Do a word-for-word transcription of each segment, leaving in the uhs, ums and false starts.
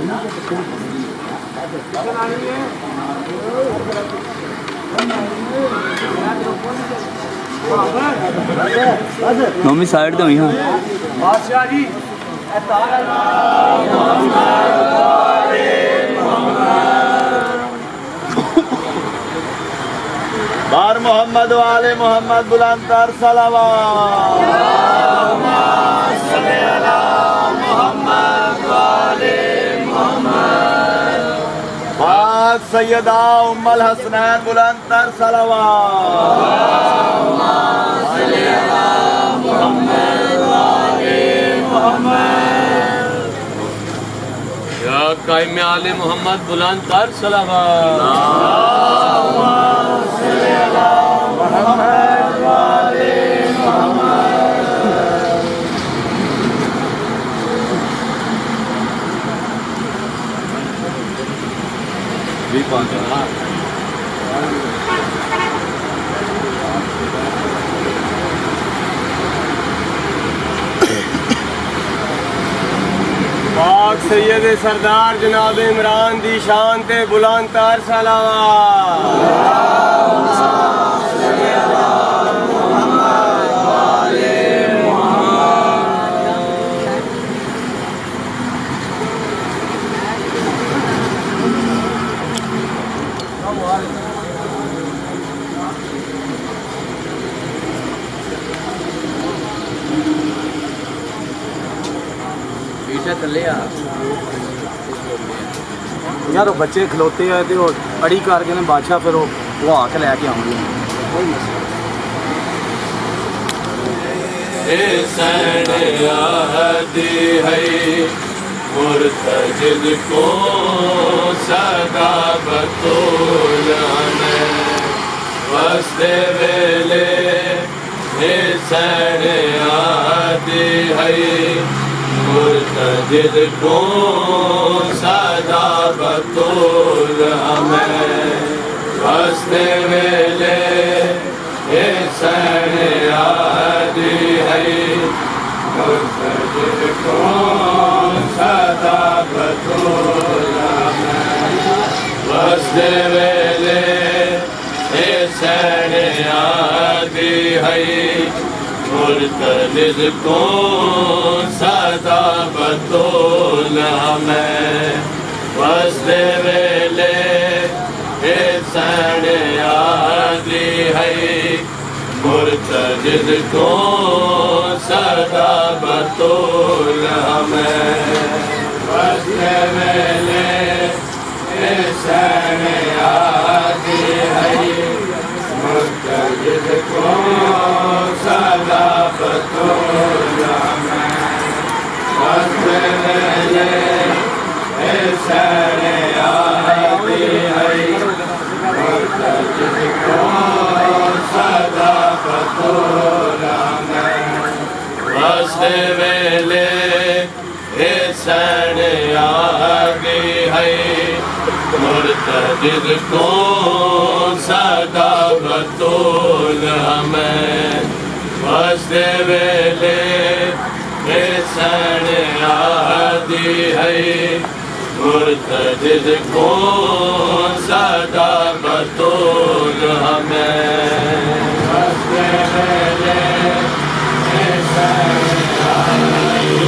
नौवीं साइड तो यहाँ बादशाह जी बार मोहम्मद वाले मोहम्मद बुलंदर सलावत मोहम्मद वाले मोहम्मद पाक सैयदा उम्मुल हसनैन बुलंदर सलावत मोहम्मद वाले मोहम्मद या कायम आले मोहम्मद बुलंदर सलावत मोहम्मद वाले मोहम्मद भी पहुंचा पाक सैयद सरदार जनाब इमरान दी शान ते बुलंदर सलावत यार वो बच्चे खलोते हैं तो अड़ी करके ने बादशाह फिर वो वो आके लैके आऊँगी मुर्तजिद को सदा बतौला में वस्ते वेले हुसैन आदि है मुर्तजिद को सदा बतौला में वस्ते वेले हुसैन आदि है मुर्तजिद को सदा बतौला में वस्ते वेले हुसैन आदि है मुर्तजिद को सदा बतौला में वस्ते वेले हुसैन आदि है मुर्तजिद को सदा बतौला में वस्ते वेले हुसैन आदि है मुर्तजिद को सदा बतौला में वस्ते वेले हुसैन आदि है मुर्तजिद को सदा बतौला में वस्ते वेले हुसैन आदि है मुर्तजिद को सदा बतौला में वस्ते वेले हुसैन आदि है मुर्तजिद को सदा बतौला में वस्ते वेले हुसैन आदि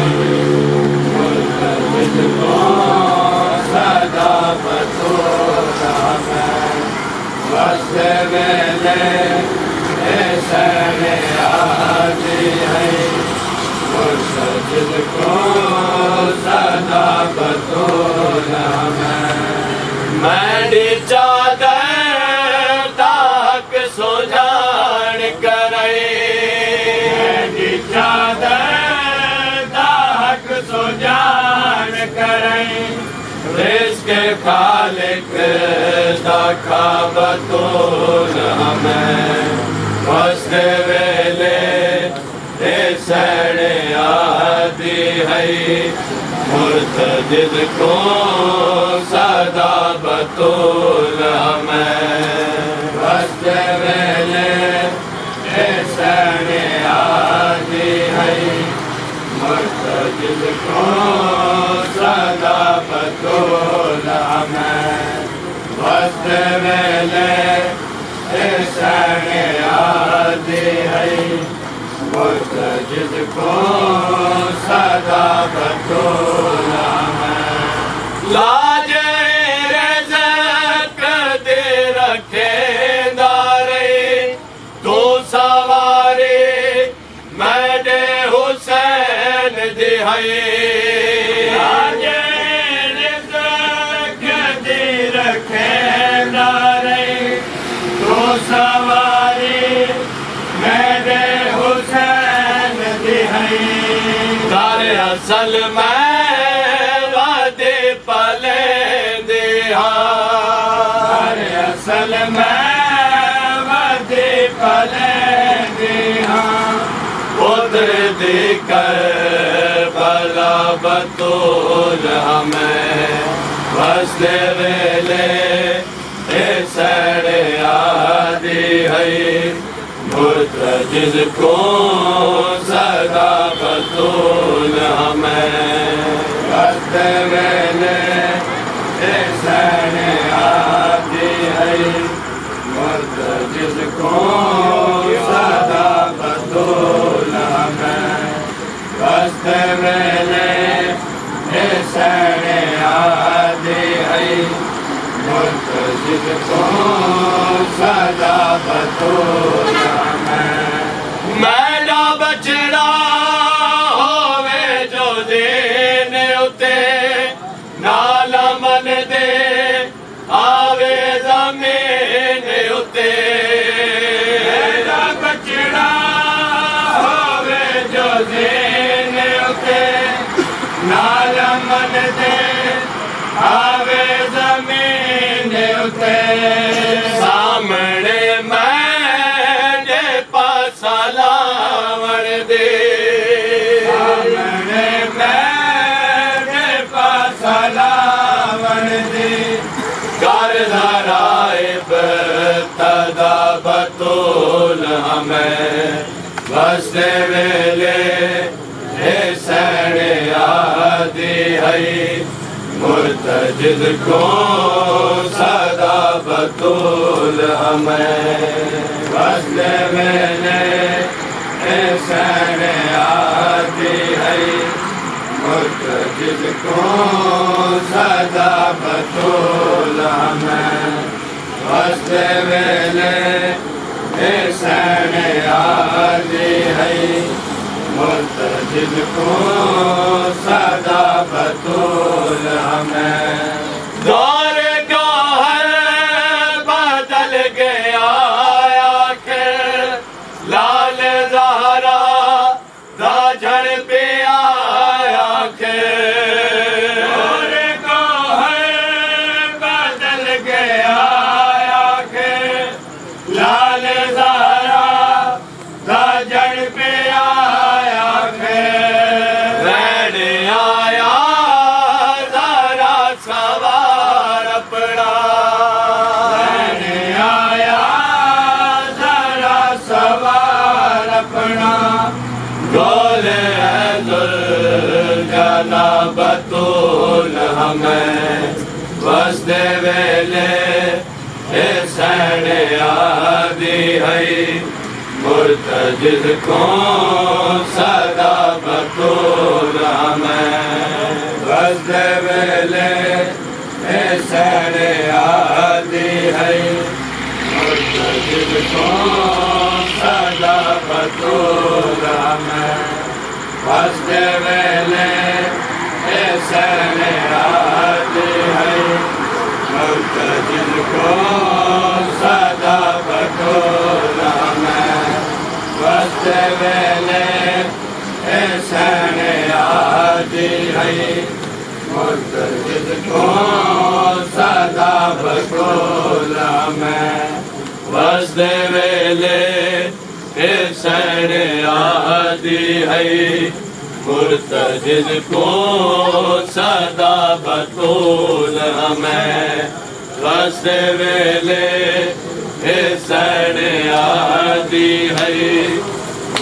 मुर्तजिद को सदा बतौला में वस्ते वेले हुसैन आदि है मुर्तजिद को सदा बतौला में मैडी चादर ताक सुजान करे मैडी चादर ताक सुजान करे रिज़्क़ खालिक दाखा बतौला में वस्ते वेले हुसैन आदि है मुर्तजिद को सदा बतौला में वस्ते वेले हुसैन आदि है जिसको सदा बतूल हमें वस्त वेले सने आदि है वक्त जिसको सदा बतूल हमें लाज रज़क दे रखे दारे तो सवारे मैंने हुसैन दिहाई लाज रज़क दे रखे दारे तो सवारे मैंने हुसैन दिहाई तारे असल में वादे पले दिहा तारे असल में वादे पले दिहा उधर देकर बला बतूल हमें वस्ते वेले सड़े आदि है मुर्त जिसको सदा बतूल हमें वस्ते वेले सड़े आदि है मुर्त जिसको सदा बतूल हमें वस्ते वेले सड़े आदि है मुर्त जिसको सदा बतूल हमें मैडा बचड़ा होवे जो देने उते नाला मन दे आवे जमीन उते मैडा बचड़ा होवे जो देने उते नाला मन दे आवे जमीन उते सामने मैंने पासा लावण दे सामने मैंने पासा लावण दे कर धराइब तदा बतूल हमें वस्ते वेले सड़े आदि है मुर्त जिसको सदा बतूल हमें वस्ते वेले सड़े आदि है मुर्त जिसको सदा बतूल हमें वस्ते वेले सड़े आदि है मुर्त जिसको सदा बतूल हमें दौर का हर बदल गया आखिर लाल ज़हरा राजड़ पे आया आखिर दौर का हर बदल गया आखिर लाल ज़हरा राजड़ पे जना बतूल हमें वस्ते वेले सड़े आदि है मुर्त जिसको सदा बतूल हमें वस्ते वेले सड़े आदि है मुर्त जिसको सदा बतूल हमें वस्ते वेले सड़े आदि है मुर्त जिसको सदा बतूल हमें वस्ते वेले सड़े आदि है मुर्त जिसको सदा बतूल हमें वस्ते वेले सड़े आदि है मुर्त जिसको सदा बतूल हमें वस्ते वेले सड़े आदि है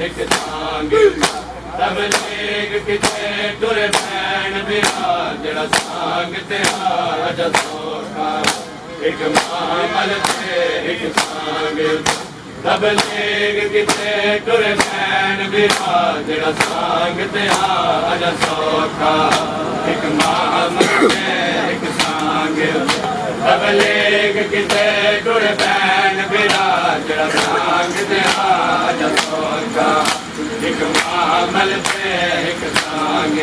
एक सांग तबलीग किते टुर पैन बिरा जड़ा सांग ते आज सोखा एक मामल ते एक सांग तबलीग किते टुर पैन बिरा जड़ा सांग ते आज सोखा एक मामल ते एक सांग तबलीग किते टुर पैन बिरा जड़ा सांग ते आज सोखा एक मामल ते एक सांग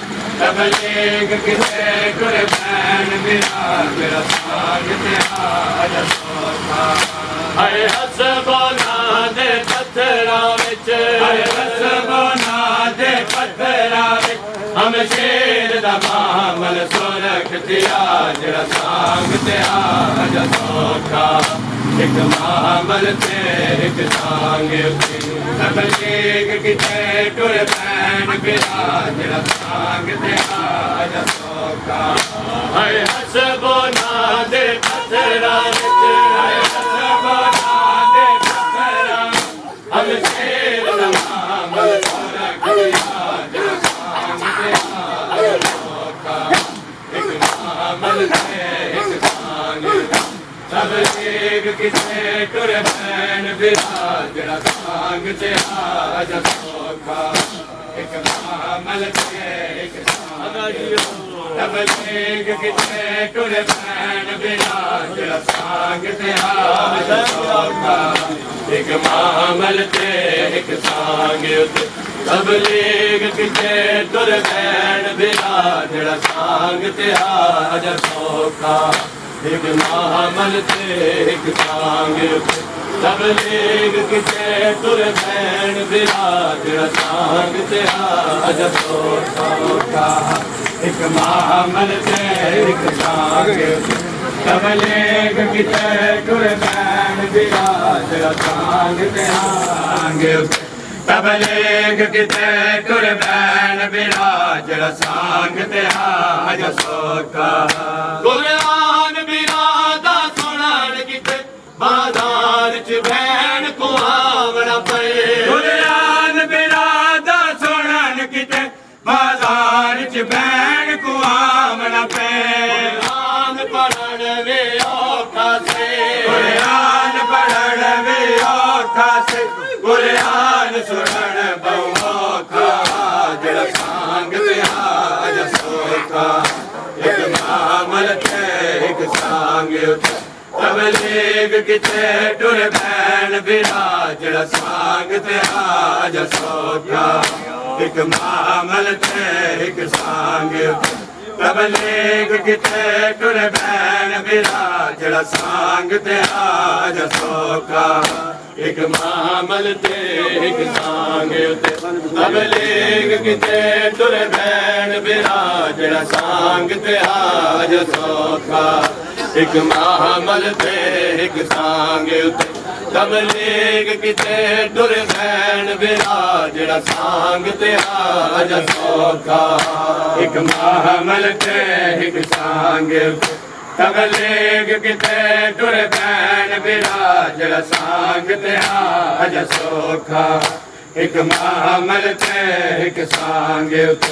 तबलीग किते टुर पैन बिरा जड़ा सांग ते आज सोखा हाय हसबोना दे पत्थरां विच हाय हसबोना दे पत्थरां विच हम शेर दा मामल सुरख दिया जड़ा सांग ते आज सोखा एक मामल ते एक सांग तबलीग किते टुर पैन बिरा जड़ा सांग ते आज सोखा हाय हसबोना दे पत्थरां विच हाय हसबोना दे पत्थरां हम शेर दा मामल सुरख दिया जड़ा सांग ते आज सोखा एक मामल ते एक सांग तबलीग किते टुर पैन बिरा जड़ा सांग ते आज सोखा एक मामल ते एक सांग तबलीग किते टुर पैन बिरा जड़ा सांग ते आज सोखा एक मामल ते एक सांग तबलीग किते टुर पैन बिरा जड़ा सांग ते आज सोखा एक मामल ते एक सांग तबलीग किते टुर पैन बिरा जड़ा सांग ते आज सोखा एक मामल ते एक सांग तबलीग किते टुर पैन बिरा जड़ा सांग ते आज तबलीग किते टुर पैन बिरा जड़ा सांग ते आज सोखा कुरान बिरादा सुनन किते बाजार च भैन को आवना पे कुरान बिरादा सुनन किते बाजार च भैन को आवना पे कुरान पढ़न वे औखा से कुरान पढ़न वे औखा से कुरान सुनन बहु औखा जड़ा सांग ते आज सोखा एक मामल ते एक सांग तबलीग किते टुर पैन बिरा जड़ा सांग ते आज सोखा एक मामल ते एक सांग तबलीग किते टुर पैन बिरा जड़ा सांग ते आज सोखा एक मामल ते एक सांग तबलीग किते टुर पैन बिरा जड़ा सांग ते आज सोखा एक मामल ते एक सांग तबलीग किते टुर पैन बिरा जड़ा सांग ते आज सोखा एक मामल ते एक सांग तबलीग किते टुर पैन बिरा जड़ा सांग ते आज सोखा एक मामल ते एक सांग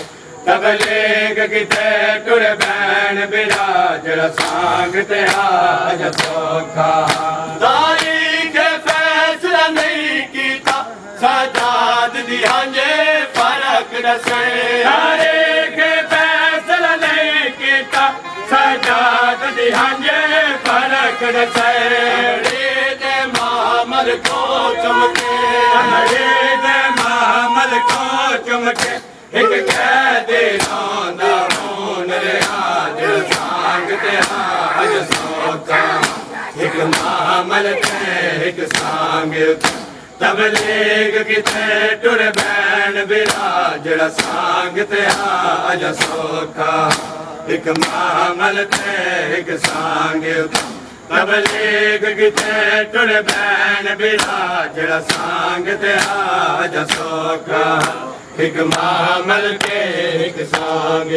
तबलीग किते टुर पैन बिरा जड़ा सांग ते आज सोखा दाई के फैसला नहीं कीता सजाद दी हांजे फर्क दसे दाई के फैसला नहीं कीता सजाद दी हांजे फर्क दसे दे मामल को चमके दे मामल को चमके एक कह दे नौंदा होन रहा जड़ा सांग ते आज सोखा एक मामल ते एक सांग तबलीग किते टुर पैन बिरा जड़ा सांग ते आज सोखा एक मामल ते एक सांग तबलीग किते टुर पैन बिरा जड़ा सांग ते आज सोखा एक मामल के एक सांग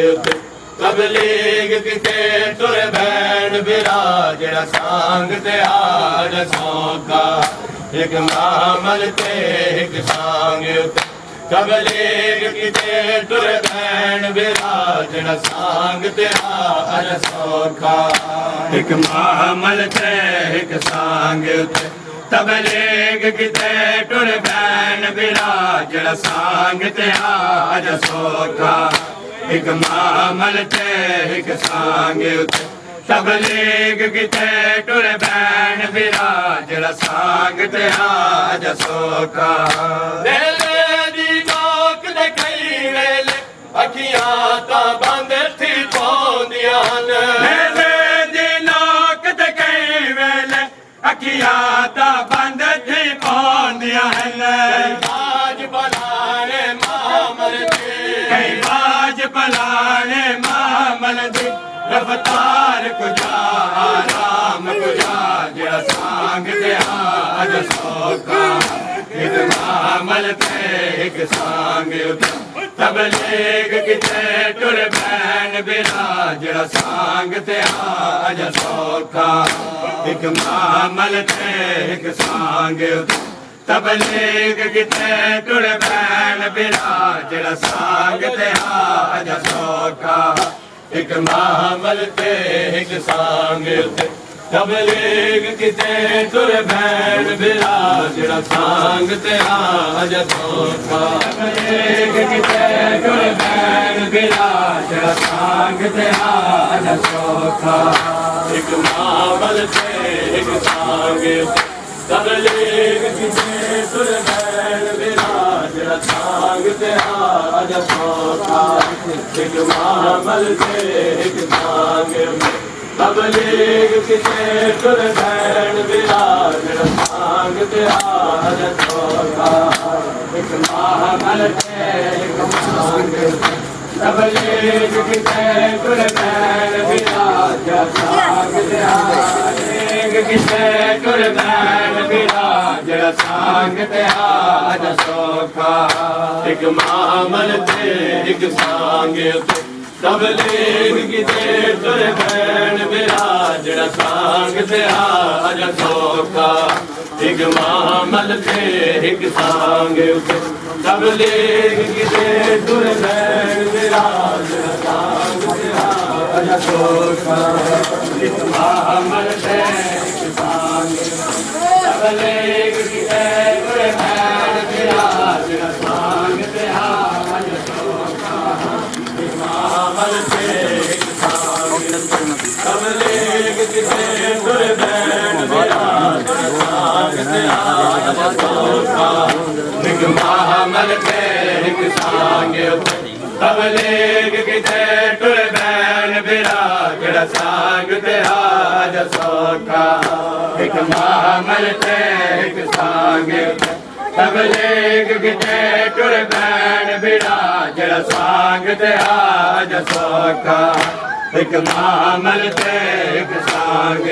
तबलीग किते टुर पैन बिरा जड़ा सांग ते आज सोखा एक मामल ते एक सांग तबलीग किते टुर बैन विराजण सांग ते आज सौखा एक मामल ते एक सांग तबलीग किते टुर बैन विराजण सांग ते आज सौखा एक मामल ते एक सांग तबलीग किते टुर बैन विराजण सांग ते आज सौखा अखियां ता बंद थी पौंदियां मेरे दी नाक ते कई वेले अखियां ता बंद थी पौंदियां कई बाज बलाने मामल दे कई बाज बलाने मामल दे रफ्तार कुजा आराम कुजा जेड़ा सांग दे आज सौखा एक मामल ते एक सांग तबलीग किते टुर बैन विराजण सांग ते आज सौखा एक मामल ते एक सांग तबलीग किते टुर बैन विराजण सांग ते आज सौखा एक मामल ते एक सांग तबलीग किते टुर बैन विराजण सांग ते आज सौखा तबलीग किते टुर बैन विराजण सांग ते आज सौखा एक मामल ते एक सांग तबलीग किते टुर बैन विराजण सांग ते आज सौखा एक मामल ते एक सांग तबलीग किते टुर बैन विराजण सांग ते आज सौखा एक मामल ते एक सांग तबलीग किते टुर बैन विराजण सांग ते तबलीग किते टुर बैन विराजण सांग ते आज सौखा एक मामल ते एक सांग तबलीग किते टुर बैन विराजण सांग ते आज सौखा एक मामल ते एक सांग तबलीग किते टुर बैन विराजण सांग ते आज सौखा एक मामल ते एक सांग तबलीग किते टुर बैन विराजण सांग ते आज सौखा मामल ते एक सांग तबलीग किते टुर बैन विराजण सांग ते आज सौखा एक मामल ते एक सांग तबलीग किते टुर बैन विराजण सांग ते आज सौखा एक मामल ते एक सांग तबलीग किते टुर बैन विराजण सांग ते आज सौखा एक मामल ते एक सांग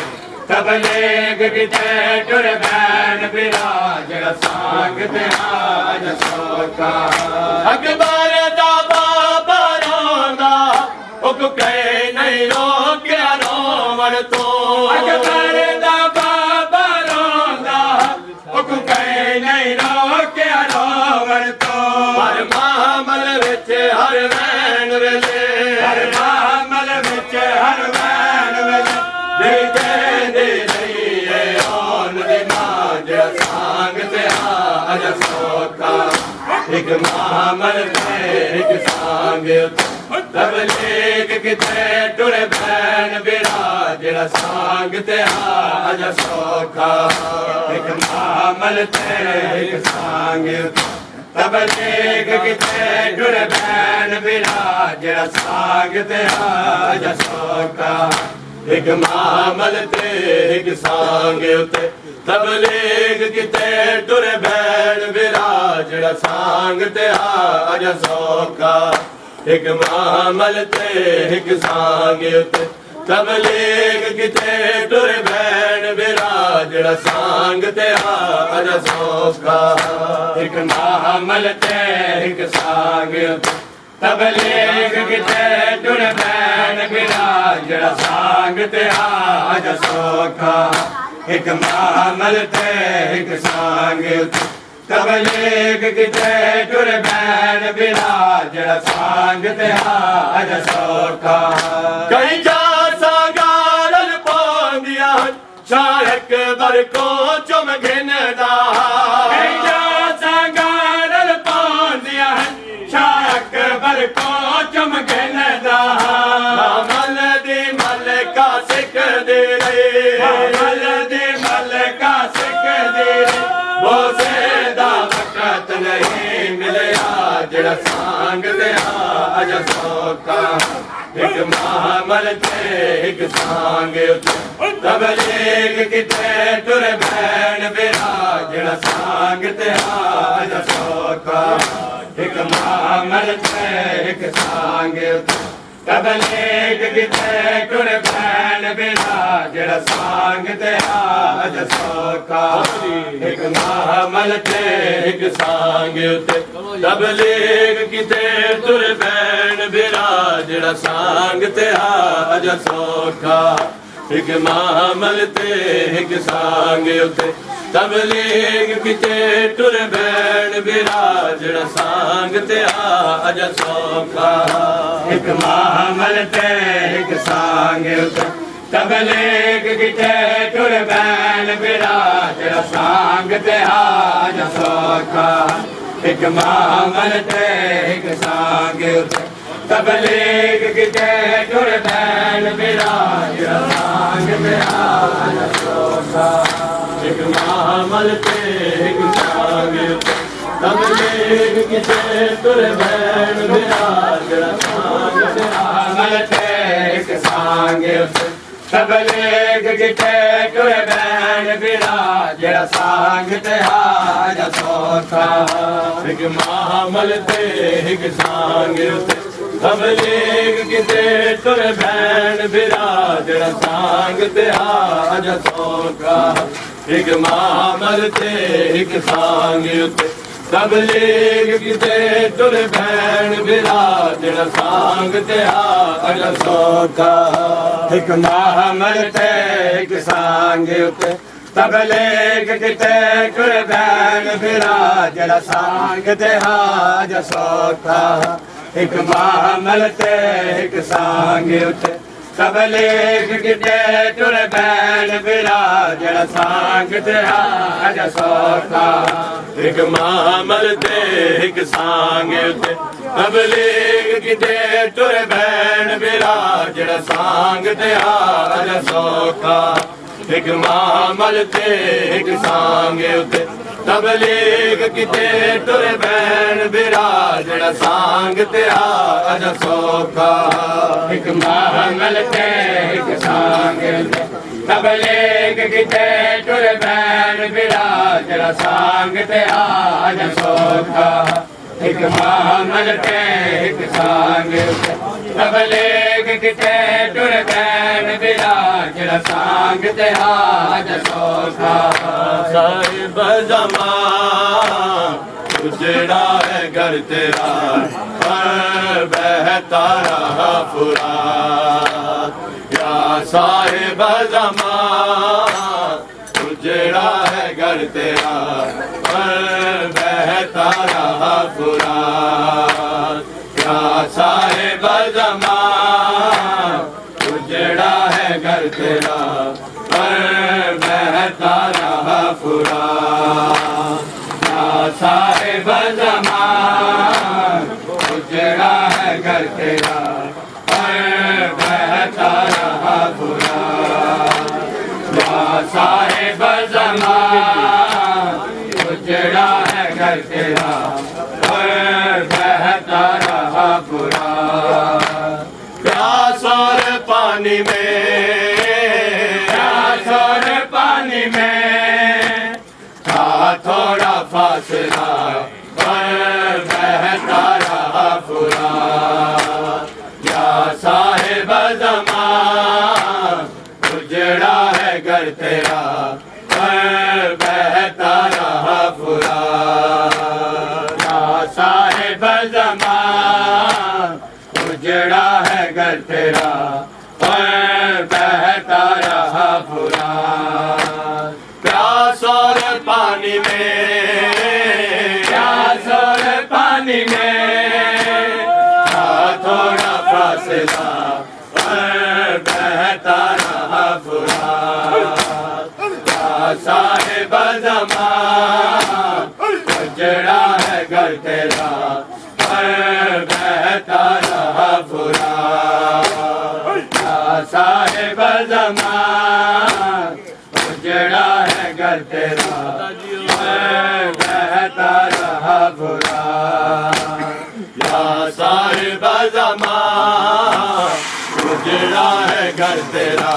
तबलीग किते टुर बैन विराजण सांग ते आज सौखा अकबर दा बाबा रोंदा उक कहे नहीं रोकिया रोवण तो अकबर दा बाबा रोंदा उक कहे नहीं रोकिया रोवण तो हर मामल विच हर वैन वेले हर मामल विच हर वैन वेले दे दे रहिए ओन दी मांझ सांग ते आज सौखा एक मामल ते एक सांग तबलीग किते टुर बैन विराजण सांग ते आज सौखा एक मामल ते एक सांग तबलीग किते टुर बैन विराजण सांग ते आज सौखा एक मामल ते एक सांग तबलीग किते टुर बैन विराजण सांग ते आज सौखा एक मामल ते एक सांग तबलीग किते टुर बैन विराजण सांग ते आज सौखा एक मामल ते एक सांग तबलीग किते टुर बैन विराजण जड़ा सांग ते आज सौखा एक मामल ते एक सांग तबलीग किते टुर बैन बिना जड़ा सांग ते आज सौखा कई जा सांगारल पांदिया शायक बर को चुम घिनदा कई जा सांगारल पांदिया शायक बर को चुम घिनदा मल दी मलका सिख दे रे मल दी मलका सिख दे रे बोसे दा वक्त नहीं मिलया जड़ा सांग ते आज सौखा एक मामल ते एक सांग तबलीग किते टुर बैन बिना जड़ा सांग ते आज सौखा एक मामल ते एक सांग तबलीग किते टुर बैन बिना जड़ा सांग ते आज सौखा एक मामल ते एक सांग तबलीग किते टुर बैन बिना जड़ा सांग ते आज सौखा एक मामल ते एक सांग तबलीग किते टुर बैन बिना जड़ा सांग ते आज सौखा एक मामल ते एक सांग तबलीग किते टुर बैन बिना जड़ा सांग ते आज सौखा एक मामल ते एक सांग तबलीग किते टुर बैन बिना जड़ा सांग ते आज सौखा एक मामल ते एक सांग तबलीग किते टुर बैन बिना जड़ा सांग ते मामल ते एक सांग तबलीग किते टुर बैन बिना जड़ा सांग ते आज सौखा एक मामल ते एक सांग तबलीग किते टुर बैन बिना जड़ा सांग ते आज सौखा एक मामल ते एक सांग तबलीग किते टुर बैन बिना जड़ा सांग ते आज सौखा एक मामल ते एक सांग तबलीग किते टुर बैन बिना जड़ा सांग ते आज सौखा एक मामल ते एक सांग तबलीग किते टुर बैन बिना जड़ा सांग ते आज सौखा एक मामल ते एक सांग तबलीग किते टुर बैन बिना जड़ा सांग ते आज सौखा एक मामल ते एक सांग तबलीग किते टुर बैन बिना जड़ा सांग ते आज सौखा एक मामल ते एक सांग तबलीग किते टुर बैन बिना जड़ा सांग ते आज सौखा एक मामल ते एक सांग तबलीग किते टुर बैन बिना जड़ा सांग ते आज सौखा साहिब ज़मान उजड़ा है घर तेरा बहता रहा फुरात या साहिब ज़मान उजड़ा है घर तेरा बहता रहा फुरात या साहिब ज़मान उजड़ा है घर तेरा बहता रहा फुरात या साहिब ज़मान उजड़ा है घर तेरा बहता रहा फुरात या साहिब ज़मान उजड़ा है घर तेरा बहता रहा फुरात प्यास और पानी में प्यास और पानी में था थोड़ा फासला बहता रहा फुरात या साहिब ज़मान उजड़ा है घर तेरा बहता रहा फुरात या साहिब ज़मान उजड़ा है घर तेरा बहता रहा फुरात। प्यास और पानी में, प्यास और पानी में थोड़ा फासला, बहता रहा फुरात। साहिब ज़मान उजड़ा है घर तेरा, बहता रहा फुरात। साहिब ज़मान उजड़ा है घर तेरा, बहता रहा फुरात। या साहिब ज़मान उजड़ा है घर तेरा,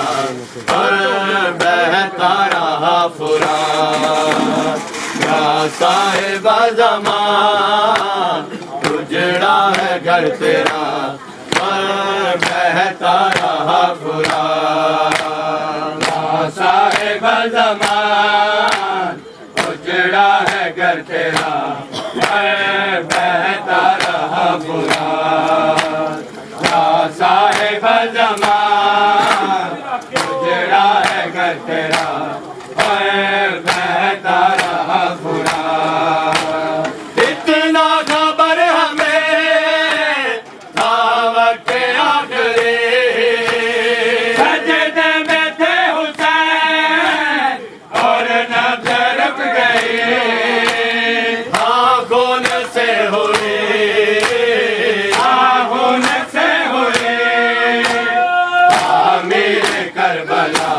बहता रहा फुरात। या साहिब ज़मान उजड़ा है घर तेरा, बहता रहा फुरात। या साहिब ज़मान उजड़ा है घर तेरा, बहता रहा फुरात। या साहिब ज़मान उजड़ा है घर तेरा, बहता रहा फुरात। इतना खबर हमें था वक्त आखिरी, सजदे में थे हुसैन और नब्ज़ रुक गई, आँखों से हुई, आँखों से हुई आमीर करबला,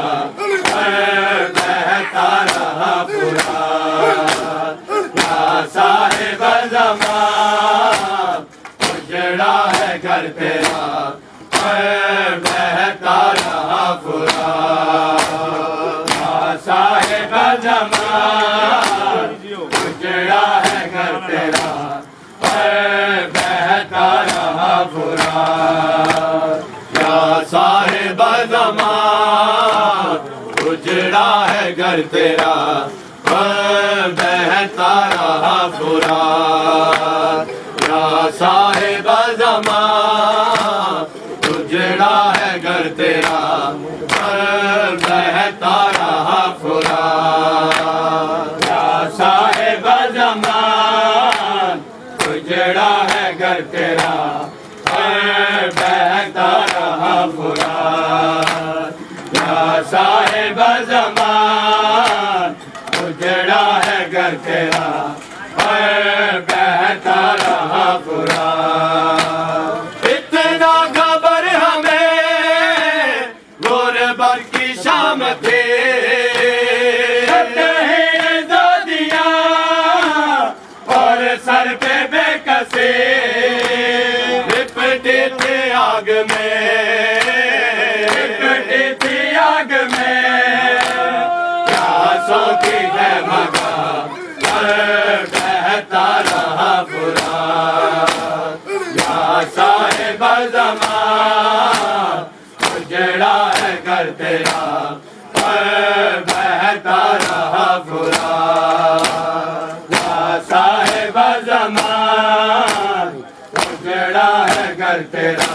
बहता रहा फुरात। या साहिब ज़मान उजड़ा है घर तेरा, बहता रहा फुरात। या साहिब ज़मान उजड़ा है घर तेरा, बहता रहा फुरात। या साहिब ज़मान उजड़ा है घर तेरा, बहता रहा फुरात। या साहिब ज़मान उजड़ा है घर तेरा, बहता रहा फुरात। या साहिब ज़मान उजड़ा है घर तेरा, बहता रहा फुरात। या साहिब ज़मान उजड़ा है घर तेरा, बहता रहा फुरात। इतना खबर हमें गुरबत की शाम थे, दो दिया और सर पे बेकसे, लिपटे थे आग में, लिपटे थे आग में, प्यासों की है मगा, बहता रहा फुरात। या साहिब ज़मान उजड़ा है घर तेरा, बहता रहा फुरात। या साहिब ज़मान उजड़ा है घर तेरा,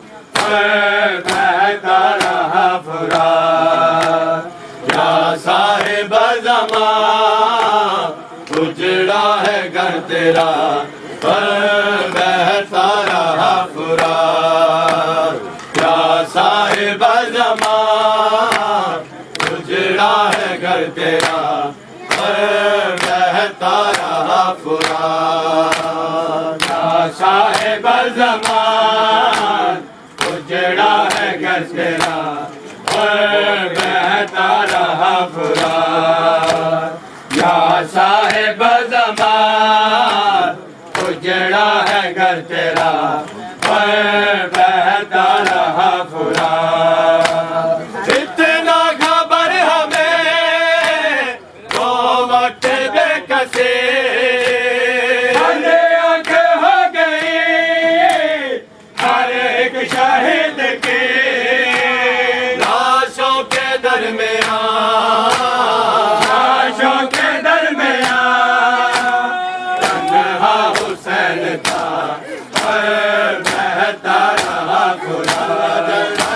बहता रहा फुरात। या साहिब ज़मान उजड़ा है घर तेरा, बहता रहा फुरात। या साहिब ज़मान उजड़ा है घर तेरा, बहता रहा फुरात। या साहिब ज़मान उजड़ा है घर तेरा, बहता रहा फुरात। या साहिब ज़मान उजड़ा है घर तेरा, बहता रहा फुरात। इतना खबर हमें तो वक्त बेकसे, आंख हो गई हर एक शहीद के, लाशों के दरमियान, लाशों के दरमियान तन्हा हुसैन था, बहता रहा फुरात।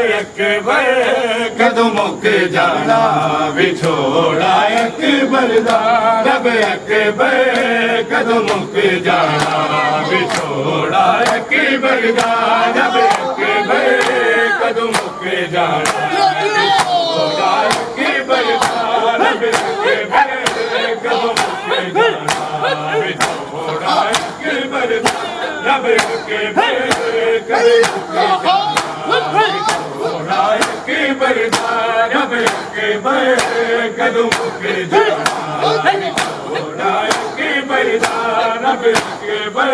अकबर कदमों के जाना बिछोड़ा अकबर दा रब अकबर कदमों के जाना बिछोड़ा अकबर दा रब अकबर कदमों के जाना बिछोड़ा अकबर दा रब अकबर कदमों के जाना बिछोड़ा अकबर दा रब अकबर कदमों के के बरदार रब के बर कदमों के जाना के बरदार रब के बर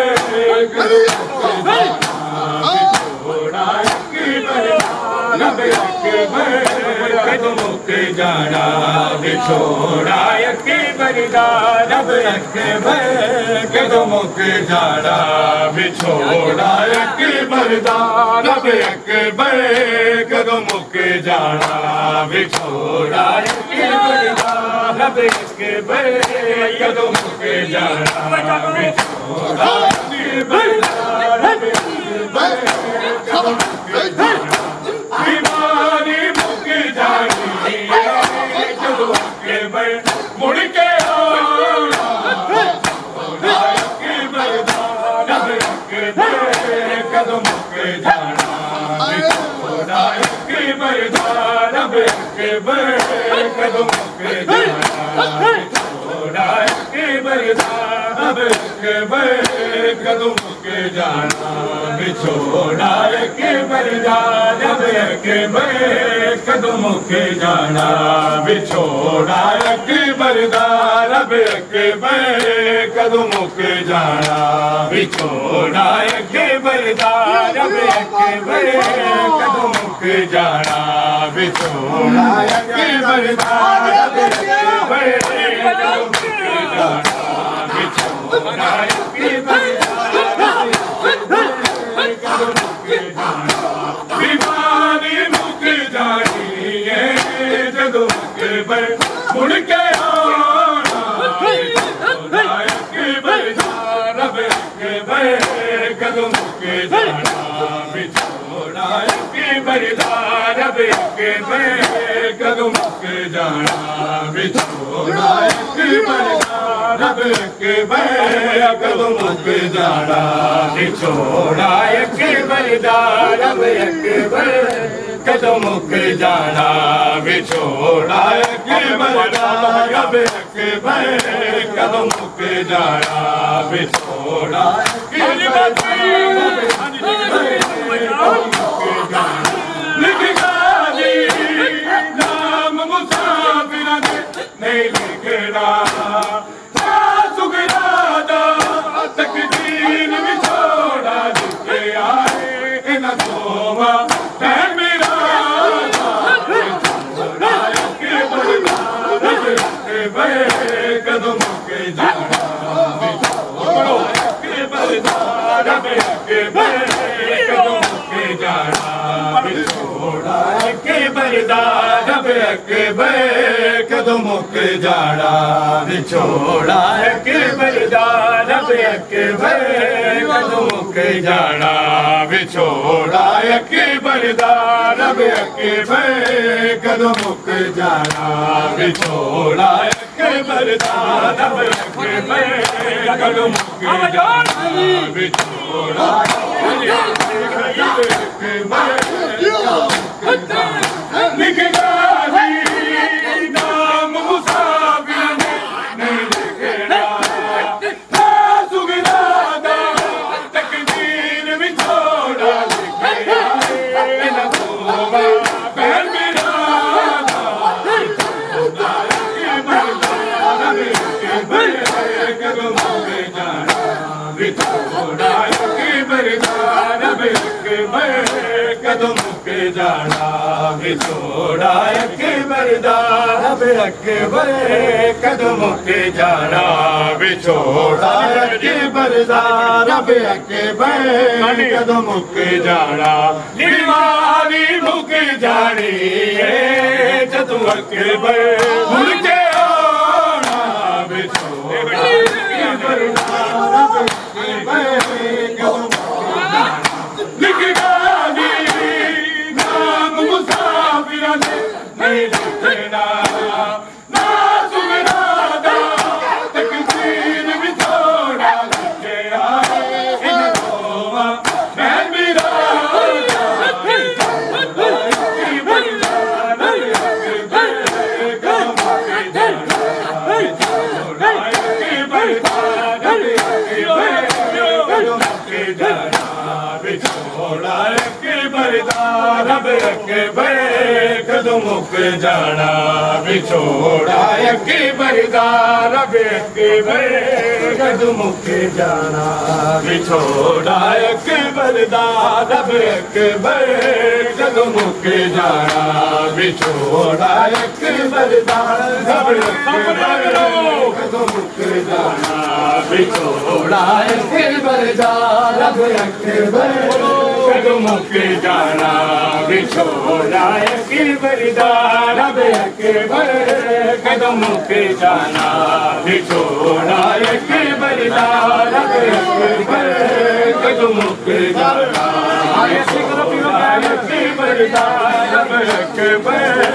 कदमों के जाना बिछोड़ा के बरदार रब के बर कदमों के जाना बिछोड़ा के बरदार रब के बर कदमों के जाना बिछोड़ा के बरदार रब के बर कदमों के जाना बिछोड़ा के बरदार रब के बर कदमों के जाना बीमारी मुक जानी कदमों के बर मुड़ के आना के बरदार रब के बर कदमों के जाना बिछोड़ा के बरदार रब के बर कदमों के जाना बिछोड़ा के बरदार रब के बर कदमों के जाना बिछोड़ा के बरदार रब के बर कदमों के जाना बिछोड़ा के बरदार रब के बर कदमों के जाना बिछोड़ा के बरदार रब के बर कदमों के जाना बिछोड़ा के बरदार रब के बर कदमों के जाना बिछोड़ा के बरदार कदमों के जाना बीमारी मुक जानी है जदों के बर मुड़ के आना के बरदार रब के बर कदमों के जाना बिछोड़ा के बरदार रब के बर कदमों के जाना बिछोड़ा के बरदार रब के बर कदमों के जाना बिछोड़ा के बरदार रब के बर कदमों के जाना बिछोड़ा के बरदार रब के बर कदमों के जाना बिछोड़ा के लिख गाजी नाम मुसाफिर नहीं लिखना सुगरादा तकदीर बिछोड़ा लिखे आए न सोमा मेरा के बरदार के बर कदमों के जाना के बरदार के बर कदमों के जाना बिछोड़ा के बरदार रब के बर कदमों के जाना बिछोड़ा के बरदार रब के बर कदमों के जाना बिछोड़ा के बरदार रब के बर कदमों के जाना बिछोड़ा के बरदार रब के बर कदमों के जाना बिछोड़ा के बर लिख गाजी नाम मुसाफिर नहीं लिखना सुगरादा तकदीर बिछोड़ा लिखे आए न सोमा पैर मेरा के बरदार के बर कदमों के जाना बिछोड़ा के बरदार के बर कदमों के जाना बिछोड़ा के बरदार रब के बर कदमों के जाना बिछोड़ा के बरदार रब के बर कदमों के जाना बीमारी मुक जानी है जदों के बर मुड़ के आना बिछोड़ा के बरदार रब के बर कदमों के जाना लिख गाजी नाम मैं मेरा रब के बड़े कदमों के जाना बिछोड़ा के बरदार रब के बड़े कदमों के जाना बिछोड़ा के बरदार रब के बड़े कदमों के जाना बिछोड़ा के बरदार रब के बड़े कदमों के जाना बिछोड़ा के बरदार रब के बड़े कदमों के जाना बिछोड़ा के बरदार रब के बड़े कदमों के जाना बिछोड़ा के बरदार रब के बड़े कदमों के जाना बिछोड़ा के बरदार रब के बड़े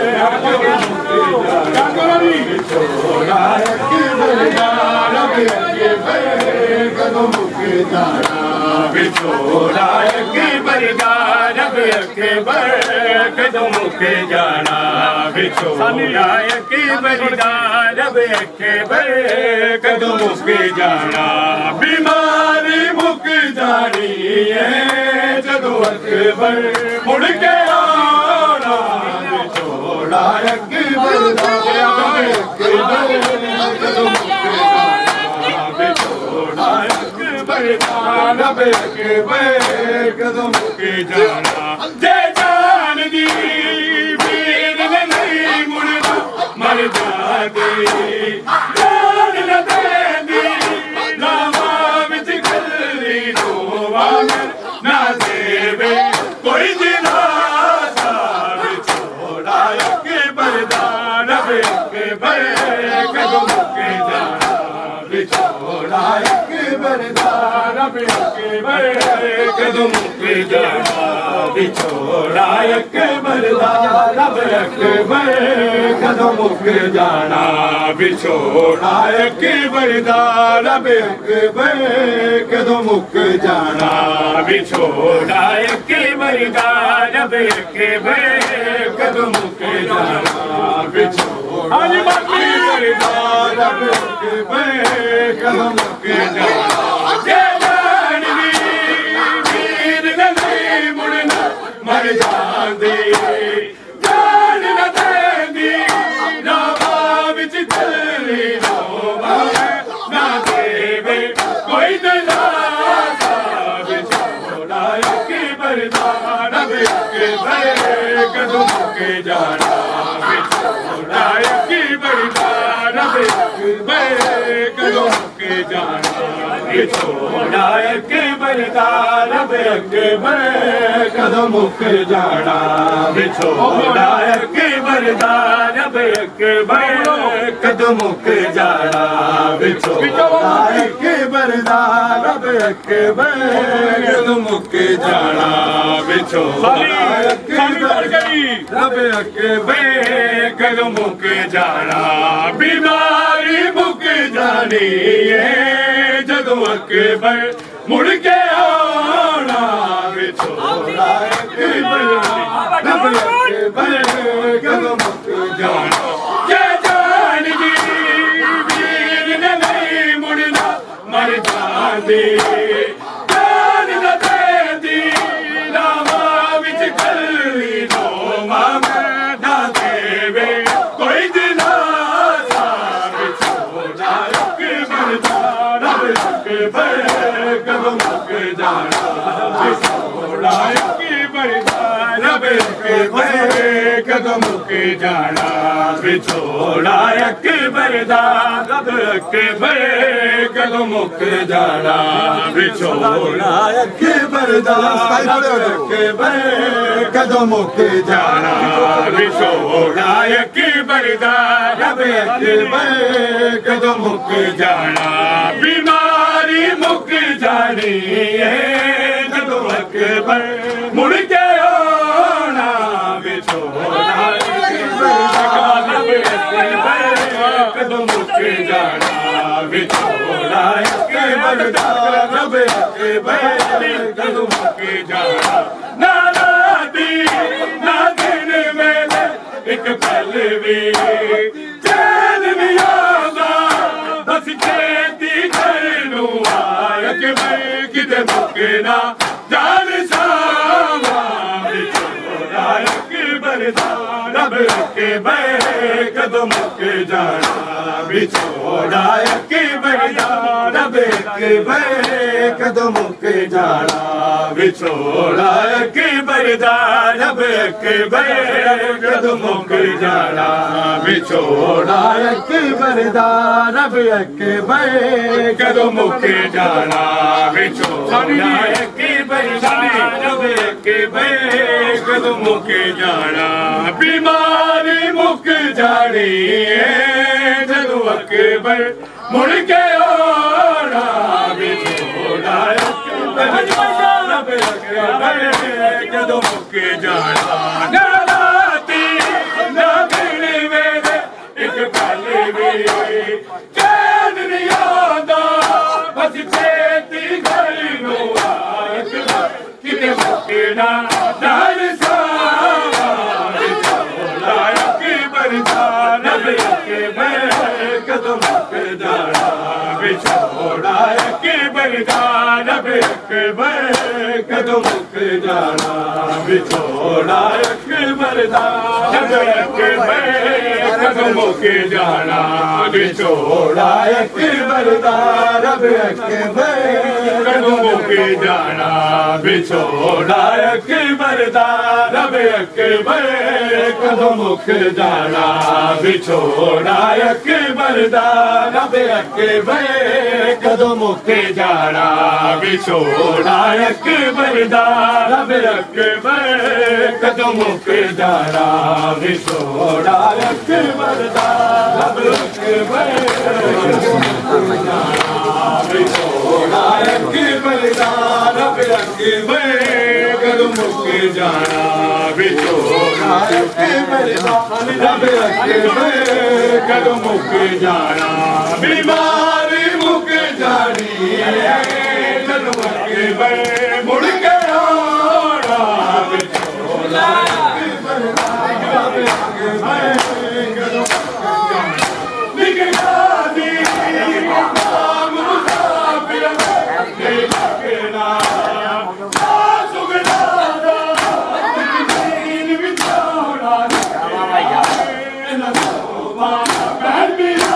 बिछोड़ा के बरदार रब के बड़े कदमों के जाना बिछोड़ा के बरदार रब के बड़े कदमों के जाना बिछोड़ा के बरदार रब के बड़े कदमों के जाना बीमारी मुक जानी है जदों अकबर मुड़ के आना बिछोड़ा के बरदार के बड़े कदमों के जाना बिछोड़ा रब के बड़े कदमों के जाना जय जान दी वीर ने नहीं मुड़ना मर जाती जान न देंदी लावा विच गली नोवा ना देवे कोई दिलासा बिछोड़ा के बरदार रब के बड़े कदमों के जाना बिछोड़ा के बरदार रब के बड़े कदमों के जाना बिछोड़ा के बरदार रब के बड़े कदमों के जाना बिछोड़ा के बरदार रब के बड़े कदमों के जाना बिछोड़ा के बरदार रब के बड़े कदमों के जाना बिछोड़ा के बरदार रब के बड़े कदमों के जाना मर जाती जान न देंदी रावा विच गली नोवा ना देवे कोई दिलासा बिछोड़ा के बरदार रब के बड़े कदमों के जाना बिछोड़ा के बरदार रब के बड़े कदमों के जाना बिछोड़ा के बरदार रब के बड़े कदमों के जाना बिछोड़ा के बरदार रब के बड़े कदमों के जाना बिछोड़ा के बरदार रब के बड़े कदमों के जाना बिछोड़ा के रब के बड़े कदमों के जाना बीमारी मुक जानी है जदों अकबर मुड़ के आना बिछोड़ा के बरदार रब के बड़े कदमों के जाना जय जान दी वीर ने नहीं मुड़ना मर जाती जान न देंदी रावा विच गली नोवा ना देवे कोई दिलासा बिछोड़ा के बरदार रब के बड़े कदमों के जाना बिछोड़ा के बरदार रब के बड़े कदमों के जाना बिछोड़ा के बरदार रब के बड़े कदमों के जाना बिछोड़ा के बरदार रब के बड़े कदमों के जाना बिछोड़ा के बरदार रब के बड़े कदमों के जाना बीमारी मुक जानी है जदों अकबर मुड़ के आना बिछोड़ा के बरदार रब के बड़े कदमों के जाना बिछोड़ा के बरदार रब के बड़े कदमों कदों मुके जाना ना राती ना दिन मेले एक पल भी चैन नहीं आंदा बस खेती घर नूं आया कि मैं किते मुके ना जान सावा विछोड़ा के बरदान रब के बै कदों मुके जाना विछोड़ा के बरदान रब के बै कदों मुके जाना विछोड़ा के बरदान रब के बै कदों मुके जाना विछोड़ा के बरदान रब के बै कदों मुके जाना विछोड़ा के बरदान रब के बै कदों मुके जाना बीमारी मुक जानी जदों अकबर मुड़ के आना विछोड़ा कदों मुके जाना ना राती ना दिन मेरे एक पल भी चैन नहीं आंदा बस छेती घर नूं आया किते मुके ना जान सावा विछोड़ा के बरदान रब के बै कदों मुके जाना विछोड़ा के बरदान रब के बै कदों मुके जाना विछोड़ा के बरदान रब के बै कदों मुके जाना विछोड़ा के बरदान रब के बै कदों मुके जाना विछोड़ा के बरदान रब के बै कदों मुके जाना विछोड़ा के बरदान रब के बै कदों मुके जाना विछोड़ा के बरदान रब के बै कदों मुके जाना विछोड़ा के बरदान रब के बै विछोड़ा के बरदान रब के बै कदों मुके जाना विछोड़ा के बरदान रब के बै कदों मुके जाना बीमारी मुक जानी कदों मुके बै मुड़ के आना विछोड़ा के बरदान रब के बै कदों मुके जाना निगरानी नाम मुसाफिर के ना सुगना दिन विछोड़ा ना सोमा बहन बिना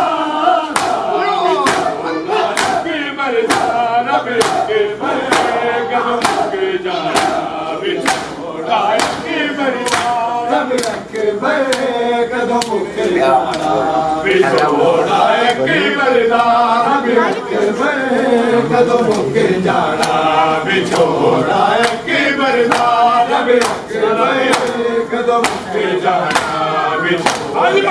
के बरदान रब के बै कदों मुके जाना विछोड़ा के बरदान रब के बै कदों मुके जाना विछोड़ा के बरदान रब के बै कदों मुके जाना विछोड़ा के बरदान रब के बै कदों मुके जाना विछोड़ा के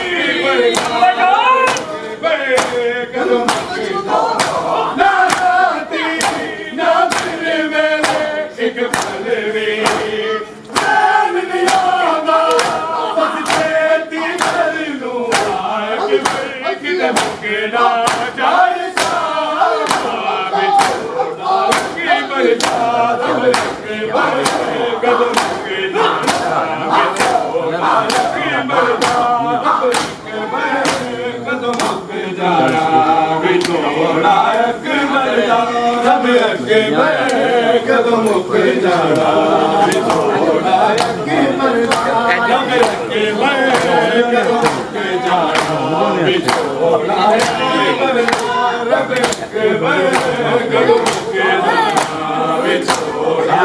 बरदान बै कदों मुके जाना ना राती ना दिन मेरे एक पल भी चैन नहीं आंदा बस छेती घर नूं आया कि किते मुके ना जान सावा विछोड़ा के बरदान रब के बै कदों मुके जाना विछोड़ा के बरदान रब के बै कदों मुके जाना विछोड़ा के बरदान रब के बै कदों मुके जाना विछोड़ा के बरदान रब के बै कदों मुके जाना विछोड़ा के बरदान रब के बै कदों मुके जाना विछोड़ा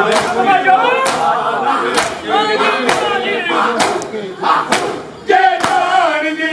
के जान दी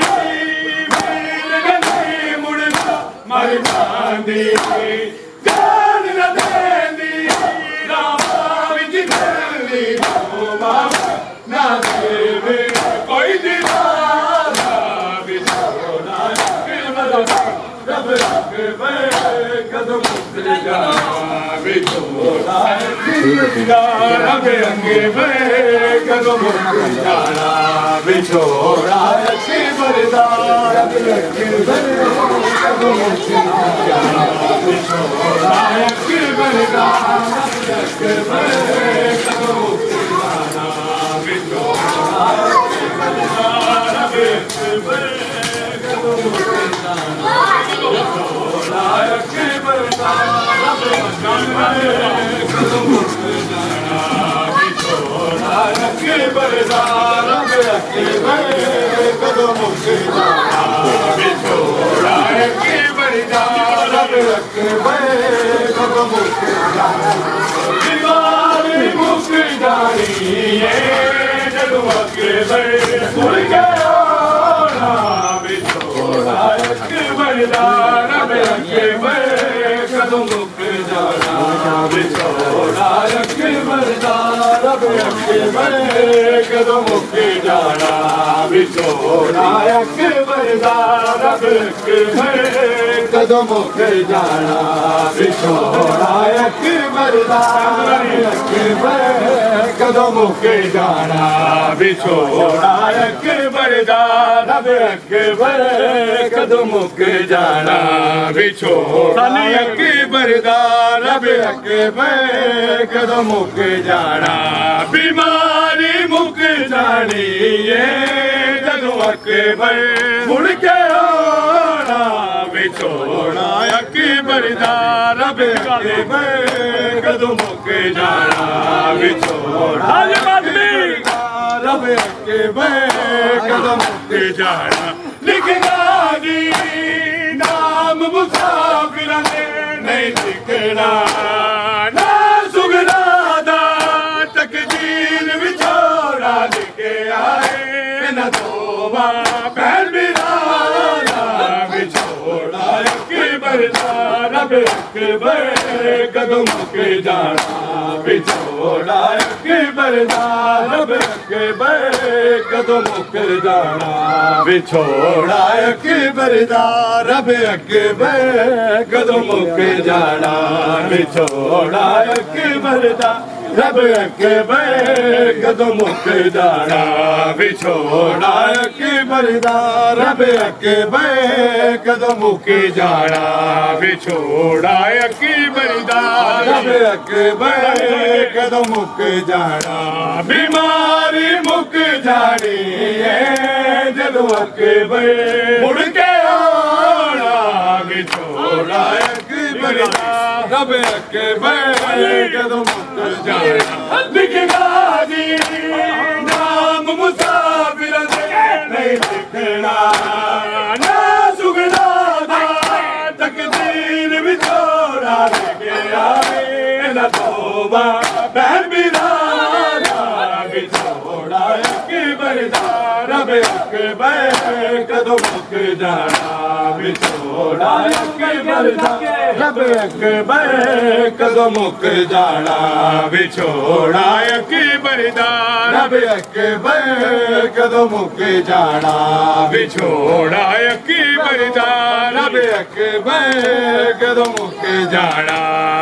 मुड़दा मर जांदी जान न देंदी रामा विच चली ना देवे कोई दीवाना विछोड़ा के बरदान रब के बै कदों मुके जाना विछोड़ा के बरदान रब के बै कदों मुके जाना विछोड़ा के बरदान रब के बै कदों मुके जाना विछोड़ा के बरदान रब के कदमों के जाना बिछोड़ा कदमों के जाना बिछोड़ा अकबर अकबर कदमों के जाना बिछोड़ा अकबर अकबर कदमों के जाना बीमारी मुक जानी ये जदों अकबर मुड़ के आना बिछोड़ा अकबर रब अकबर कदमों के जाना बिछोड़ा रब अकबर कदमों के जाना लिखना दी नाम मुसाफिर ने नहीं लिखना ना सुगना दा तकदीर बिछोड़ा लिखे आए न तोबा पहल बिराना बिछोड़ा अकबर रब अकबर कदमों के जाना बिछोड़ा अकबर रब अकबर कदमों के जाना बिछोड़ा अकबर रब अकबर कदमों के जाना बिछोड़ा अकबर रब अकबर कदमों के जाना बिछोड़ा अकबर रब अकबर कदमों के जाना बिछोड़ा अकबर रब अकबर कदमों के जाना बीमारी मुक जानी है जदों अकबर मुड़ के आना बिछोड़ा अकबर रब अकबर कदमों के जाना लिखना दी नाम मुसाफिर नहीं लिखना ना सुगना दा तकदीर बिछोड़ा लेके आए न तोबा बहन बिराना बिछोड़ा अकबर रब अकबर कदमों के जाना बिछोड़ा अकबर रब अकबर कदमों के जाना बिछोड़ा अकबर रब अकबर कदमों के जाना बिछोड़ा अकबर रब अकबर कदमों के जाना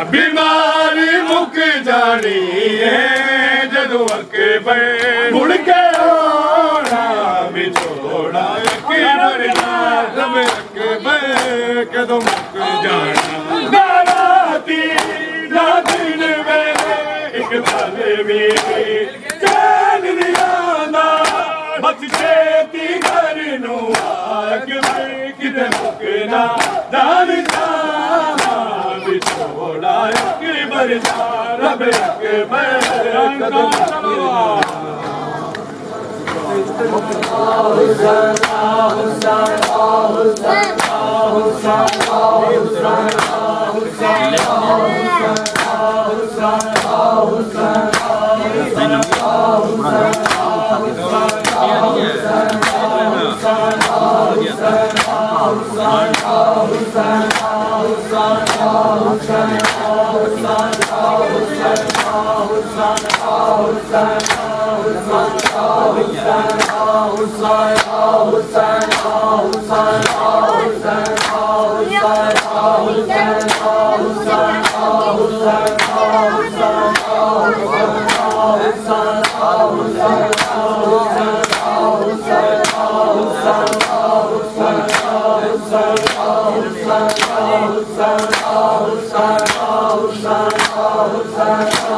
बीमारी मुक जानी है जदों अकबर मुड़ के आना बिछोड़ा अकबर रब अकबर कदमों के जाना नाराती ना दिन मेरे एक थाले में चैन दिया ना बस छेती घर नू अकबर किते मुकना दान जाना बिछोड़ा अकबर रब अकबर कदमों के Hussain, Hussain, Hussain, Hussain, Hussain,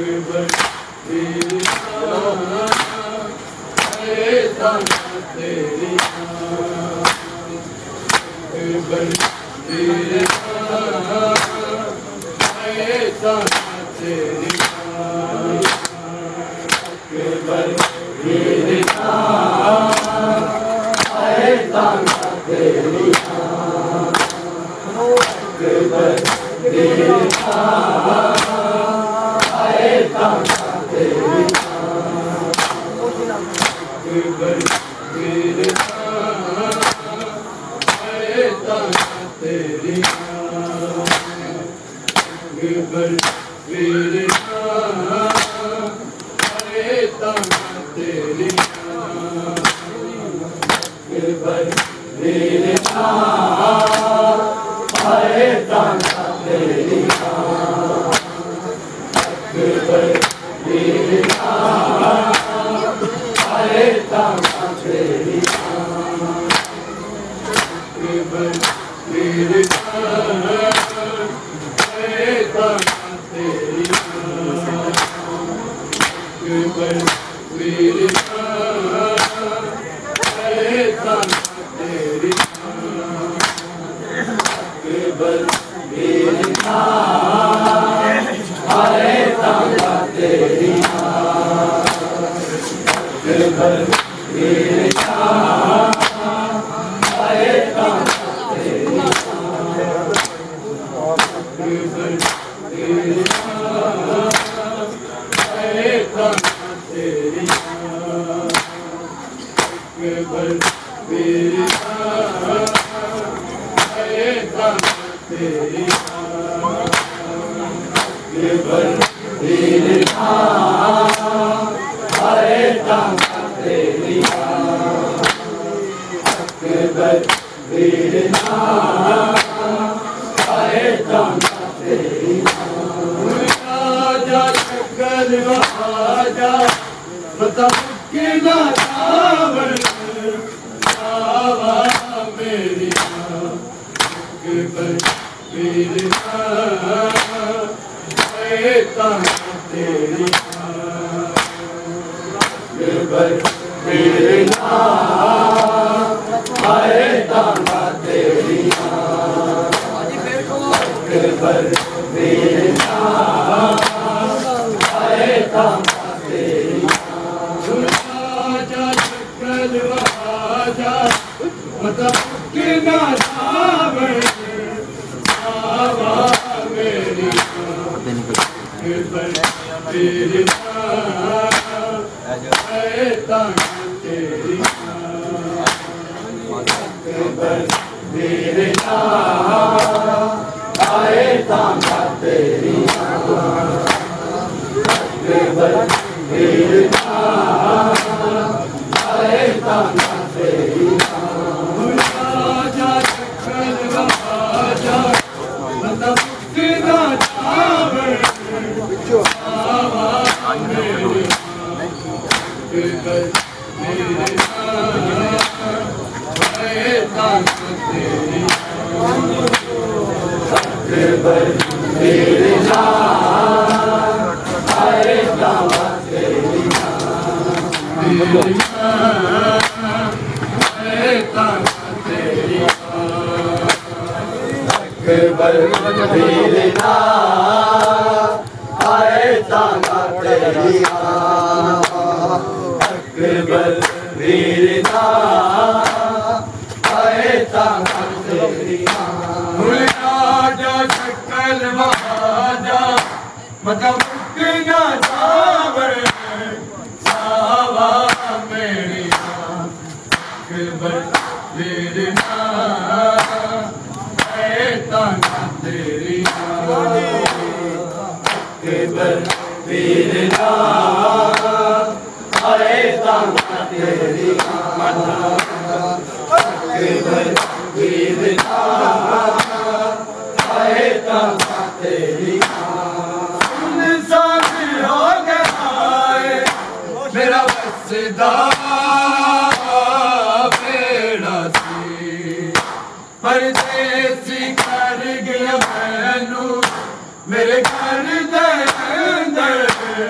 मेरे घर दे अंदर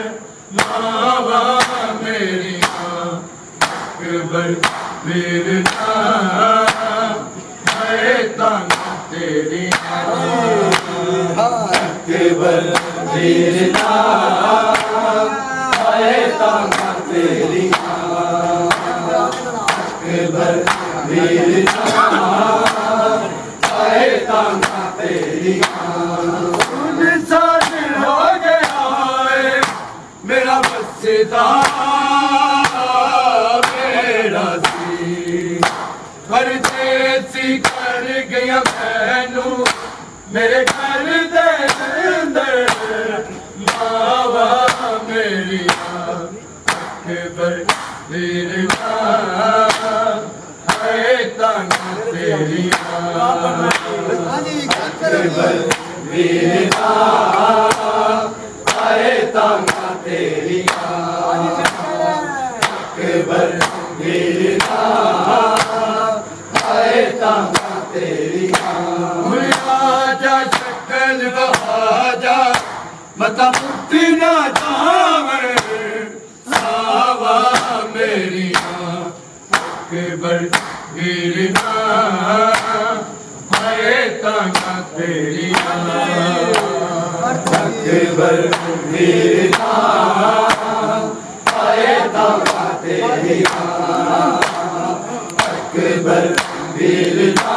मावा मेरी अकबर वीरना है ताना तेरी अकबर वीरना है ताना तेरी अकबर वीरना है ताना तेरी सुनसान हो गया है मेरा बस्ता मेरा सी परदेसी कर गया मैनू मेरे घर दे अंदर मावा मेरी अकबर वीरना है ताना तेरी अकबर वीरना है ताना तेरी अकबर वीरना है ताना तेरी आजा शक्ल बहाजा मता मुक्ति ना जावर सावा मेरी अकबर वीरना है ताना तेरी अकबर वीरना है ताना तेरी अकबर वीरना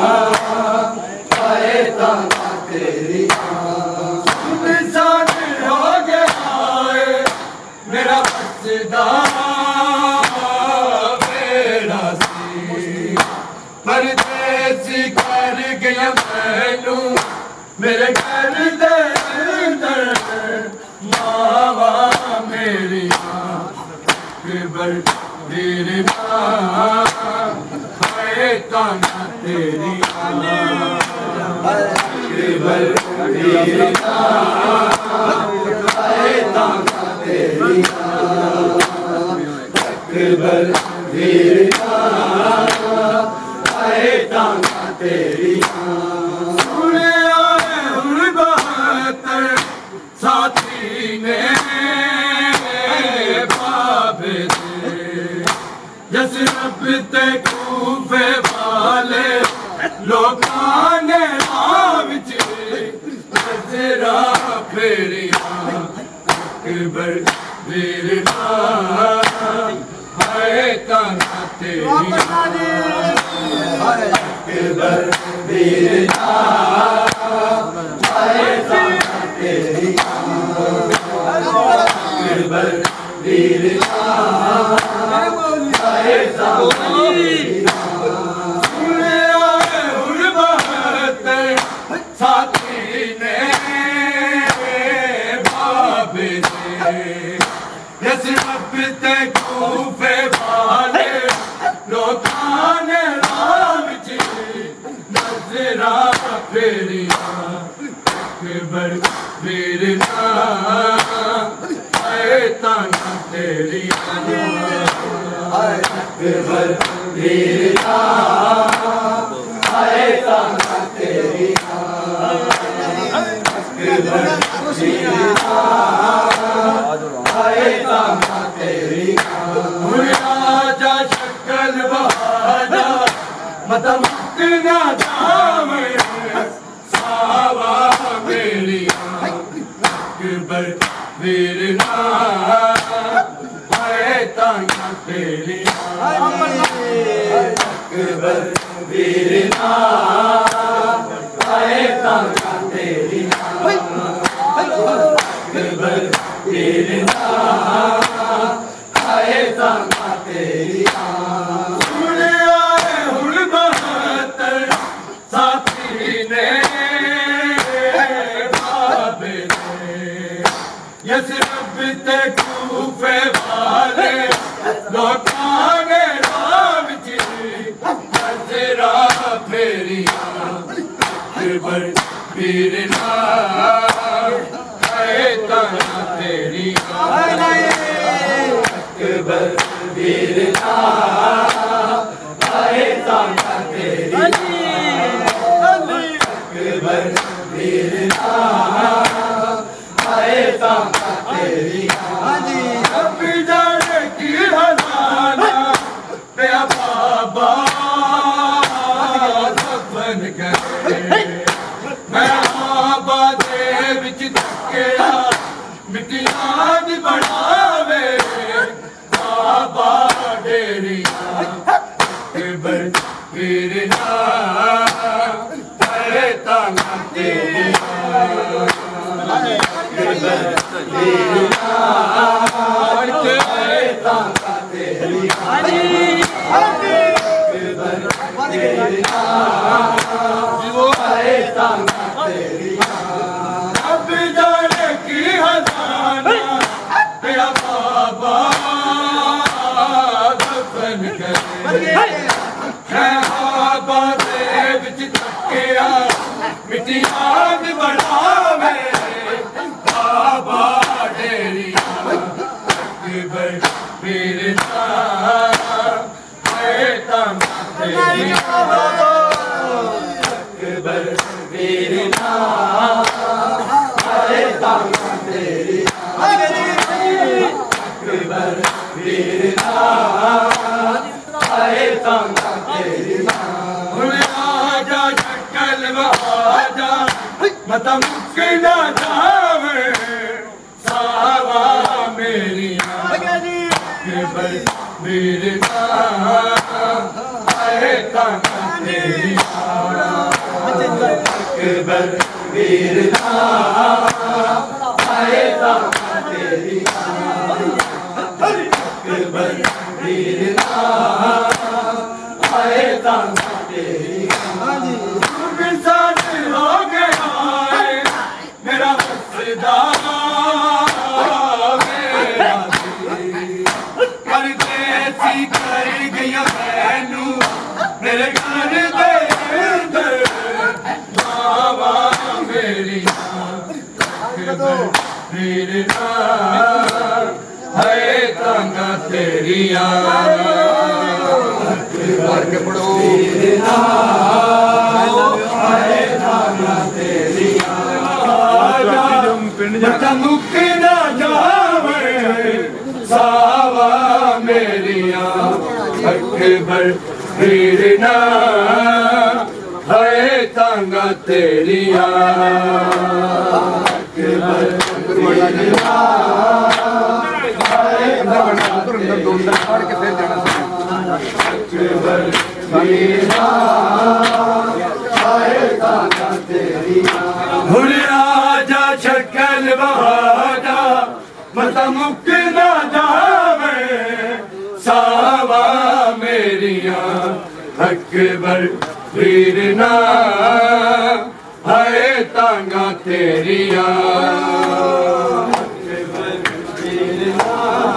है ताना तेरी सुनसान हो गया है मेरा बस्ता मेरा सी परदेसी कर गया मैनू मेरे घर दे अंदर मावा मेरी अकबर वीरना है ताना तेरी अकबर वीरना है ताना तेरी अकबर वीरना है ताना तेरी सुने आए हुर बहत्तर साथी ने बाबे से जस रब ते कूफे वाले लोकां ने विच नजरा फेरी अकबर वीरना है ताना तेरी अकबर वीरना है ताना तेरी अकबर वीरना है ताना साथी ने बाबे से जस रब ते कूफे वाले लोकां ने विच नजरा फेरी अकबर वीरना है ताना तेरी अकबर वीरना है ताना तेरी अकबर वीरना है ताना तेरी आजा शक्ल बहाजा मता मुक्ति ना जावे सावा मेरी अकबर वीरना है ताना तेरी अकबर वीरना है ताना तेरी अकबर वीरना है ताना तेरी सुने आए हुर बहत्तर साथी ने बाबे से यस रब ते कूफे वाले लोकां ने विच नजरा फेरी अकबर वीरना है ताना तेरी अकबर वीरना है ताना तेरी अकबर वीरना है ताना तेरी बाबा दफन करे मैं बाबा दे विच तकिया मिट्टियां दी बनावे बाबा डेरिया अकबर पीर ना है तंग तेरी अकबर पीर ना है तंग तेरी अकबर पीर ना है तंग तेरी आजा शक्ल आजा मत मुकना जावे सावा मेरी अकबर पीर ना है तंग तेरी अकबर पीर ना है तंग तेरी अकबर पीर ना है तंग तेरी इंसान हो गया मेरा मसदा मेरा परदेसी कर गया मैनू मेरे घर दे अंदर बाबा मेरी अकबर पीर ना है तंग तेरिया अकबर के पढ़ो है तंग तेरिया मुक ना जावे सावा मेरिया अकबर पीर ना है तंग तेरिया अकबर पीर ना अकबर पीर ना है तंग तेरिया हुन आजा शक्ल बहाजा मत मुक ना जावे सावा मेरिया अकबर पीर ना है तंग तेरिया अकबर पीर ना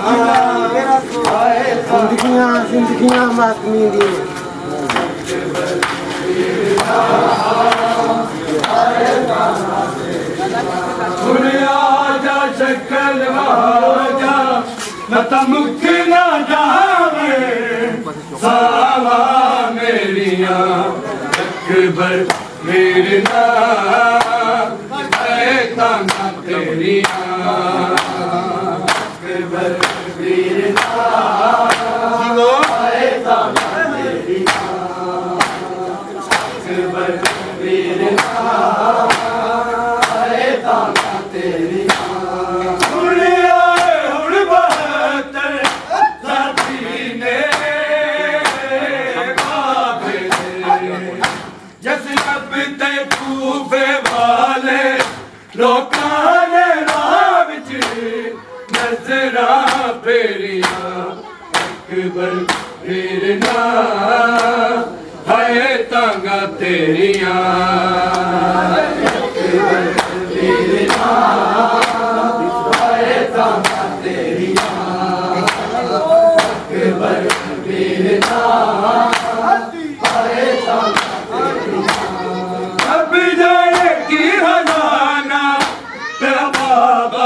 है जिंदगियां जिंदगियां मातमी दी अकबर पीर ना है तंग हुन आजा शक्ल आजा मत मुक ना जावे सावा मेरिया अकबर पीर ना है तंग तेरिया अकबर पीर ना है तंग तेरिया अकबर पीर ना है तंग तेरिया हुण आए हुण बहत्तर साथी ने बाबे जस लब ते कूफे वाले लोकां ने राह विच नजरां फेरिया अकबर पीर ना है तंग तेरिया अकबर पीर ना है तंग तेरिया अकबर पीर ना है तंग तेरिया अब जाए की हजाना तेरा बाबा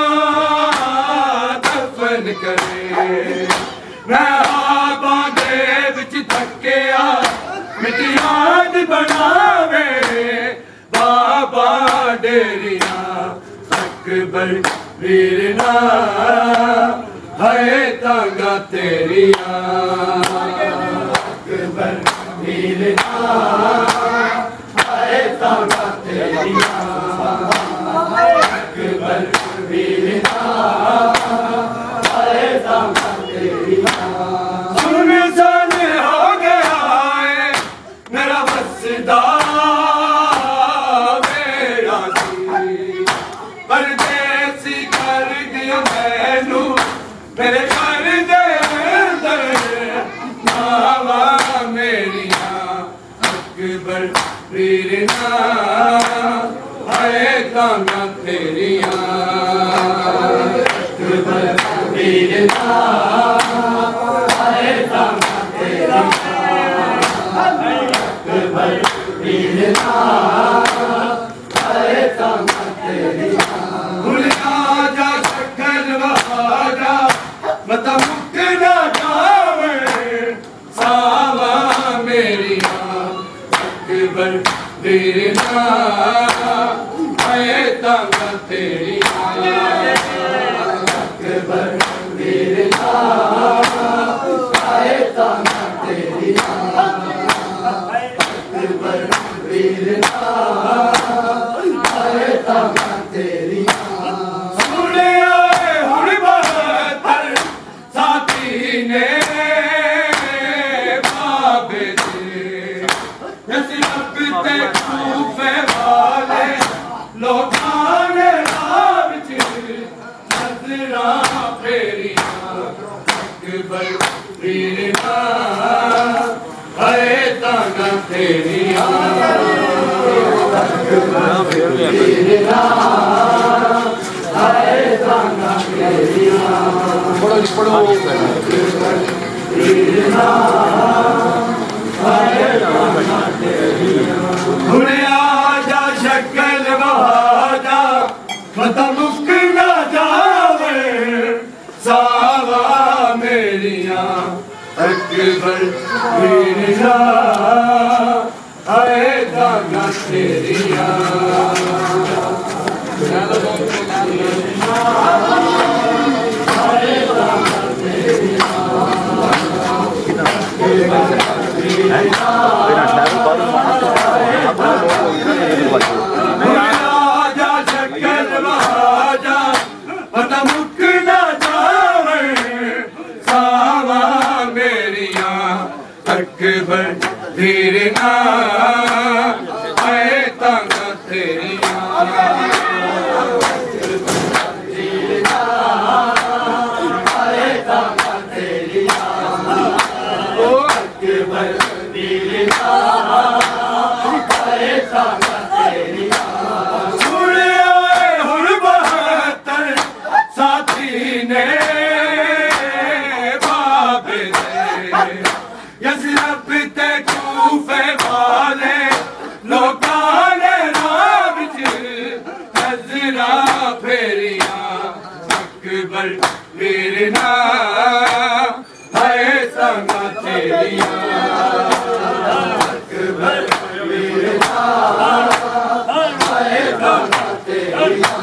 दफन करे मैं बाबा दे विच थकिया मिट्टियां दी बनावे बाबा डेरिया अकबर पीर ना है तंग तेरिया अकबर पीर ना है तंग तेरिया अकबर पीर ना है तंग तेरिया सुनसान हो गया है मेरा मसदा मेरा परदेसी कर गया मैनू मेरे घर दे अंदर बाबा मेरिया अकबर पीर ना है तंग तेरिया अकबर वीरना आए तांगा तेरी अकबर वीरना आए तांगा तेरी भुलिया जा शक्ल वहाजा मत मुक ना जावे सावा मेरी अकबर वीरना आए तांगा तेरी अकबर वीरना आए तांगा तेरी अकबर वीरना आए तांगा तेरी सुने आए हुण बहत्तर साथी ने बाबे दे जैसे लगते कूफे वाले लोगां ने राह विच नजरां फेरियां अकबर वीरना आए तांगा तेरियां अकबर वीरना आए तांगा तेरियां अकबर वीरना आए तांगा तेरियां हुणे आजा शक्ल वहाजा मत मुक ना जावे सावा मेरिया अकबर वीरना आए तांगा तेरिया आए तांगा तेरिया आजा शक्ल वहाजा मत मुक ना जावे सावा मेरिया अकबर वीरना आए तांगा तेरिया वीरना आए तांगा तेरिया ओ अकबर वीरना आए तांगा तेरिया सुने आए हुण बहत्तर साथी ने बाबे दे यज़रब ते कूफे वाले लोगां ने राह विच नज़रां फेरियां अकबर वीरना आए तांगा तेरियां अकबर वीरना आए तांगा तेरियां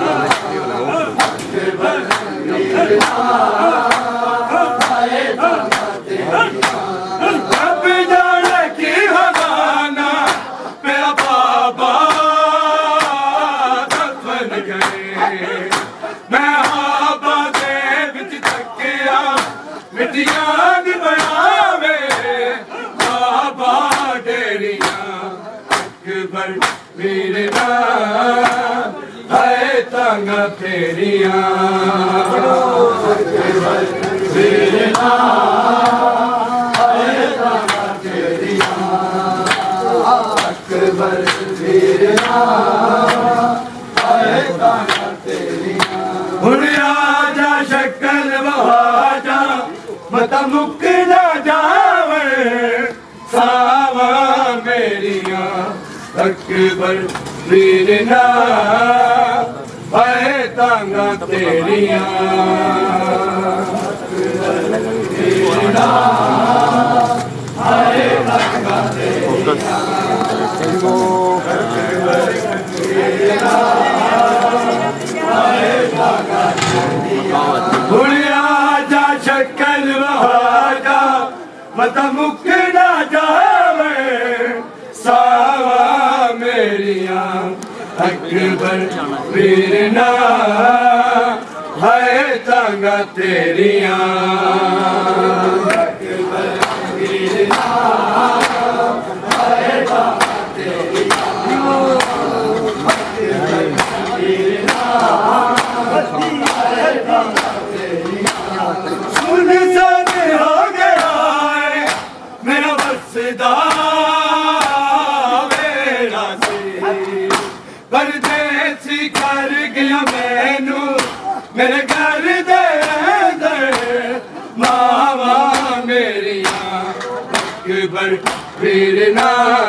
अकबर वीरना आए तांगा तेरियां रब जाने की हवाना मेरा बाबा दफन गए मैं हाबा दे विच तकिया मिट्टियां दी बनावे बाबा डेरियां अकबर वीरना आए तांगा तेरियां अकबर वीरना आए तांगा तेरियां अकबर वीरना आए तांगा तेरियां हुण आजा शक्ल वहाजा मत मुक ना जावे सावा मेरिया अकबर वीरना आए तांगा तेरियां अकबर वीरना आए तांगा तेरियां अकबर वीरना आए तांगा तेरियां हुण आजा शक्ल वहाजा मत मुक ना जावे सावा मेरिया अकबर वीरना आए तांगा तेरियां अकबर वीरना आए तांगा तेरियां अकबर वीरना आए तांगा तेरियां सुन सन हो गया है मेरा बसदा वेड़ा से परदेसी कर गया मैनू मेरे घर दे वीरना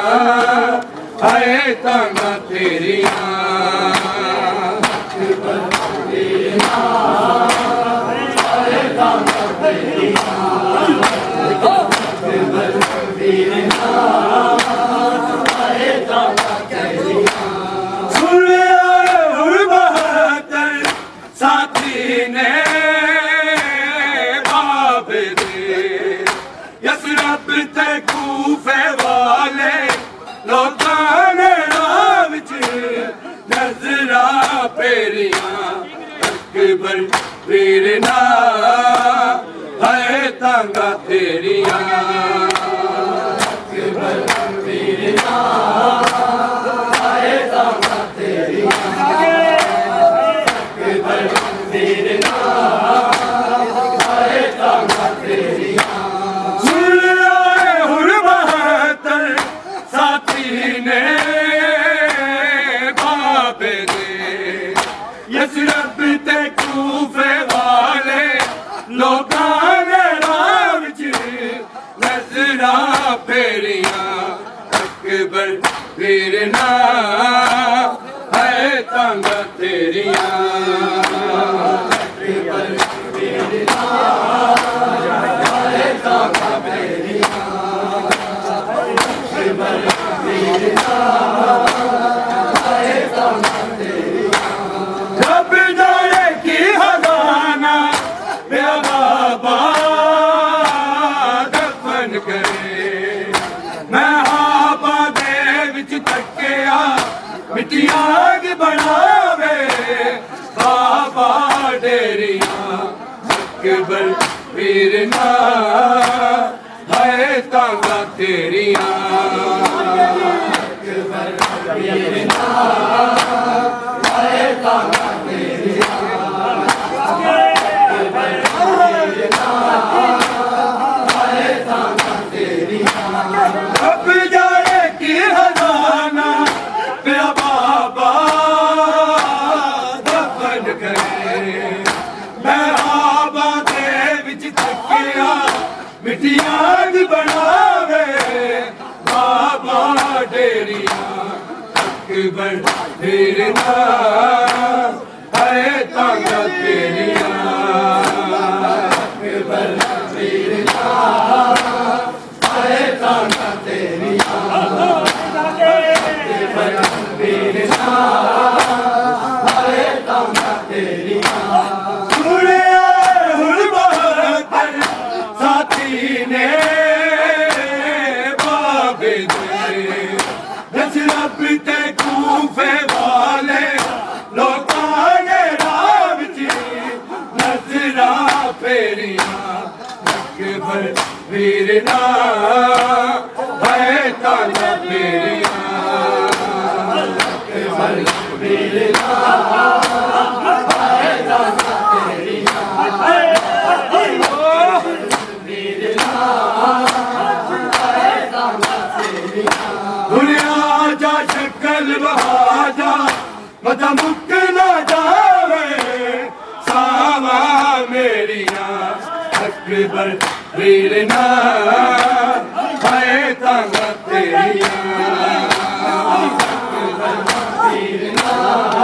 है तांगा तेरिया साथी ने बाब दे यसरब ते कूफे वाले लोकां ने राह विच नजरा पेरियां अकबर वीरना है तांगा तेरियां अकबर वीरना है तांगा तेरियां यसरब ते कूफे वाले लोकां ने राह विच नजरा फेरियां अकबर वीरना है तांगा तेरियां अकबर वीरना है तांगा तेरियां अकबर वीरना है तांगा तेरियां रब जाने की हजाना मेरा बाबा दफन करे मैं हाबा दे विच तकिया मिट्टियां दी बनावे बाबा डेरियां अकबर वीरना है तांगा तेरियां अकबर वीरना है तांगा तेरियां अकबर वीरना है तांगा तेरियां अब जाने की हजाना मेरा बाबा दफन करे मैं हाबा दे विच तकिया मिट्टियां दी बनावे बाबा डेरियां अकबर वीरना है तांगा तेरियां अकबर वीरना है तांगा तेरियां अकबर वीरना है तांगा तेरियां सुने हुण बहादुर साथी ने बाबे दे यसरब ते कूफे वाले लोकां ने राह विच नजरा फेरियां अकबर वीरना है तांगा तेरियां अकबर वीरना है तांगा तेरियां वीरना है तांगा तेरियां दुनिया जा शक्ल बहाजा मता मुक ना जावे सावा मेरियां अकबर वीरना है तांगा तेरियां अकबर वीरना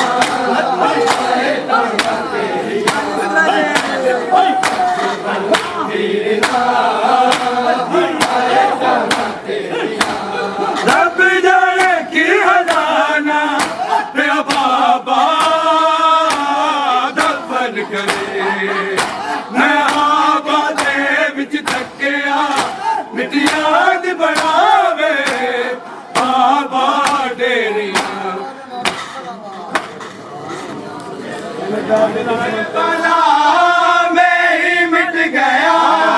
है तांगा तेरियां अकबर वीरना है तांगा तेरियां रब जाने की हजाना मेरा बाबा दफन करे मैं हाबा दे विच तकिया मिट्टियां दी बनावे बाबा डेरियां बला में ही मिट गया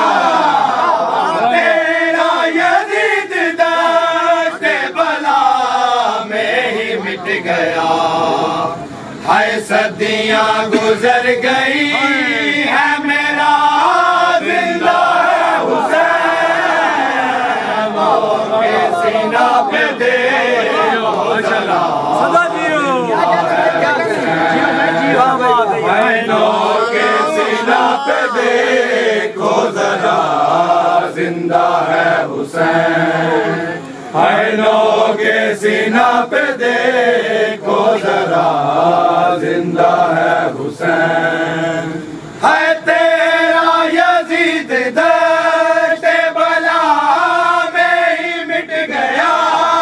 तेरा यजीद दस्ते बला में ही मिट गया हाय सदियां गुजर गई है मेरा जिंदा है हुसैन के सीना पे दे चला सदा जियो के सीना पे देखो जरा जिंदा है हुसैन हुसैनों के सीना पे देखो जरा जिंदा है हुसैन। है तेरा यजीद दर्द बला में ही मिट गया,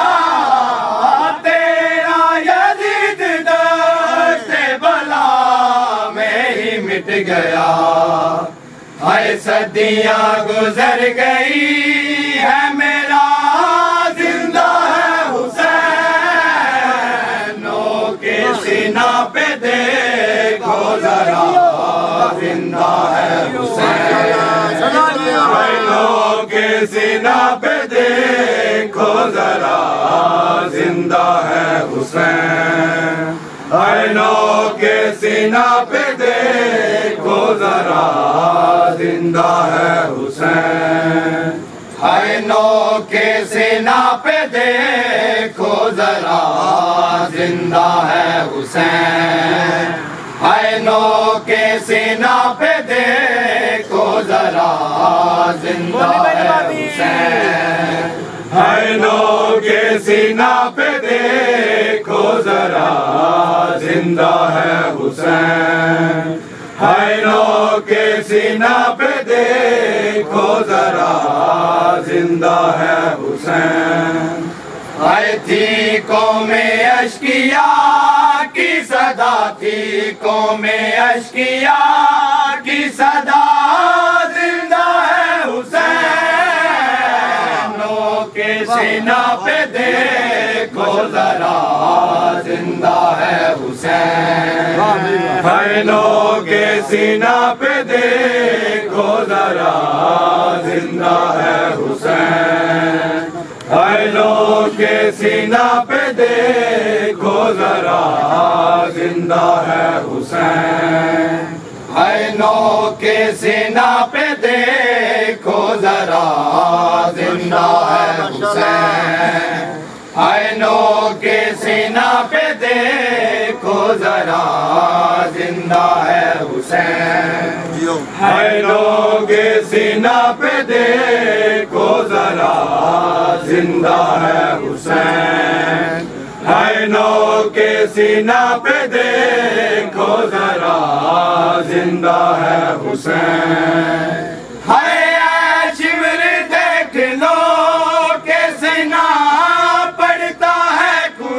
तेरा यजीद दर्द बला में ही मिट गया। हाय सदियां गुजर गई है मेरा जिंदा है हुसैनों के सीना पे देखो जरा जिंदा है हुसैन। हुसैनों के सीना पे देखो जरा जिंदा है हुसैन। हुसैनों के सीना पे देखो जरा जिंदा है हुसैन। हुसैनों के सीना पे देखो जरा जिंदा है हुसैन। हुसैनों के सीना पे देखो जरा जिंदा है हुसैन। हुसैनों के सीना पे देखो जरा जिंदा है हुसैन। हुसैनों के सीना पे देखो जरा जिंदा है हुसैन। हाय थी कौमे अश्किया की सदा, थी कौमे अश्किया की सदा जिंदा है हुसैनों के सीना पे देखो जरा जिंदा है हुसैन। हुसैनों के सीना पे देखो जरा जिंदा है हुसैन। हुसैनों के सीना पे देखो जरा जिंदा है हुसैन। हुसैनों के सीना पे देखो जरा जिंदा है हुसैन। हुसैनों के सीना पे देखो जरा जिंदा है हुसैन। हुसैनों के सीना पे देखो जरा जिंदा है हुसैन। हुसैनों के सीना पे देखो जरा जिंदा है हुसैन। हाय शिमर देख लो के सीना पड़ता है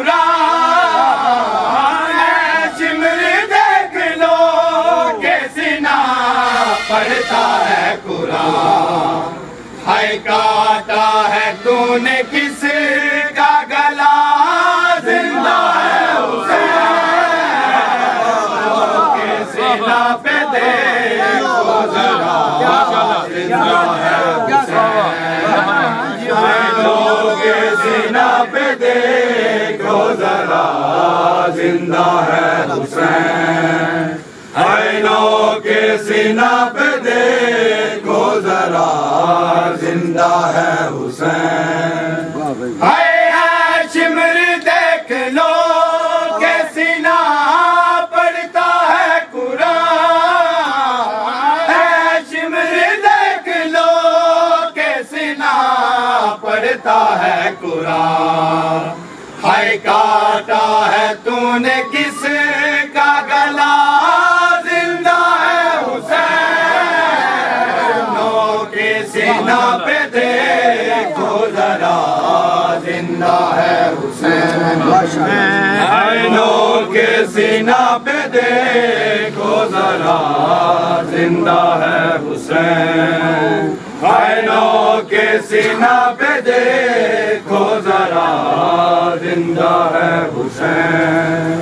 कुरान। शिमर देख लो के सीना पड़ता है कुरान। हाय काटा है तूने किस का गला जिंदा है हुसैन के सीना पे देखो जरा जिंदा है हुसैन। के सीना पे देखो जरा जिंदा है हुसैन। हुसैनों के सीना पे देखो जरा जिंदा है हुसैन। हाय शिमर देख लो के सीना पड़ता है कुरान। शिमर देख लो के सीना पड़ता है कुरान। हाय काटा है तूने किस का गला जिंदा है हुसैनों के सीना पे देखो जरा जिंदा है हुसैन। हुसैनों के सीना पे देखो जरा जिंदा है हुसैन। हुसैनों के सीना पे देखो जरा जिंदा है हुसैन।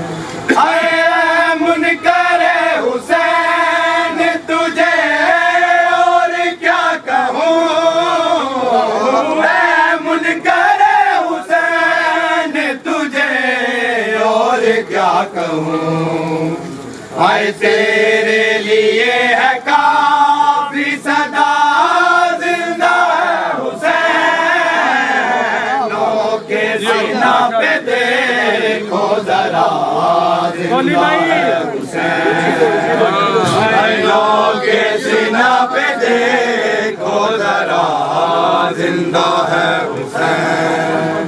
मुनकर हुसैन तुझे और क्या कहूँ, मुनकर हुसैन तुझे और क्या कहूँ। हाय तेरे लिए है काफी सदा जिंदा है हुसैनों के सीना पे देखो जरा जिंदा है हुसैनों के सीना पे देखो जरा जिंदा है हुसैन।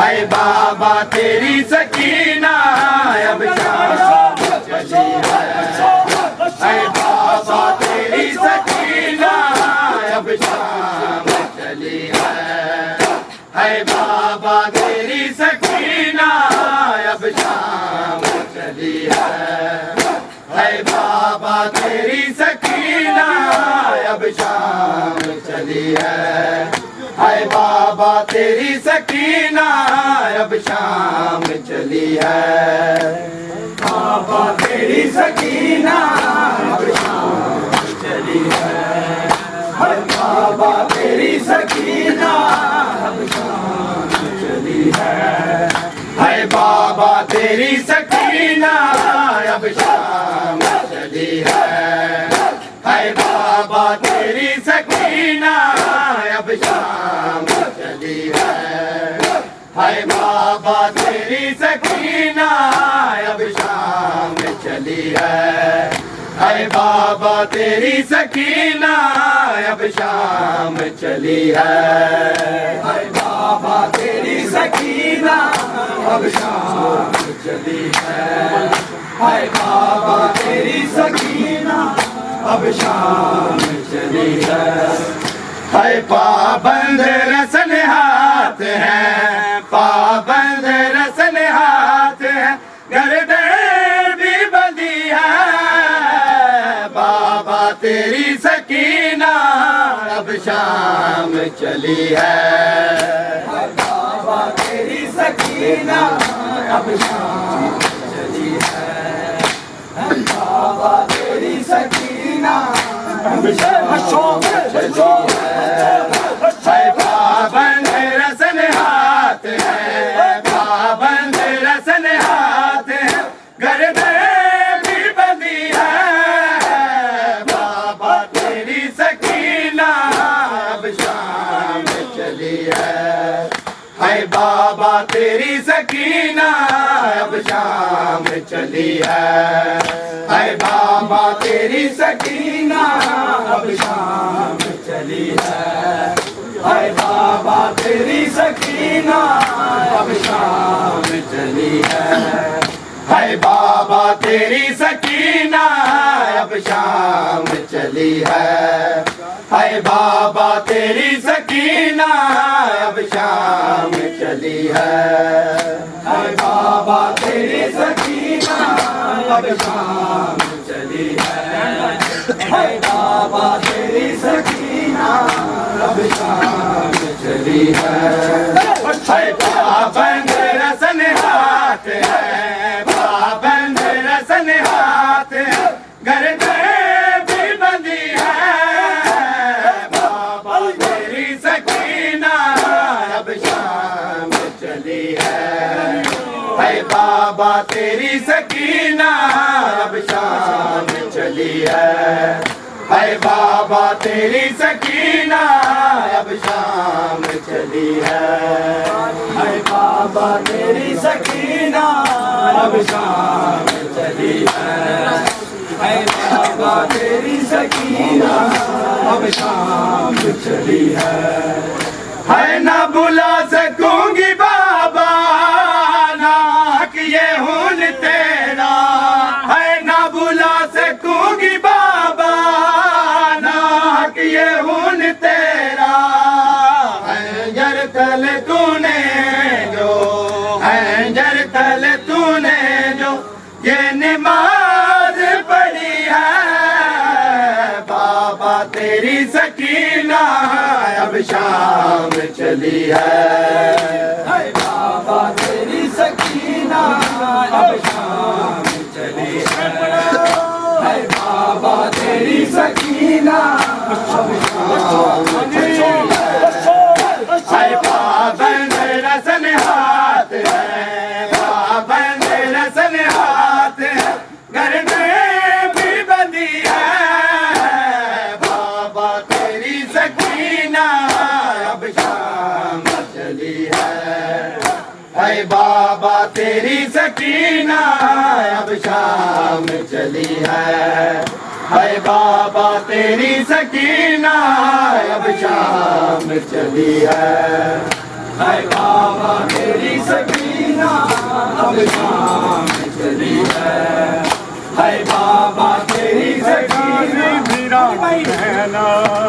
है बाबा तेरी सकीना अब शाम चली है, है बाबा तेरी सकीना अब शाम चली है, है बाबा तेरी सकीना अब शाम चली है, है बाबा तेरी सकीना अब शाम चली है, है बाबा तेरी सकीना अब शाम चली है, बाबा तेरी सकीना अब शाम चली है, है बाबा तेरी सकीना अब शाम चली है, है बाबा तेरी सकीना अब शाम चली है, है बाबा तेरी सकीना अब शाम चली है, है बाबा तेरी सकीना अब शाम चली है, है बाबा तेरी सकीना अब शाम चली है, है बाबा तेरी सकीना अब शाम चली है, है बाबा तेरी सकीना अब शाम चली है, है पाबंद रसन हाथ है, पाबंद रसन हाथ है, गर्दन भी बंधी है, बाबा तेरी सकीना अब शाम चली है, बाबा तेरी सकीना अब शाम चली है, बाबा तेरी सकीना अब शाम चली है, है पाबंद रसन हाथ है, पाबंद रसन हाथ है, गर्दन भी बंधी है, बाबा तेरी सकीना अब शाम चली है, है बाबा तेरी सकीना अब शाम चली है, है बाबा तेरी सकीना अब शाम चली है, है बाबा तेरी सकीना अब शाम चली है, है बाबा तेरी सकीना अब शाम चली है, है बाबा तेरी सकीना अब शाम चली है, है बाबा तेरी सकीना अब शाम चली है, है बाबा तेरी सकीना अब शाम चली है, है पाबंद रसन हाथ है, पाबंद रसन हाथ है, गर्दन भी बंधी है, बाबा तेरी सकीना अब शाम चली है, है बाबा तेरी सकीना अब शाम चली है, है बाबा तेरी सकीना अब शाम चली है, है बाबा तेरी सकीना अब शाम चली है, है बाबा तेरी सकीना अब शाम चली है, है ना बुला सकूंगी बाबा ना ये हुन तेरा, है ना बुला सकूंगी बाबा ये हुन तेरा, है जर तल तूने जो, है जर तल तूने जो ये नमाज पढ़ी है, बाबा तेरी सकीना अब शाम चली है, है बाबा तेरी सकीना अब शाम चली है, है बाबा तेरी सकीना अब शाम चली है, है पाबंद रसन हाथ है, पाबंद रसन हाथ है, गर्दन भी बंधी है, बाबा तेरी सकीना अब शाम चली है, है बाबा तेरी सकीना अब शाम चली है, है बाबा तेरी सकीना अब शाम चली है, है बाबा तेरी सकीना अब शाम चली है है बाबा तेरी सकीना मेरा कहना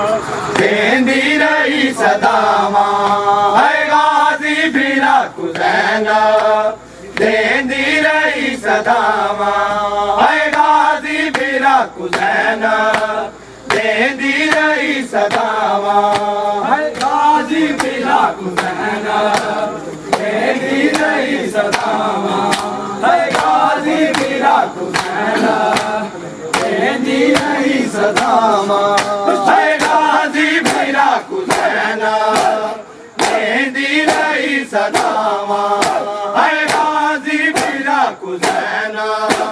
देंदी रही सदामा है गाजी फिरा कुजैना देंदी रही सदामा है गाजी फिरा कुजैना देंदी रही सदामा है गाजी फिरा कुजैना देंदी रही सदामा है गाजी फिरा कुजैना देंदी रही सदामा है गाजी फिरा कुजैना देंदी रही सदामा है गाजी फिरा कुजैना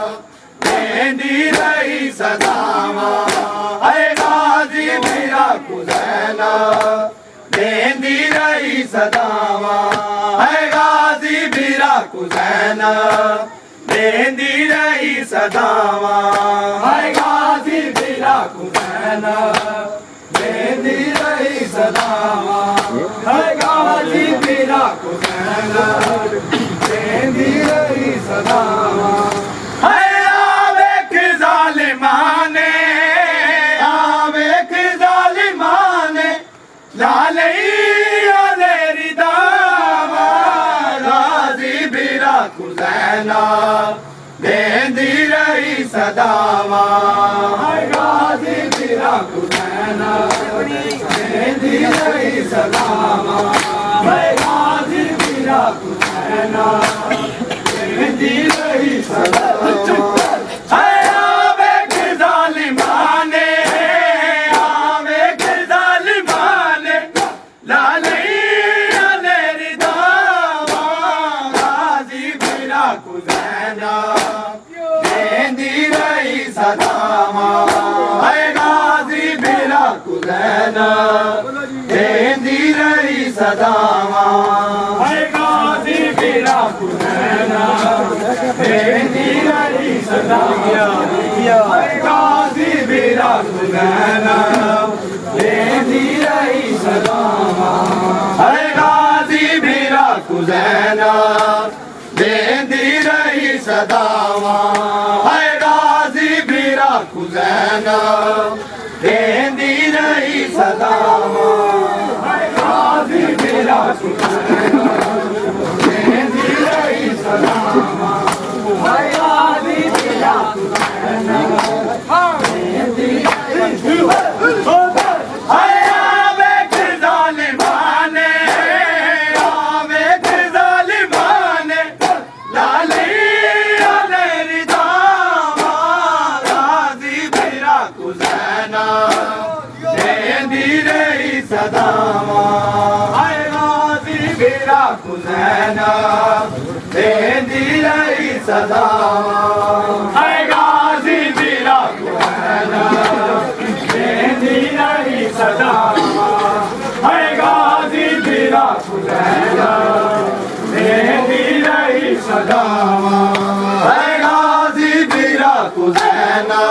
देंदी रही सदामा है गाजी फिरा कुजैना देंदी रही सदामा है गाजी फिरा कुजैना देंदी रही सदामा है गाजी फिरा कुजैना देंदी रही सदामा है गाजी फिरा कुजैना देंदी रही सदामा है आवेख जालिमाने आवेख जालिमाने लाले अलेरी दावा गाजी फिरा कुजैना देंदी रही सदामा है गाजी फिरा कुजैना देंदी रही सदामा है गाजी फिरा कुजैना देंदी रही सदामा है आवेख जालिमाने आवेख जालिमाने लाले अलेरी दावा गाजी फिरा कुजैना देंदी रही सदामा है गाजी फिरा कुजैना देंदी रही सदामा है गाजी फिरा कुजैना देंदी रही सदामा है गाजी फिरा कुजैना देंदी रही सदामा है गाजी फिरा कुजैना देंदी रही सदामा है गाजी फिरा कुजैना देंदी रही सदामा है गाजी फिरा कुजैना देंदी रही सदामा है गाजी फिरा कुजैना देंदी रही है आवेख जालिमाने आवेख जालिमाने लाले अलेरी दावा गाजी फिरा कुजैना देंदी रही सदामा है गाजी फिरा कुजैना देंदी रही सदामा है गाजी फिरा कुजैना देंदी रही सदामा है गाजी फिरा कुजैना देंदी रही सदामा है गाजी फिरा कुजैना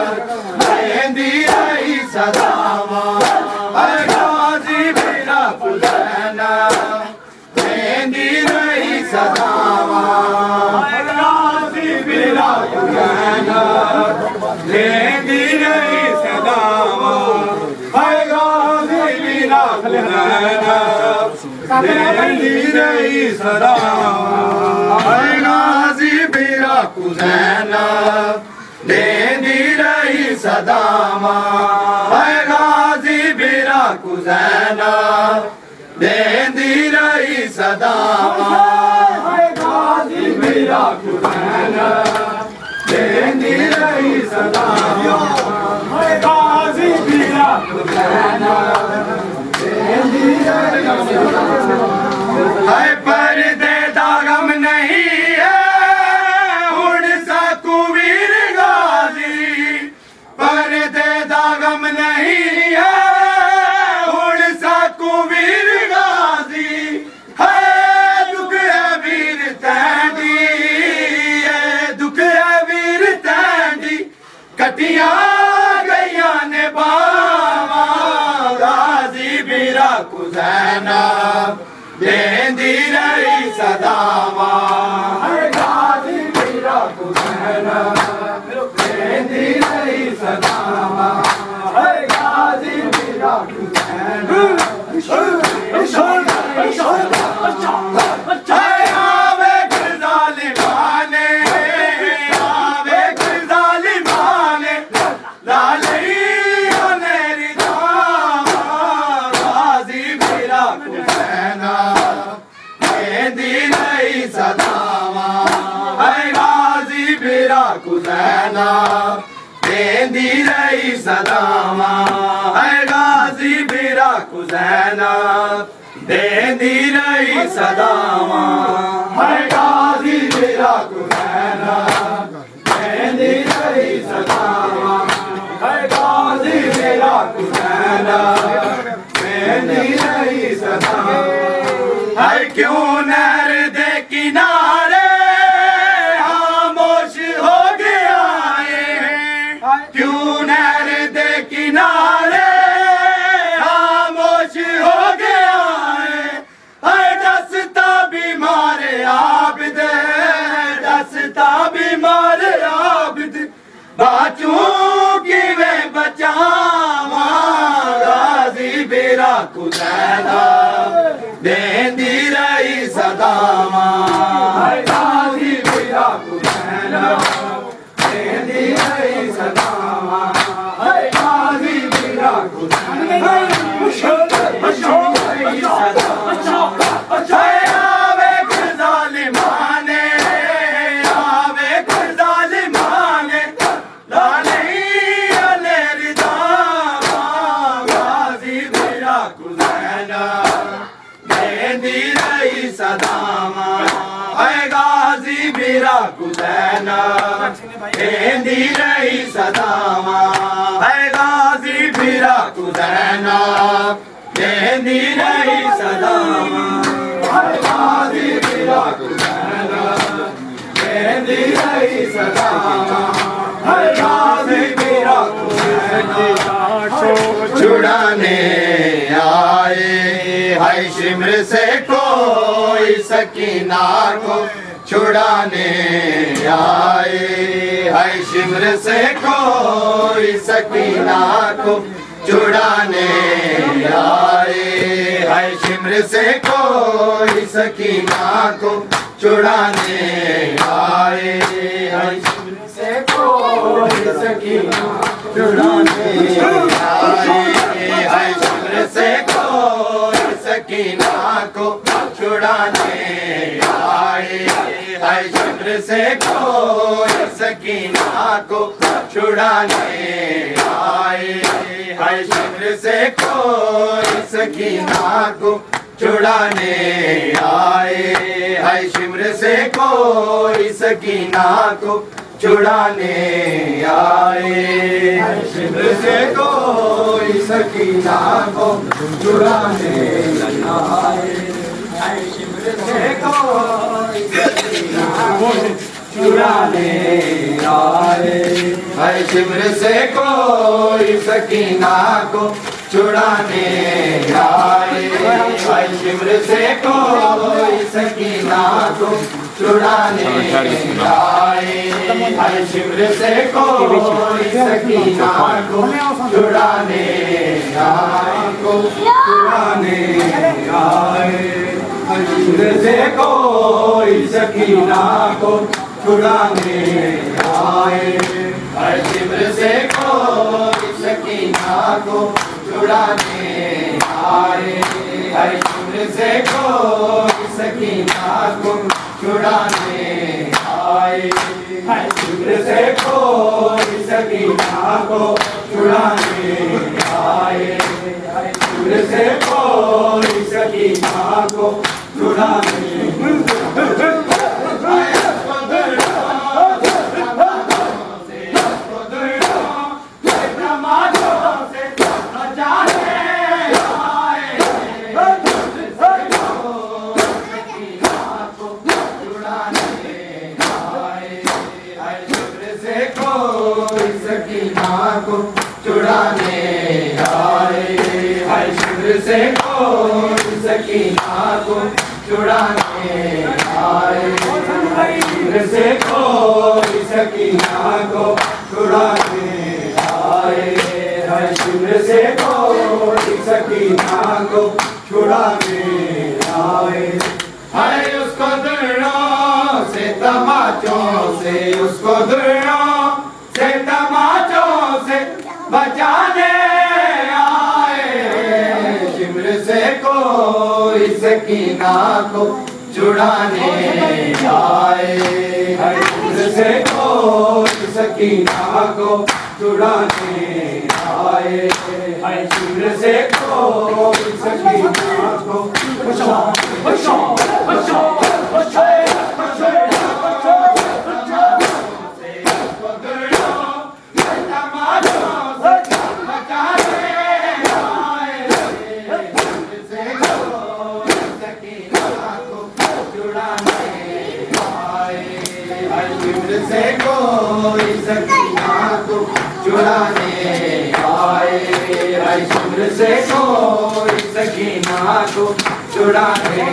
देंदी रही सदामा है गाजी फिरा कुजैना देंदी रही सदामा है गाजी फिरा कुजैना देंदी रही सदामा है गाजी फिरा कुजैना देंदी रही सदामा है गाजी फिरा कुजैना देंदी रही सदामा है गाजी फिरा कुजैना देंदी रही सदामा है गाजी फिरा कुजैना देंदी रही सदामा है गाजी फिरा कुजैना देंदी रही सदामा है पर्दे दा गम नहीं है हुण साकू वीर गाजी पर्दे दा गम नहीं है हुण साकू वीर गाजी है दुख है वीर तैंडी है दुख है वीर तैंडी कटिया गईया ने बावा गाजी फिरा कुजैना देंदी रही सदावा गाजी मीरा हुसैन देंदी रही सदावा गाजी मीरा हुसैन आवे ज़ालिमाने आवे ज़ालिमाने लाली मेरी दावा गाजी मीरा हुसैन देंदी रही सदावा गाजी मीरा हुसैन देंदी रही सदावा गाजी मीरा हुसैन देंदी रही सदावा गाजी मीरा हुसैन देंदी रही सदावा गाजी मीरा हुसैन देंदी रही सदावा है क्यों नहर दे किनारे खामोश हो गया है क्यों नहर दे किनारे खामोश हो गया है दसता बीमार आबिद दसता बीमार आबिद बाचू की वे बचावा गाजी मीरा हुसैन देंदी रही सदावा गाजी मीरा हुसैन देंदी रही सदावा गाजी मीरा हुसैन आवे ज़ालिमाने आवे ज़ालिमाने लाली मेरी दावा गाजी मीरा हुसैन देंदी रही सदावा गाजी मीरा हुसैन देंदी रही सदावा गाजी मीरा हुसैन देंदी रही सदावा गाजी मीरा हुसैन देंदी रही सदावा गाजी मीरा हुसैन छुड़ाने आए है शिमर से कोई सकीना को छुड़ाने आए है शिमर से कोई सकीना को छुड़ाने आए है शिमर से कोई सकीना को छुड़ाने आए है शिमर से कोई सकीना छुड़ाने आए है शिमर से कोई सकीना को छुड़ाने आए है शिमर से कोई सकीना को छुड़ाने आए है शिमर से कोई सकीना को छुड़ाने आए है शिमर से कोई सकीना को छुड़ाने आए है शिमर से कोई सकीना को छुड़ाने आए है शिमर से कोई सकीना को छुड़ाने आए है शिमर से कोई सकीना को छुड़ाने आए है शिमर से कोई सकीना को छुड़ाने आए है शिमर से कोई सकीना को छुड़ाने आए को छुड़ाने आए है शिमर से कोई सकीना को छुड़ाने आए है शिमर से कोई सकीना को छुड़ाने आए है शिमर से कोई सकीना को छुड़ाने आए है शिमर से कोई सकीना को छुड़ाने आए है शिमर से कोई सकीना को छुड़ाने को छुड़ाने आए है शिमर शिमर से कोई सकीना को छुड़ाने आए, शिमर से कोई सकीना को छुड़ाने आए, हर शिमर से कोई सकीना को छुड़ाने आए। हाय उसको दुर्रों से तमाचों से, उसको दुर्रों से तमाचों से बचाने आए, शिमर से कोई सकीना को छुड़ाने आए, शिमर से कोई सकीना को छुड़ाने आए, शिमर से कोई सकीना को से कोई सकीना को छुड़ाने आए, शिमर से कोई सकीना को छुड़ाने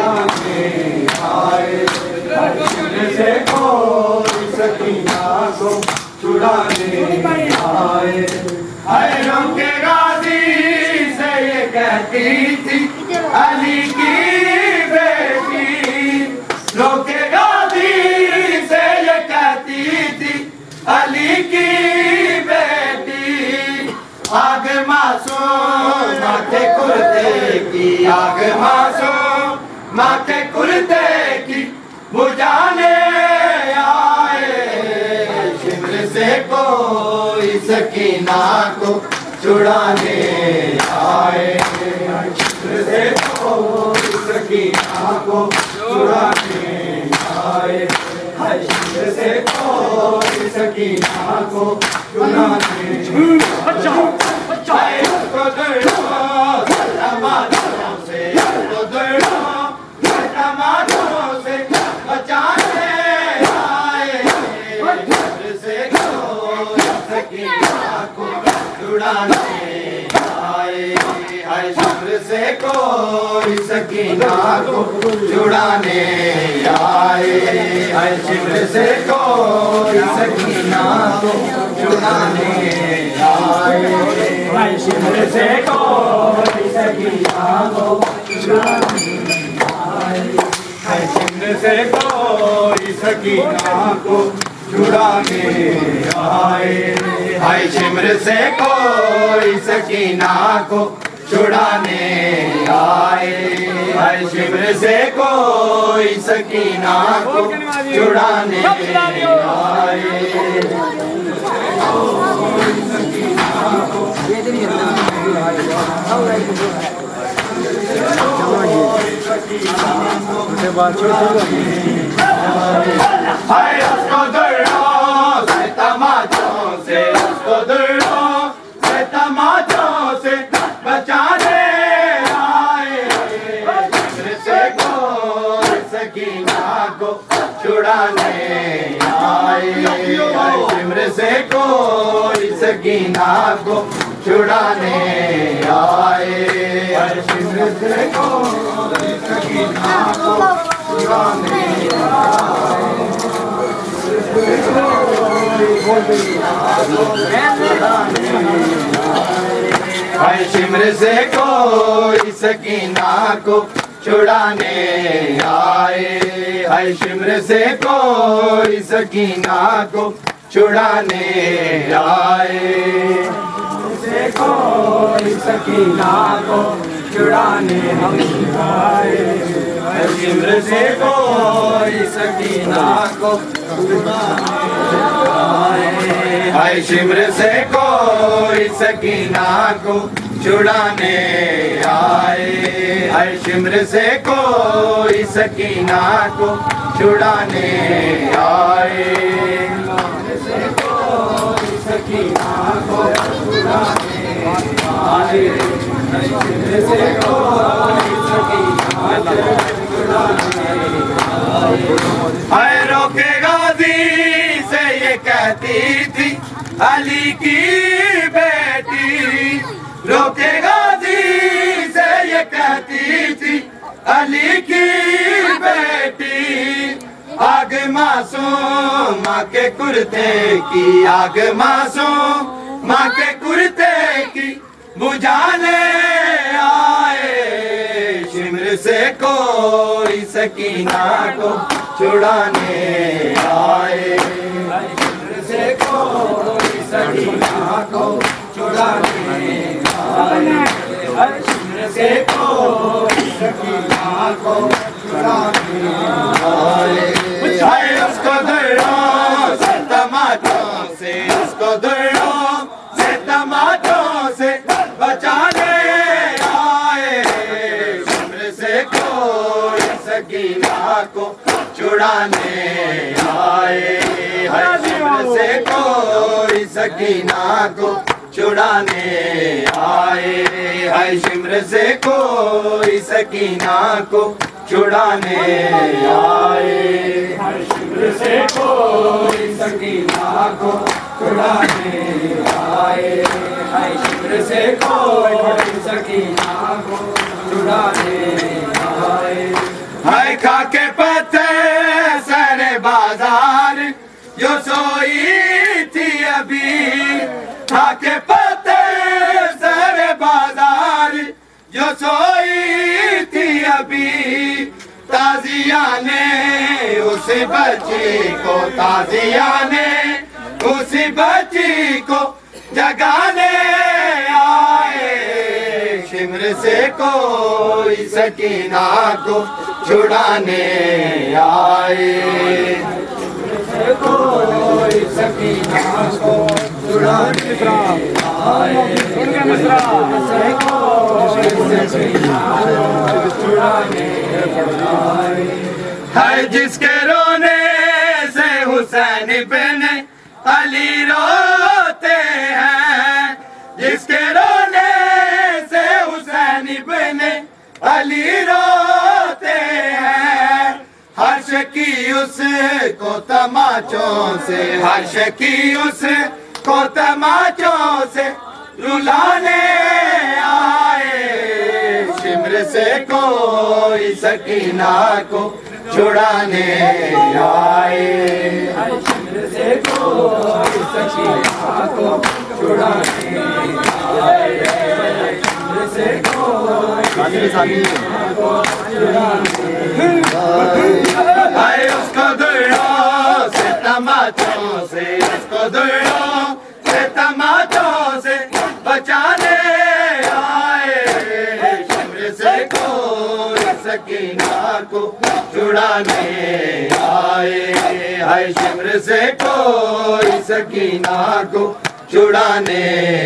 आए, शिमर से कोई सकीना को छुड़ाने आए। हाय रोके गाजी से ये कहती थी अली की बेटी, रोके गाजी से ये कहती थी अली की बेटी, आग मासूम माथे कुर्ते की, आग मासूम माथे कुर्ते की बुझाने आए, शिमर से कोई सकीना को छुड़ाने आए, शिमर से कोई सकीना को छुड़ाने आए, शिमर से कोई सकीना को छुड़ाने आए। उसको दुर्रों से तमाचों से, उसको दुर्रों से तमाचों से बचाने आए, शिमर से कोई सकीना को छुड़ाने आए, हाय शिमर से कोई सकीना को छुड़ाने आए, हाय शिमर से कोई सकीना को छुड़ाने आए, हाय शिमर से कोई सकीना को छुड़ाने आए, हाय शिमर से कोई सकीना को छुड़ाने आए, हाय शिमर से कोई सकीना को छुड़ाने आए, हाय शिमर से कोई सकीना को छुड़ाने आए, हाय उसको दुर्रों से तमाचों से, उसको दुर्रों से तमाचों से बचाने आए, शिमर से कोई सकीना को छुड़ाने आए, शिमर से कोई सकीना को छुड़ाने आए, शिमर से कोई सकीना को छुड़ाने आए, शिमर से कोई सकीना को छुड़ाने आए, हाय शिमर से कोई सकीना को छुड़ाने आए, से कोई सकीना को छुड़ाने हम आए, शिमर से कोई सकीना को छुड़ाने आए, हाय शिमर से कोई सकीना को छुड़ाने आए, हाय शिमर से कोई सकीना को छुड़ाने आए, से कोई सकीना को छुड़ाने आए, शिमर से कोई सकीना को छुड़ाने आए, हाय रोके गाजी से ये कहती थी अली की बेटी, रोके गाजी के कुर्ते की आग मासूम माँ के कुर्ते की बुझाने आए। शिमर से कोई सकीना को छुड़ाने आए। शिमर से कोई सकीना को छुड़ाने आए। शिमर से कोई सकीना को छुड़ाने आए। हाय उसको दर्रों से तमाचों से, उसको दर्रों से तमाचों से बचाने आए। शिमर से कोई सकीना को छुड़ाने आए। हाय शिमर से कोई सकीना को छुड़ाने आए। हाय शिमर से कोई सकीना को छुड़ाने आए। हाय शिमर से कोई सकीना को छुड़ाने आए। हाय शिमर से कोई सकीना को छुड़ाने आए। हाय खाके पत्ते सारे बाजार जो सोई थी अभी। खाके पत्ते सारे बाजार जो सोई थी अभी। ताजिया ने उस बच्ची को, ताजिया ने उस बच्ची को जगाने आए। शिमर से कोई सकीना को छुड़ाने आए। शिमर से कोई सकीना को छुड़ाने आए। शिमर से कोई सकीना को छुड़ाने आए। है जिसके रोने से हुसैन बिन अली रोते हैं। जिसके रोने से हुसैन बिन अली रोते हैं। हर्ष की उसको तमाचों से, हर्ष की उसको तमाचों से रुलाने आए। शिमर से कोई सकीना को छुड़ाने आए। शिमर से कोई सकीना को छुड़ाने आए। शिमर से कोई सकीना को छुड़ाने आए। उसको दुर्रों से तमाचों से, उसको दुर्रों से तमाचों से बचाने आए। शिमर से कोई सकीना को छुड़ाने आए। हाय शिमर से कोई सकीना को छुड़ाने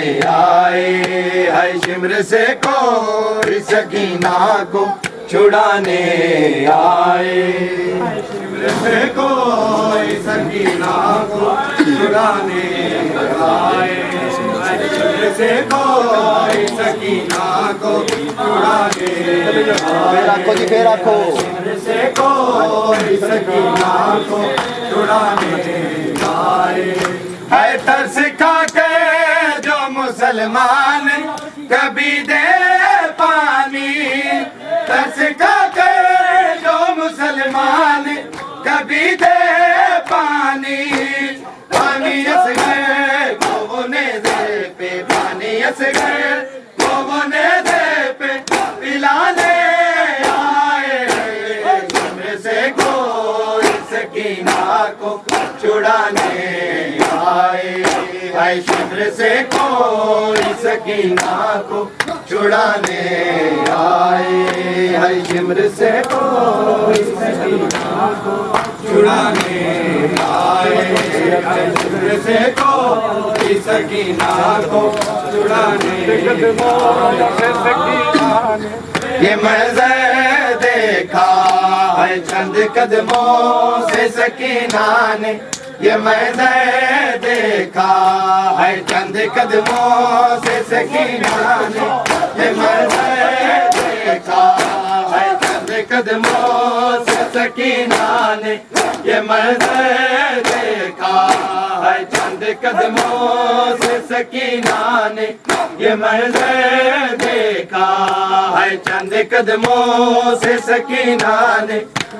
आए। हाय शिमर से कोई सकीना को छुड़ाने आए। शिमर से कोई सकीना को छुड़ाने आए। शिमर से कोई सकीना को छुड़ाने रखो जी, फिर रखो। शिमर से कोई सकीना को छुड़ाने आए। है तरस खा के जो मुसलमान कभी दे पानी। तरस खा के जो मुसलमान कभी दे पानी। पानी असगर को वो नेज़े पे, पानी असगर को वो नेज़े पे पिलाने आए। शिमर से कोई सकीना को छुड़ाने आए। हाय शिमर से कोई सकीना को छुड़ाने आए। हाय शिमर से कोई सकीना को छुड़ाने आए। हाय शिमर से कोई सकीना को छुड़ाने आए। ये मंज़र देखा है चंद कदमों से सकीना ने। ये मंज़र देखा है चंद कदमों से सकीना ने। ये मंज़र देखा है चंद कदमों से सकीना ने। ये मंज़र देखा है चंद कदमों से सकीना ने। ये मंज़र देखा है चंद कदमों से सकीना ने।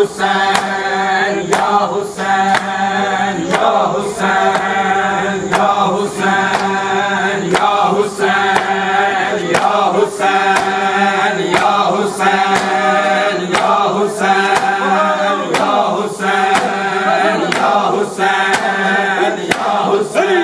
हुसैन या हुसैन या हुसैन या हुसैन या हुसैन या हुसैन या हुसैन या हुसैन या हुसैन या हुसैन या हुसैन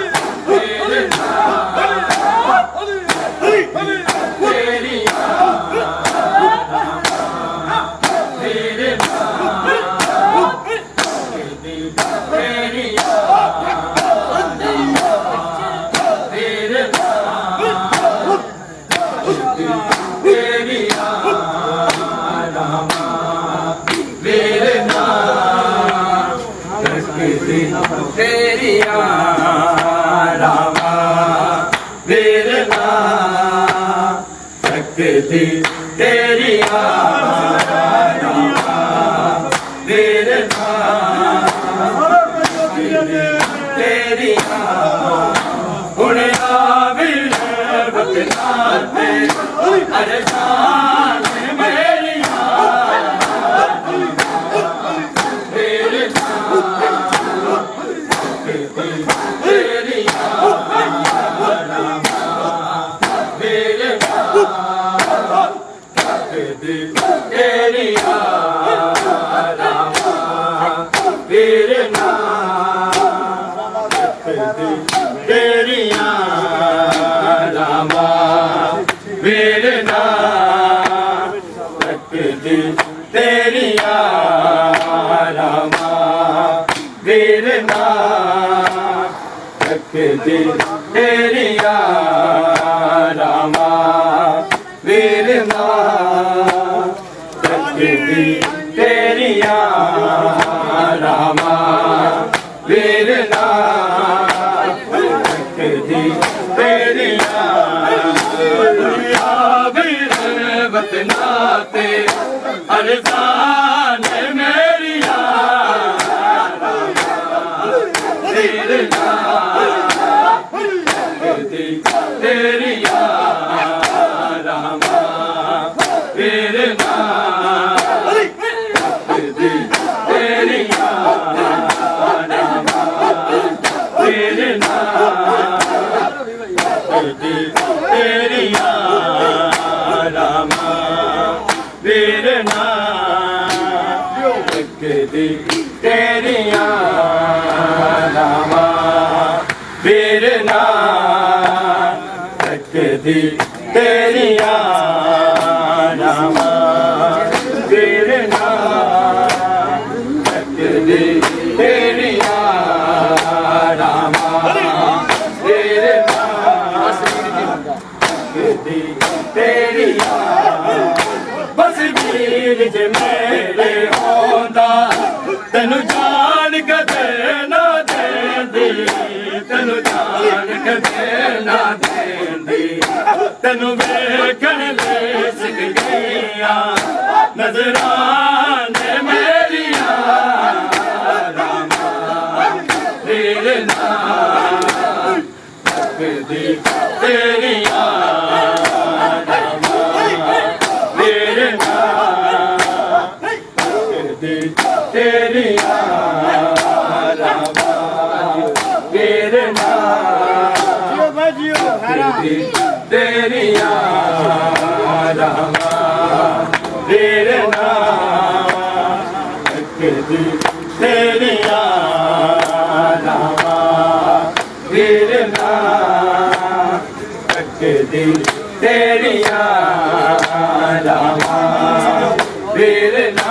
तेरी तकदी तेरिया वीरना तेरिया हुण आविल बतनाते अरे शान मेरिया वीरना तेरिया तेरिया वीरना तेरिया रामा वीरना तकदी तेरिया रामा वीरना तकदी तेरिया रामा वीरना तकदी तेरिया रामा वीरना तकदी तेरिया वीर बतनाते अरसान मेरिया वीरना तकदी तेरिया रामा वीरना तकदी तेरिया रामा वीरना तकदी तेरिया रामा वीरना तकदी तेरिया रामा वीरना तकदी तेरिया रामा वीरना तकदी तेरिया रामा वीरना तकदी तेरिया बस वीर जे मेरे होंदा तैनू जान कदे ना देंदी तैनू जान कदे ना देंदी तैनू वेखण ले सिख गईया नजराने मेरिया रामा वीरना तकदी तेरिया रामा वीरना तकदी तेरिया रामा वीरना तकदी तेरिया रामा वीरना तकदी तेरिया रामा वीरना तकदी तेरिया रामा वीरना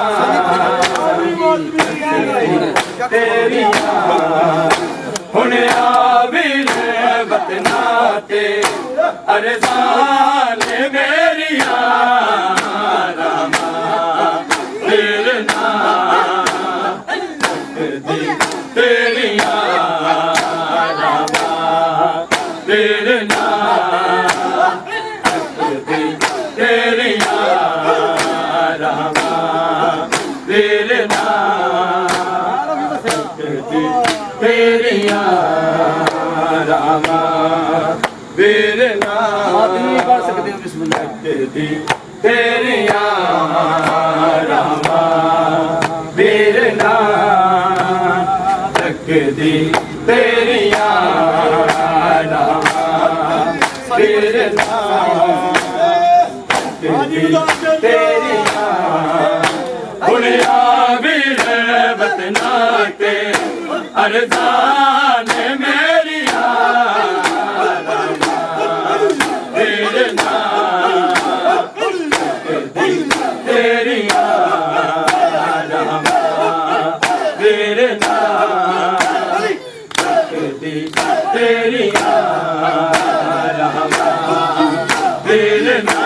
तेरिया हुण आविल बतनाते अरसान मेरिया रामा वीरना तकदी तेरिया रामा वीरना तकदी तेरिया रामा वीरना तकदी तेरिया रामा वीरना पढ़ सकते हो बिस्मिल्लाह तकदी तेरिया रामा वीरना तकदी तेरिया रामा वीरना तकदी तेरिया हुण आविल बतनाते अरसान मेरिया रामा वीरना तकदी तेरिया रामा वीरना तकदी तेरिया रामा वीरना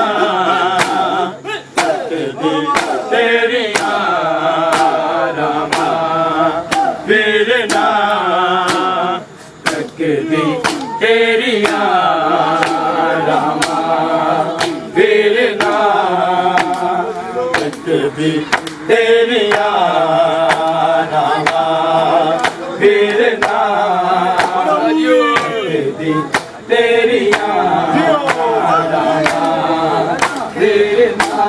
तकदी तेरिया रामा वीरना तकदी तेरिया रामा वीरना तकदी तेरिया रामा वीर ना तकदी तेरिया रामा वीर ना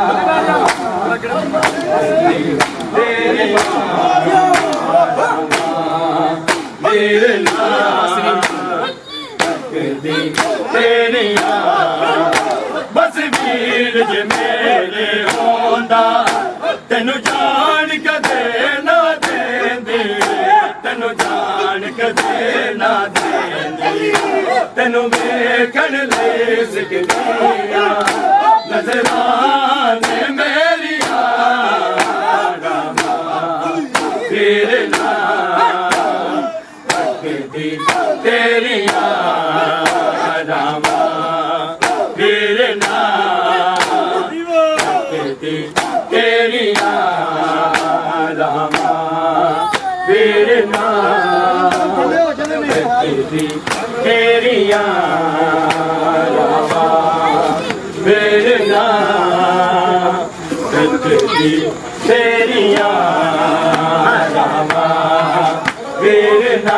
तेरिया वीर ना तकदी तेरिया बस वीर जे मेरे होंदा तेनू जान कदे ना देंदी तेनू जान कदे ना देंदी तेनू वेखण लई सिकदियां नजराने मेरिया रामा वीर ना तकदी तेरिया रामा वीर ना तकदी तेरिया रामा वीर ना तकदी तेरिया रामा वीर ना तकदी तेरिया रामा वीर ना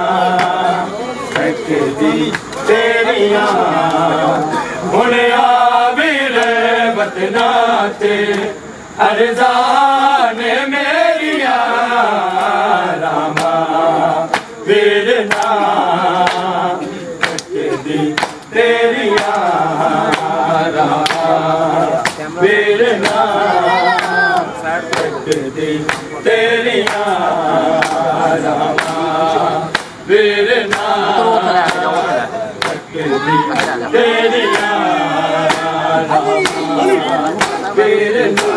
तकदी तेरिया हुण आविर वतना ते अरज़ान मेरिया रामा वीर ना तकदी तेरिया रामा वीर ना तकदी तेरिया रामा वीर ना तकदी तेरिया वीर ना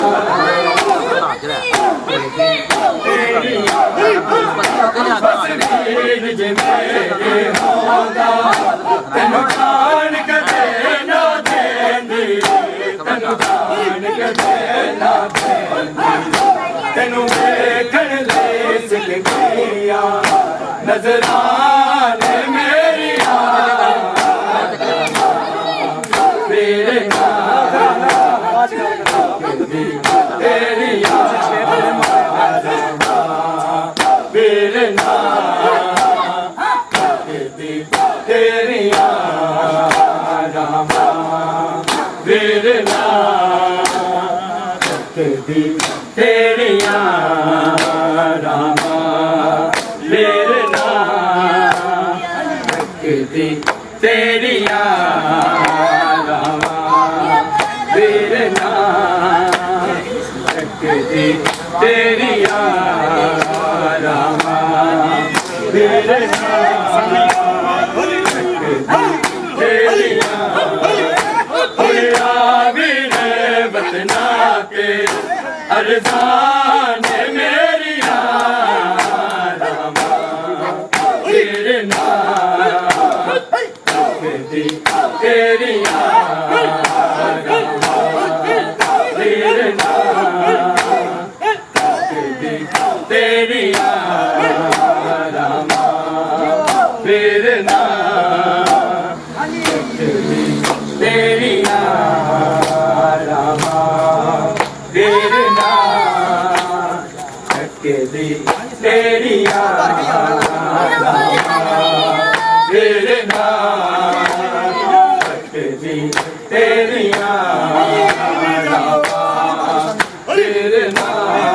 वीर जे मेरे होंदा तेनू जान कदे ना देंदी तेनू जान कदे ना देंदी तेनू वेखण लई सिकदियां नजराने मेरिया वीर ना तकदी तेरिया वीर ना तकदी तेरिया रामा वीर ना तकदी तेरिया रामा वीर ना तकदी तेरिया रामा वीर ना तकदी तेरिया रामा वीर ना तकदी तेरिया वीर वतना के अरज़ान मेरिया रामा वीर ना तकदी तेरिया रामा वीर ना तकदी तेरिया रामा वीर ना तकदी तेरिया रामा वीर ना तकदी तेरिया रामा वीर ना तकदी तेरिया रामा वीर ना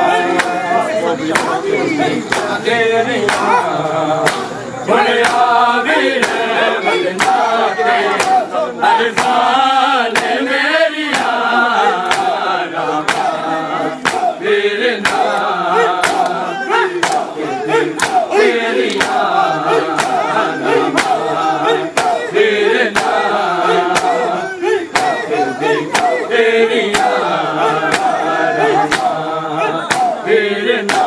तेरिया हुण आविर वतना ते अरज़ान मेरिया रामा वीर ना तकदी तेरिया रामा वीर ना तकदी तेरिया रामा वीर ना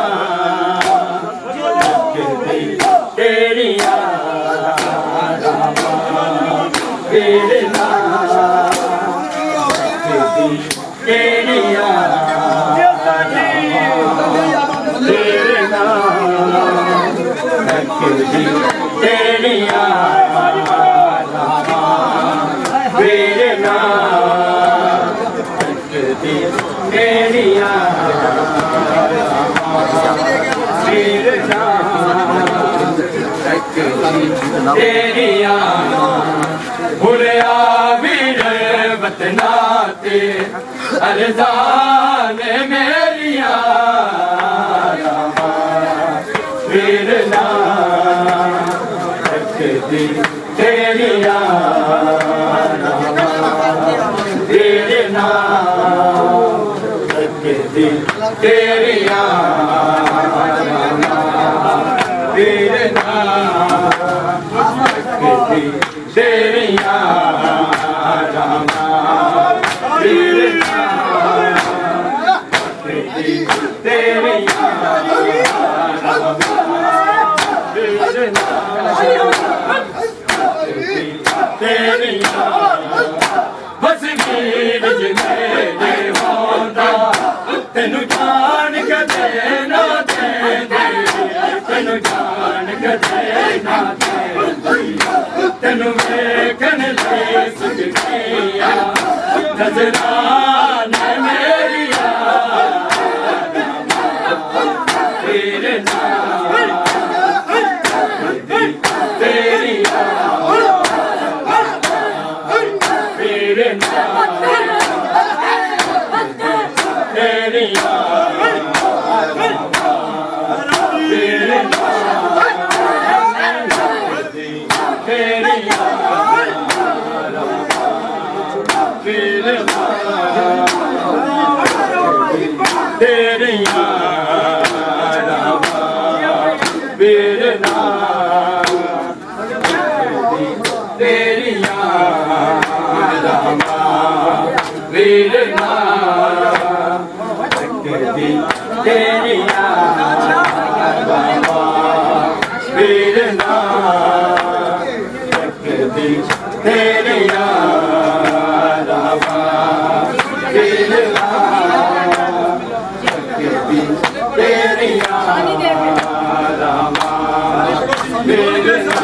तकदी तेरिया रामा वीर ना तकदी तेरिया वीर ना तकदी तेरिया रामा वीर ना तकदी तेरिया तेरिया हुलिया वीर वतना ते अरज़ान मेरिया वीर ना रखती तेरिया वीर ना रखती तेरिया वीर ना रखती तेरिया रामा वीर ना रखती तेरिया तेरिया बस वीर मेरे होंदा तेनू जान के देना दे तेनू जान के देना दे तेनू वेखन ले सजदिया नजरान मेरिया वीर ना तेरिया वीर ना तेरिया वीर ना तेरिया वीर ना तेरिया वीर ना तेरिया रामा वीर ना तेरिया रामा वीर ना तेरिया रामा वीर ना तेरिया रामा वीर ना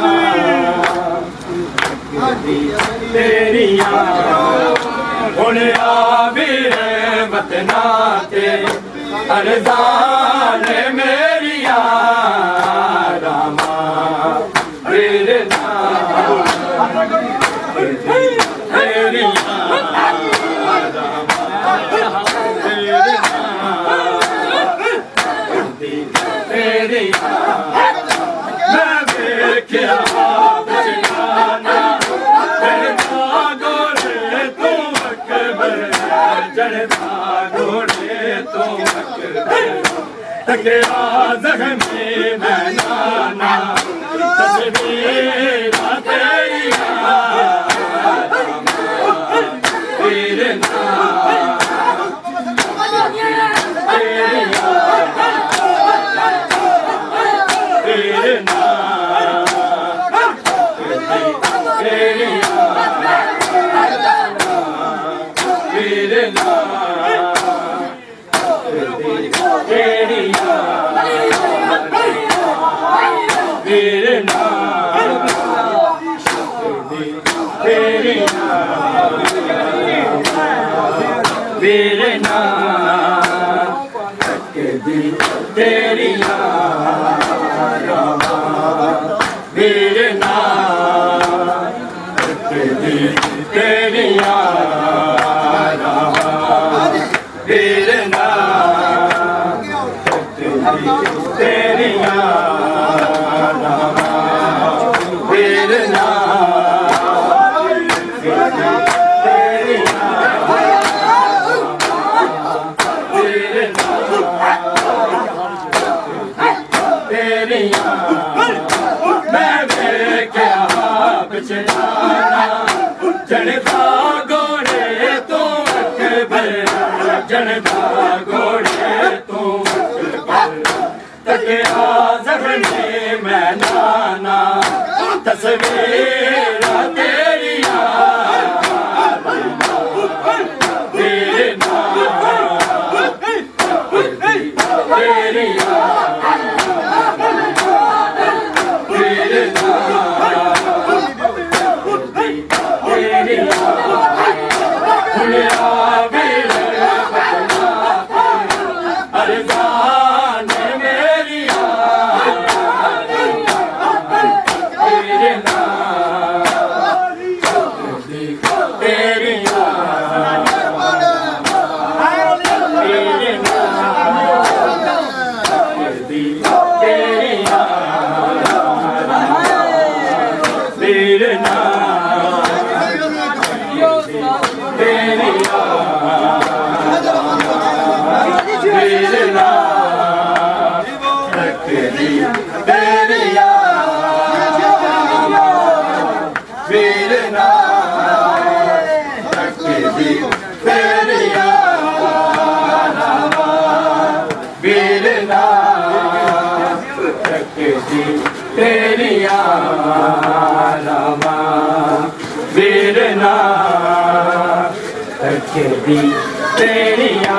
तेरिया हुलिया वीर वतना ते अरज़ान मेरिया रामा वीर ना तेरिया तेरिया मैं वेख्या बचकाना चढ़ता घोड़े तो अकबर चढ़ता घोड़े तो अकबर तकिया ज़ख्मी मैदाना तस्वीरा तेरिया वीर ना तेरिया वीर ना तेरिया वीर ना तेरिया वीर ना तेरिया वीर ना तेरिया रामा वीर ना तेरिया रामा वीर ना तेरिया रामा वीर ना तेरिया मैं वेख्या बचकाना चढ़ता घोड़े तो अकबर चढ़ता घोड़े तो अकबर तकिया ज़ख्मी मैदाना तस्वीरा तेरिया वीर ना तेरिया वीर ना तेरिया हुलिया वीर वतना अरज़ान मेरिया वीर वीरना तकदी तेरिया वीरना तकदी तेरिया वीरना तकदी तेरिया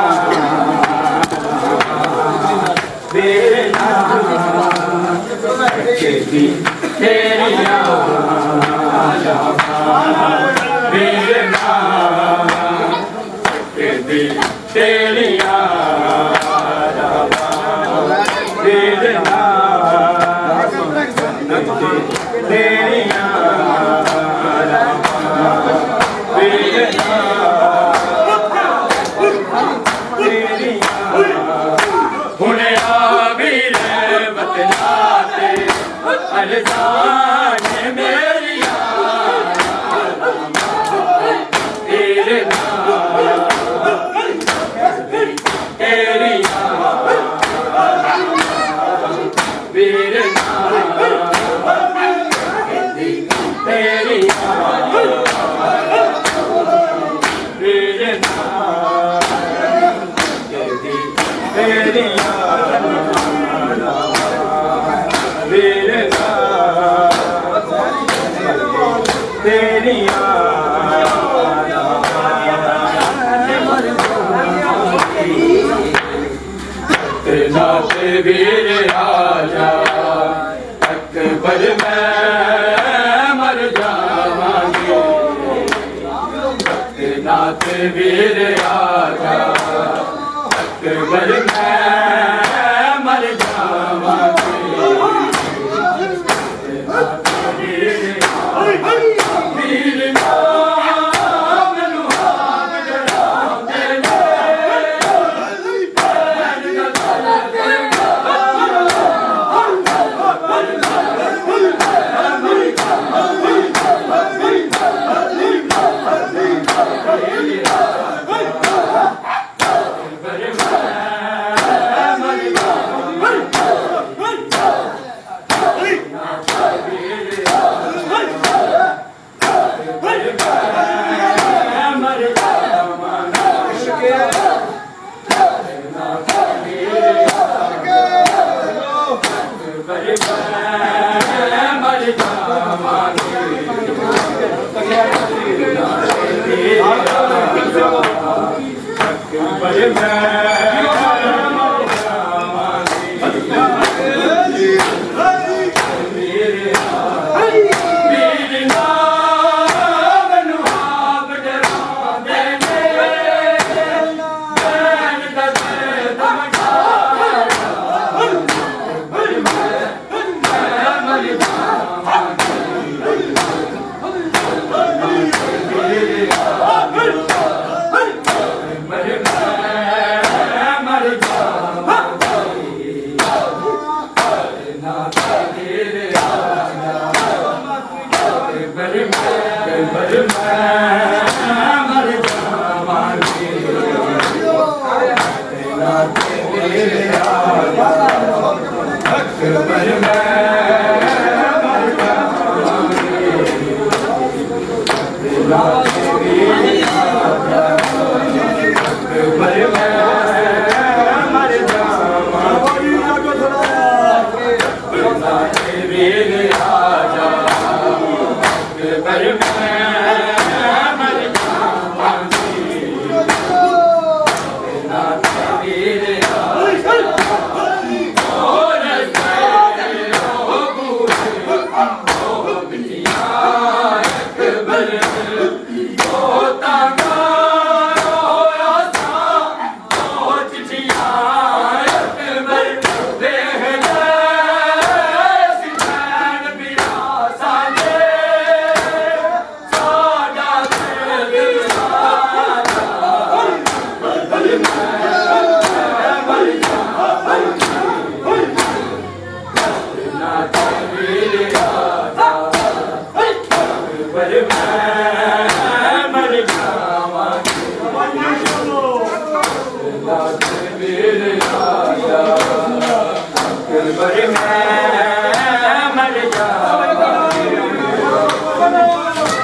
वीरना तकदी तेरिया वीरना तकदी तेरिया वीरना तकदी तेरिया हुने आवीर बतलाते अरज़ान मेरिया तेरे तेरिया वीर तेरिया नाते वीर राजा अकबर मैं मर जावांगे नाते वीर राजा अकबर मैं मर जावांगे वीर मैं मर जाऊंगा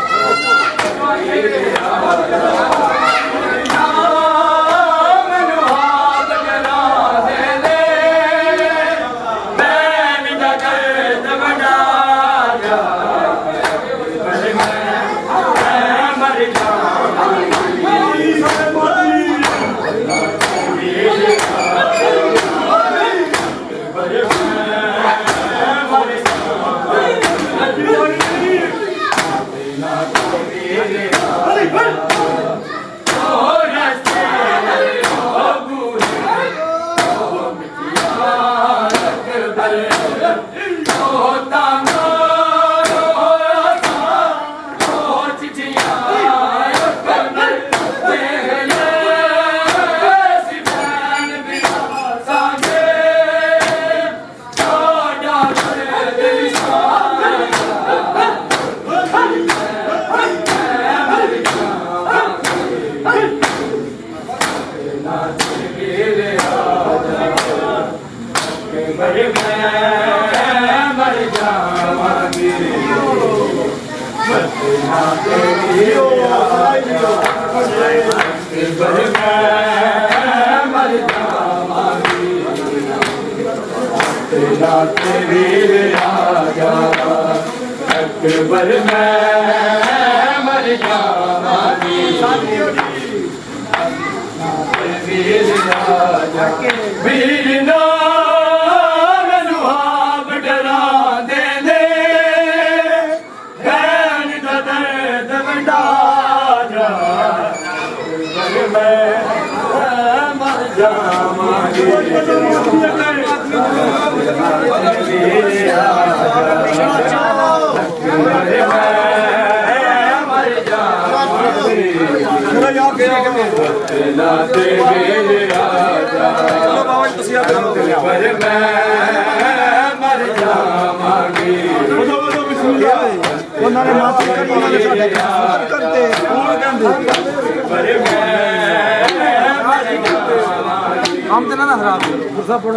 हम तो ना खराब गुस्सा पड़ो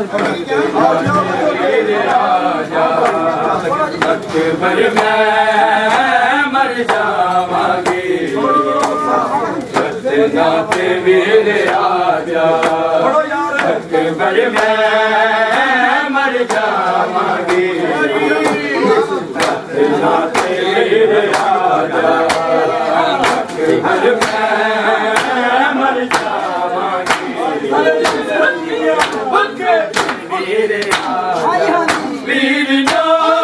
मर जावांगी नाते मेरे आजा अकबर मैं मर जावांगी नाते मेरे आजा अकबर मैं मर जावांगी मेरे आजा वीर नो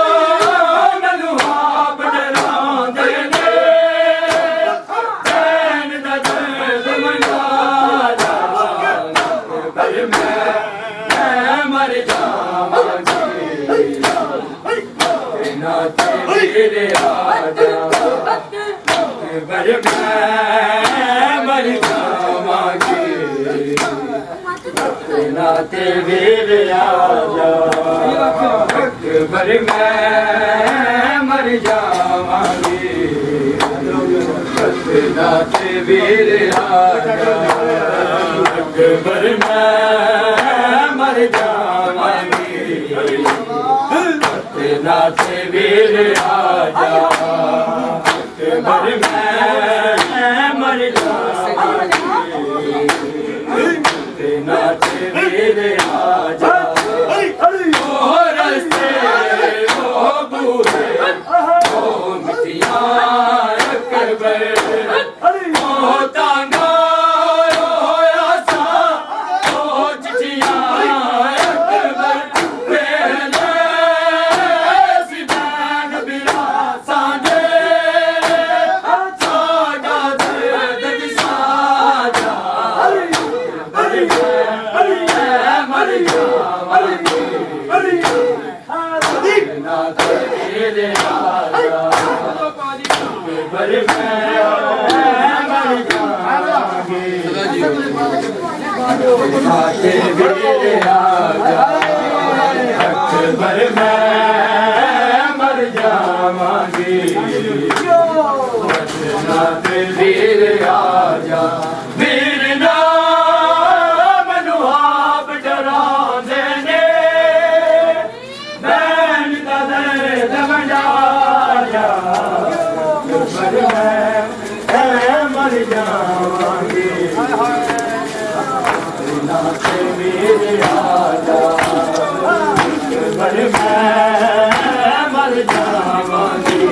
मेरे आजा अकबर मैं मर जावांगी नाते मेरे आजा अकबर मैं मर जावांगी नाते मेरे आजा अकबर मैं मर जावांगी नाते मेरे आजा अकबर मैं मर जावांगी नाते मेरे आजा ओ रस्ते ओ बूहे ओ मिट्टियाँ अकबर ओ तांगा ओ आसा ओ चिट्ठियाँ अकबर नाते मेरे आजा अकबर मैं मर जावांगी नाते मेरे आजा वीर नाम नुहाब डरांदे ने बैन दा दर्द वंडाया अकबर मैं मर जावांगी नाते मेरे आजा अकबर मैं मर जावांगी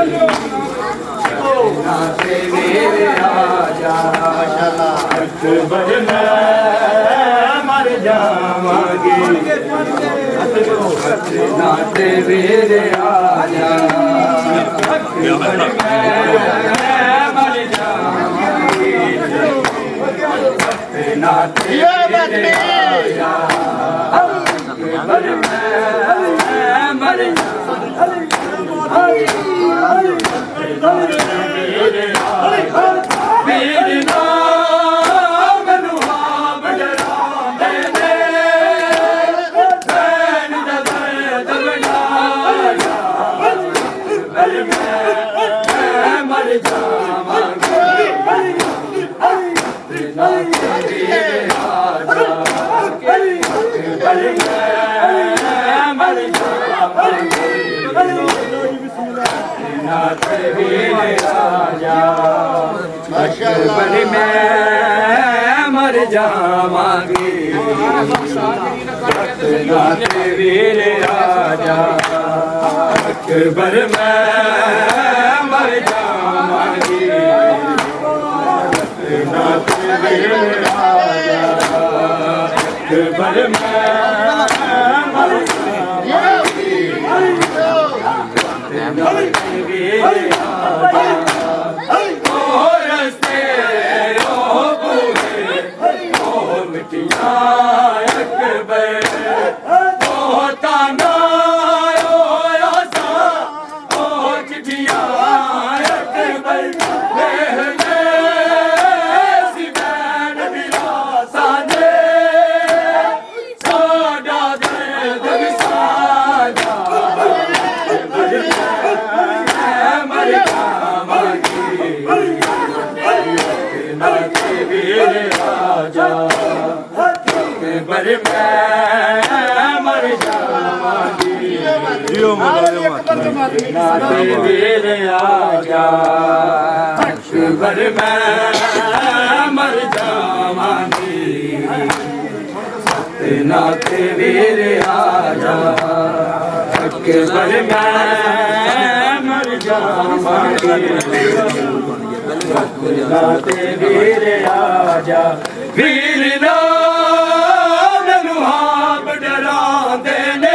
नाते मेरे आजा अकबर मैं मर जावांगी नाते मेरे आजा मर जावांगी वीर राजा अकबर मैं मर जावांगी वीर राजा अकबर मैं मर जावांगी वीर राजा वीर आजा अकबर मैं मर जावांगी नाथ वीर आजा अकबर मैं मर जावांगी नाथ वीर आजा वीर नाम लुहाब डरा देने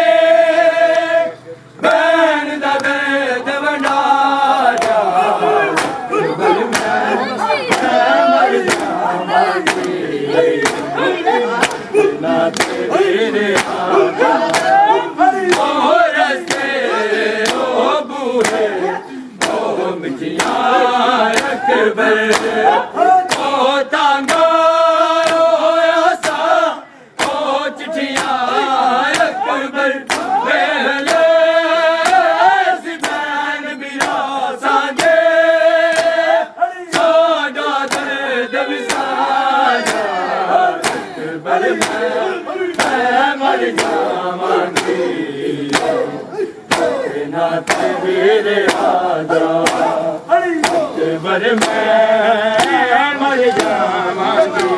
वीर राजा अकबर मैं मर जावांगी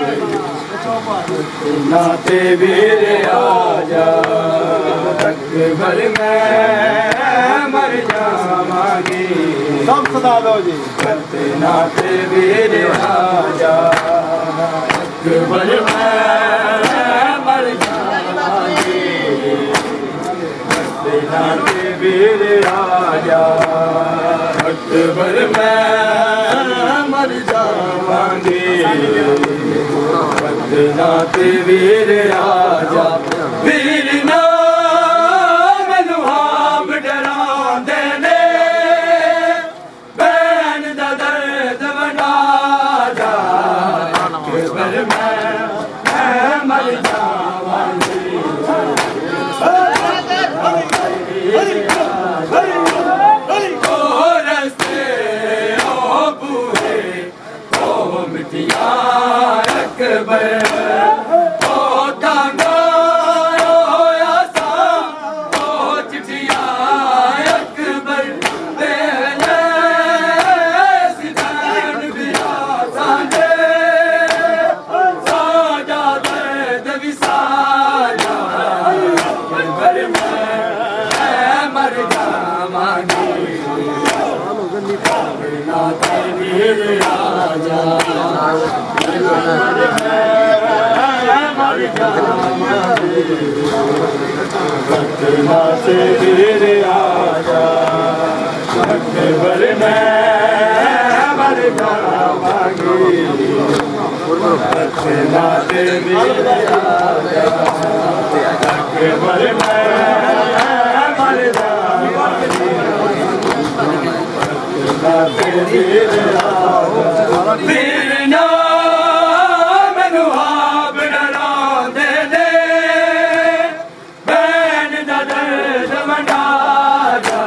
नाथ वीर आजा अकबर मैं मर जावांगी सब सदा दो जी नाथ वीर आजा अकबर मैं मर जावांगी नाथ वीर राजा अकबर मैं मर जावांगी नाथ वीर राजा वीर नाम लुहाब डरा देने बैन दा दर्द बना जा अकबर मैं मर जावांगी वीर राजा पटना से वीर आजा अकबर में मर जावांगी पटना से वीर आजा अकबर में मर जावांगी पटना से वीर आजा वीर ना मैनू आप डरा दे दे बैन दा दर्द मंडा जा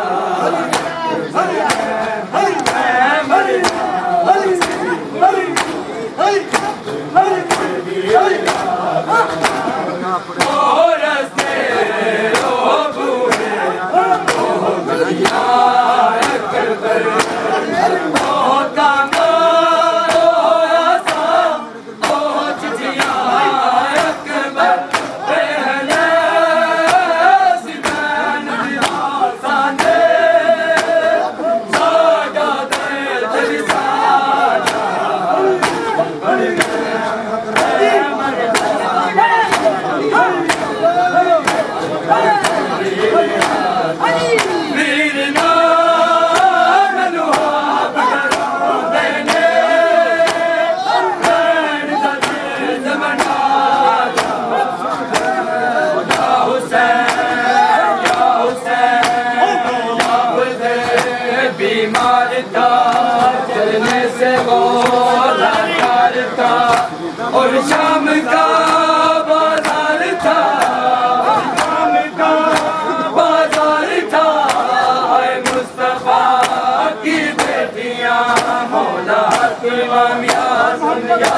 और शाम का बाजार था शाम का बाजार था मुस्तफा की बेटियां मौला इमाम या सुनिया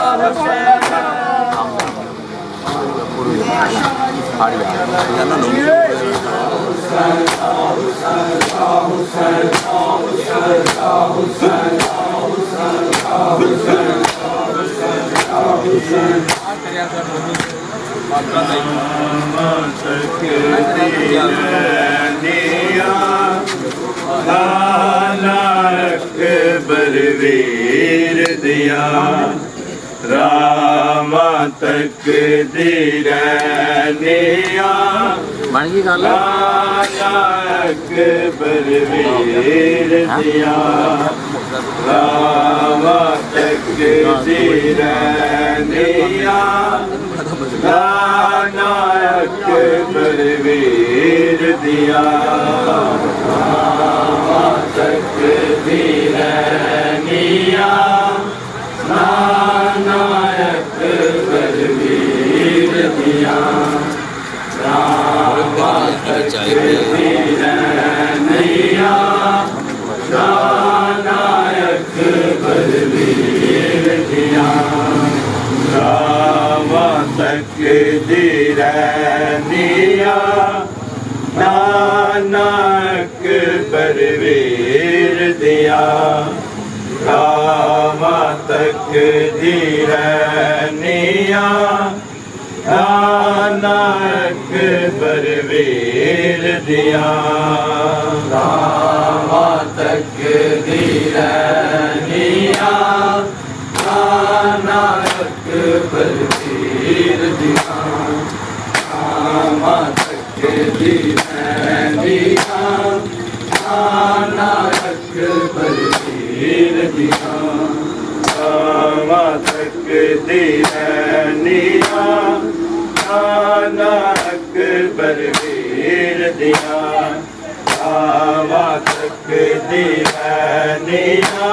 बलवीर दिया रामा तक दीरनिया बलवीर दिया रामा तक दीरनिया नायक बलवीर दिया रामा तक दीरनिया नायक बलवीर दिया रामा तक दीरनिया नायक बलवीर दिया रामा तक दीरनिया नानक बलवीर दिया रामा तक दीरनिया नानक बलवीर दिया रामा तक दीरनिया नानक बलवीर दिया रामा तक दीरनिया नानक बलवीर दिया रामा तक दीरनिया नानक बलवीर दिया रामा तक दीरनिया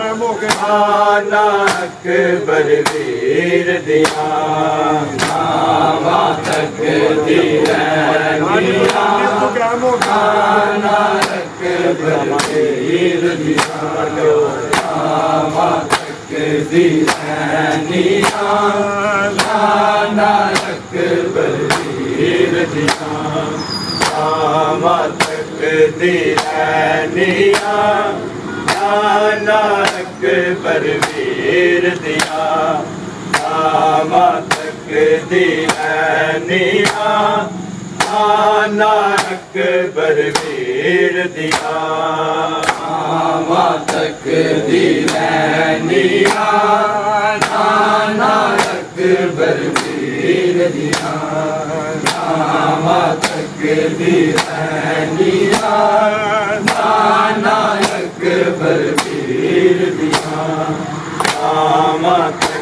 नानक बलवीर दिया रामा तक दीरनिया नानक बलवीर दिया रामा तक दीरनिया नानक बलवीर दिया रामा तक दीरनिया नानक बलवीर दिया रामा तक दीरनिया नानक बलवीर दिया रामा तक दीरनिया नानक बलवीर दिया तकदीरनिया नाना अकबर पीर दिया नामा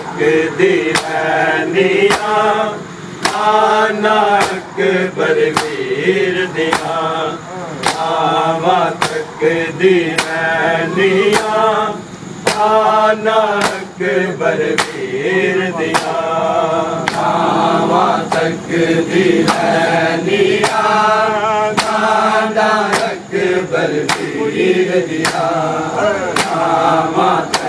तकदीरनिया नाना अकबर पीर दिया नामा तकदीरनिया नाना अकबर पीर दिया नामा तकदीरनिया नाना अकबर पीर दिया नामा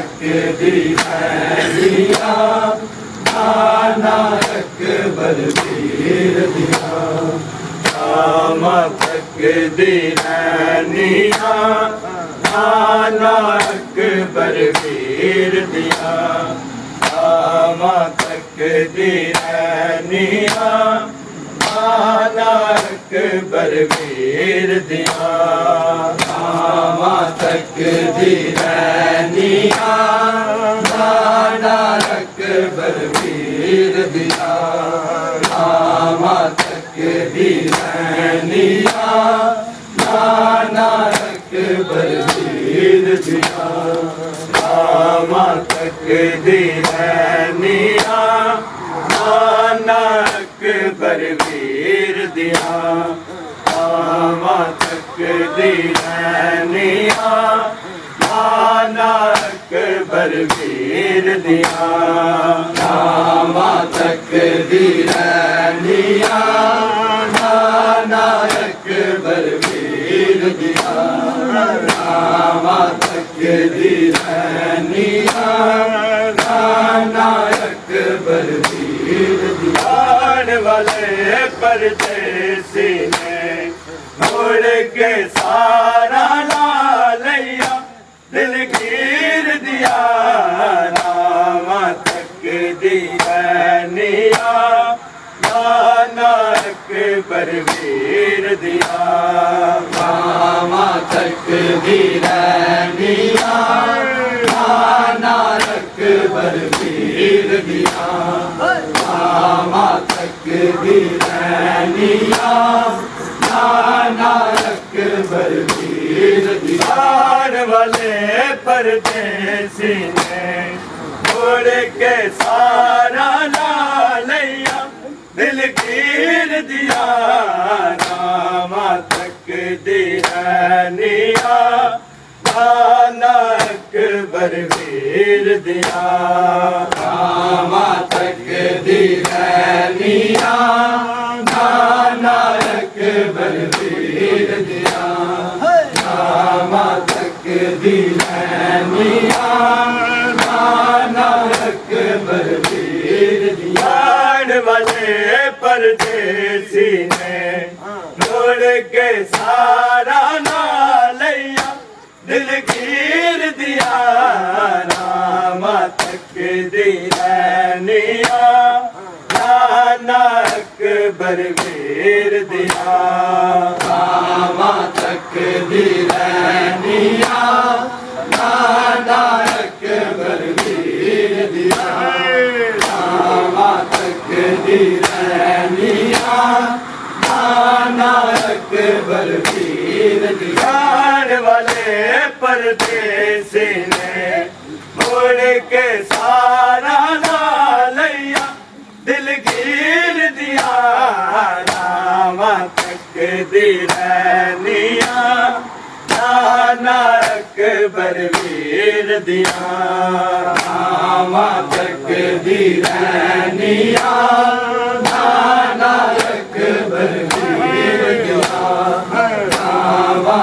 तकदीरनिया नाना अकबर पीर दिया नामा तकदीरनिया नाना अकबर पीर दिया नामा तकदीरनिया नाना अकबर पीर दिया नामा तकदीरनिया नाना अकबर पीर दिया नामा तकदीरनिया नाना अकबर पीर दिया नामा तकदीरनिया नाना अकबर पीर दिया नामा तकदीरनिया नाना अकबर पीर दिया नामा तकदीरनिया नाना अकबर पीर दिया नामा तकदीरनिया नाना अकबर पीर दिया आने वाले परदेसी ने छोड़ के सारा लालैया दिल गिर दिया नामा तकदीरनिया नाना अकबर पीर दिया नामा तकदीरनिया नाना अकबर पीर दिया नामा तकदीरनिया नाना अकबर पीर दिया वाले परदेसी ने छोड़ के सारा लालैया दिल गिर दिया नामा तकदीरनिया नाना अकबर पीर दिया नामा तकदीरनिया नाना अकबर पीर दिया नामा तकदीरनिया नाना अकबर पीर दिया वाले परदेसी ने छोड़ के सारा लालैया दिल गिर दिया नामा तकदीरनिया नाना अकबर पीर दिया नामा तकदीरनिया नाना अकबर पीर दिया नामा तकदीरनिया नाना अकबर पीर दिया वाले परदेसी ने छोड़ के सारा लालैया दिल गिर दिया नामा तकदीरनिया नाना अकबर पीर दिया नामा तकदीरनिया नाना अकबर पीर दिया नामा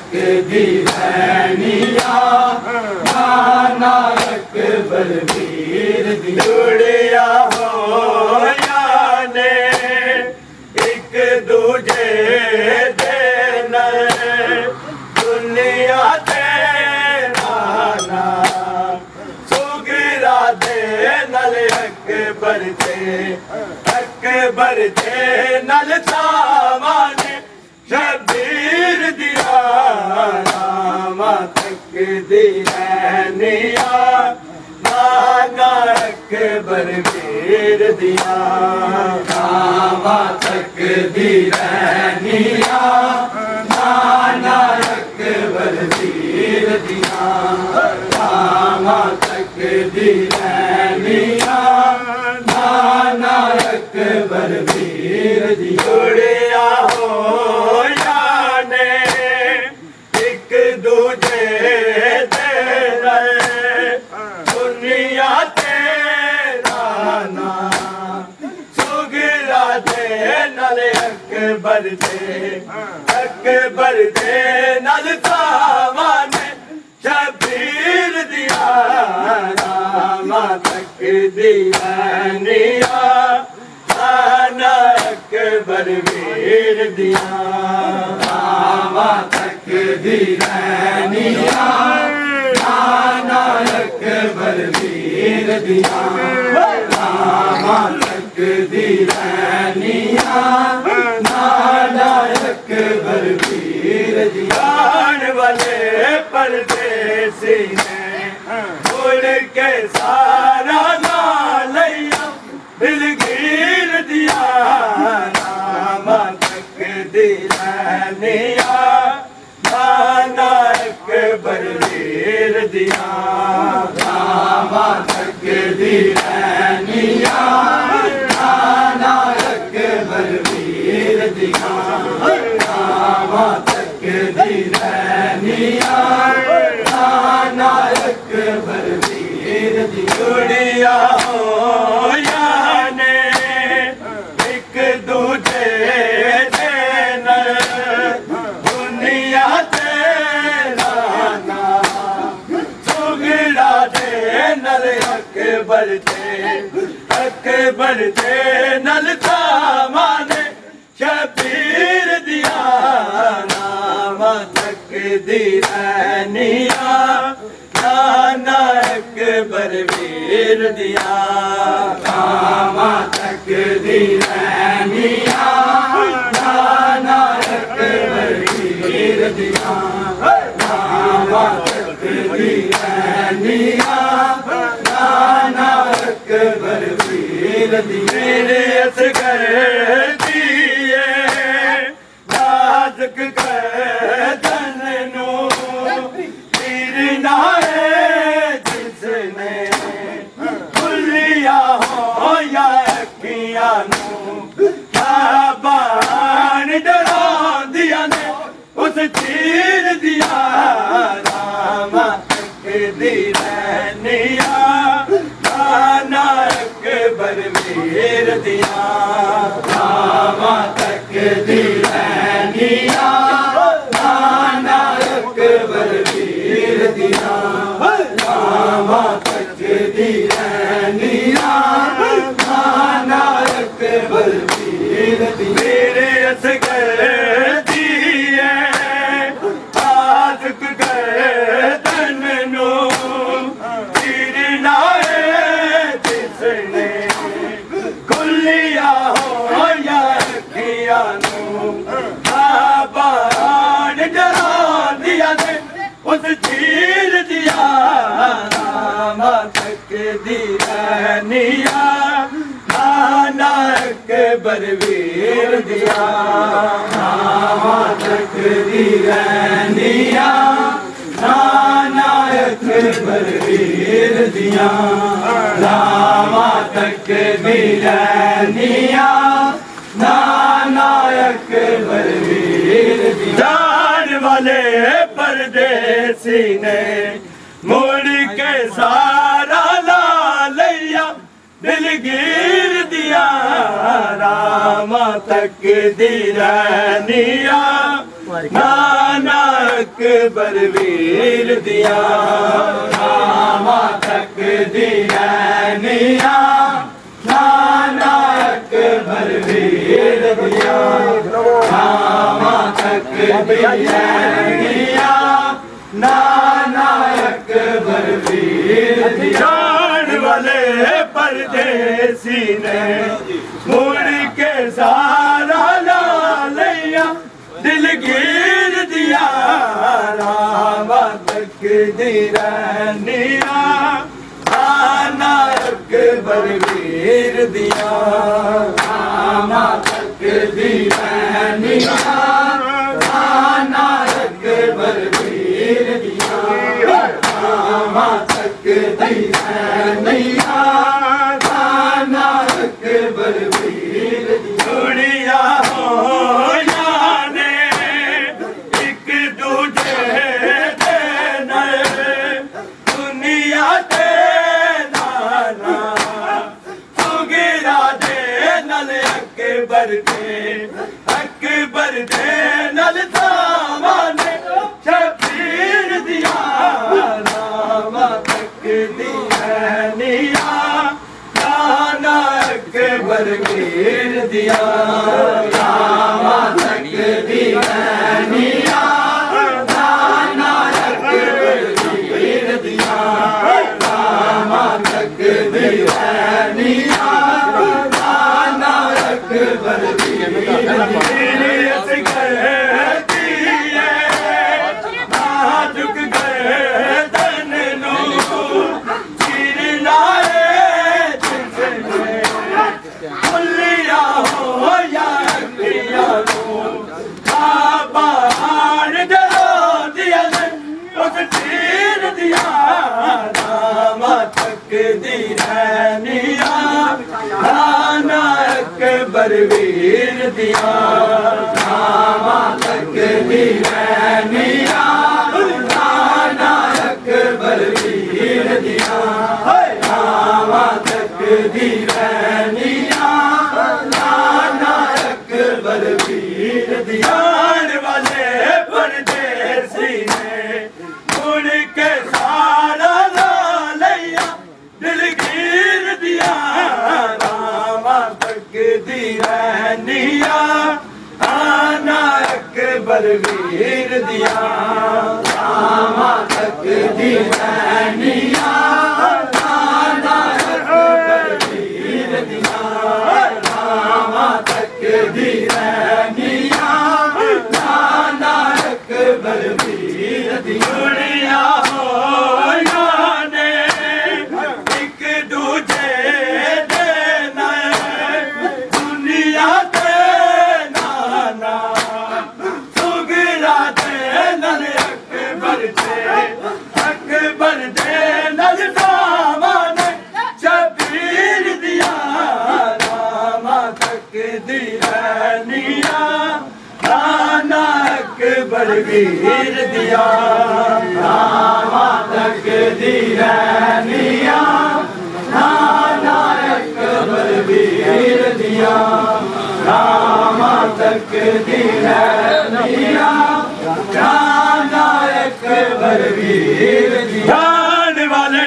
तकदीरनिया नाना अकबर पीर दिया जुड़िया हो याने एक दूजे दे दुनिया दे नाना सुगरा दे नल अकबर दे अकबर दे नल तावाने शबीर दिया नामा तकदीरनिया नाना अकबर पीर वीर दिया नामा तकदीर निया नाना अकबर वीर दिया नामा तकदीर निया नाना अकबर वीर दिया जुड़िया हो याने एक दूजे दे दुनिया तेरा ना सुगरा दे नल अकबर दे अकबर दे नल सावाने शबीर दिया नामा तकदीर निया नाना अकबर वीर दिया नामा तकदीर निया नाना अकबर वीर दिया नामा तकदीर निया नाना अकबर वीर दिया जान वाले परदेसी ने उड़ के सारा ना लिया दिलगीर दिया नामा तकदीर निया नाना अकबर वीर दिया नामा तकदीर निया नाना अकबर वीर दिया नामा तकदीर निया नाना अकबर वीर दिया जुड़िया हो याने एक दूजे दे दुनिया तेरा ना सुगड़ा दे नल अकबर दे अकबर दे नल सामाने शबीर दिया नामा तकदीर निया नाना अकबर वीर दिया नामा तकदीर निया नाना अकबर वीर दिया नामा तकदीर निया नाना अकबर वीर दिया मेरे असगर दिए नाजुक गर्दन नू तीर नाए जिसने खुलिया हो या अखियां नू बाण डरा दिया ने उस तीर दिया नामा तकदीर निया नाना अकबर वीर दिया नामा तकदीर निया नाना अकबर वीर दिया नामा तकदीर निया नाना अकबर वीर दिया मेरे असगर दिए नाजुक गर्दन नू तीर नाए जिसने खुलिया हो या अखियां नू बाण डरा दिया ने उस तीर दिया नामा तकदीर निया नाना अकबर वीर दिया नामा तकदीर निया नाना अकबर वीर दिया नामा तकदीर निया नाना अकबर वीर दिया जान वाले परदेसी ने मुड़ के सारा ला लिया दिलगीर दिया नामा तकदीर निया नाना अकबर वीर दिया नामा तकदीर निया नाना अकबर वीर दिया नामा तकदीर निया नाना अकबर वीर दिया जान वाले परदेसी ने मुड़ के सारा ला लिया दिलगीर दिया नामा तकदीर निया नाना अकबर वीर दिया नामा तक दी रहनिया नाना अकबर वीर दिया नामा तक दी रहनिया नाना अकबर वीर दिया दुनिया हो याने एक दूजे दे नए दुनिया दे नाना सुगिरा दे नल अकबर दे अकबर दे नल सामाने शबीर दिया नामा तक दी रहनिया नाना अकबर वीर दिया नामा तक दी रहनिया नाना अकबर वीर दिया नामा तक दी रहनिया नाना अकबर वीर दिया झुक गए तन नो सिर नाए मुल्लिया हो या अकलिया नो बाहर डरो दिया उस तीर दिया नामा तक दी रहनिया नाना अकबर वीर दिया नामा तक दी रहनिया नाना अकबर वीर दिया नामा तक दी रहनिया नाना अकबर वीर दिया वाले परदेसी ने मुड़ के सारा ला लिया दिलगीर दिया नामा तक दी रहनिया नाना अकबर वीर दिया नामा तक दी रहनिया नाना अकबर वीर दिया नामा तक दी रहनिया नाना अकबर वीर दिया दुनिया हो याने एक दूजे दे नए दुनिया दे नाना सुगिरा दे नल अकबर दे अकबर दे नल सामाने शबीर दिया नामा तक दी रहनिया नाना अकबर वीर दिया नामा तक दी रहनिया नाना अकबर वीर दिया नामा तक दी रहनिया नाना अकबर वीर दिया वाले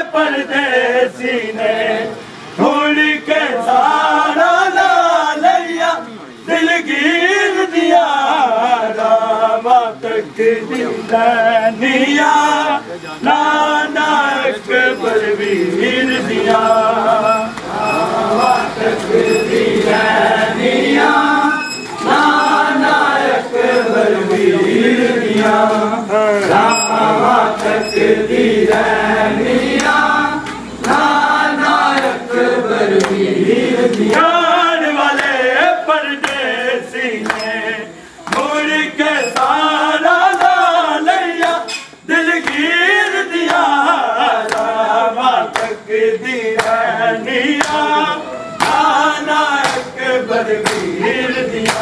परदेसी ने भूल के सारा ला लिया दिलगीर दिया नामा तक दी रहनिया नाना अकबर वीर दिया नामा तक दी रहनिया नाना अकबर वीर दिया नामा तक दी रहनिया नाना अकबर वीर दिया वाले परदेसी ने मुड़ के सारा ला लिया दिलगीर दिया नामा तक दी रहनिया नाना अकबर वीर दिया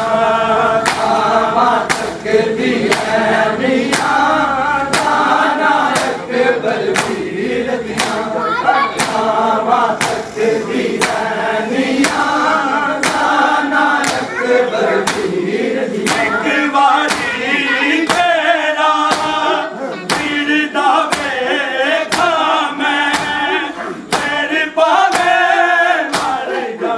नामा तक दी रहनिया नाना अकबर वीर दिया नामा तक दी रहनिया नाना अकबर वीर दिया एक बारी तेरा वीर दावे खा मैं तेरे पावे मर जा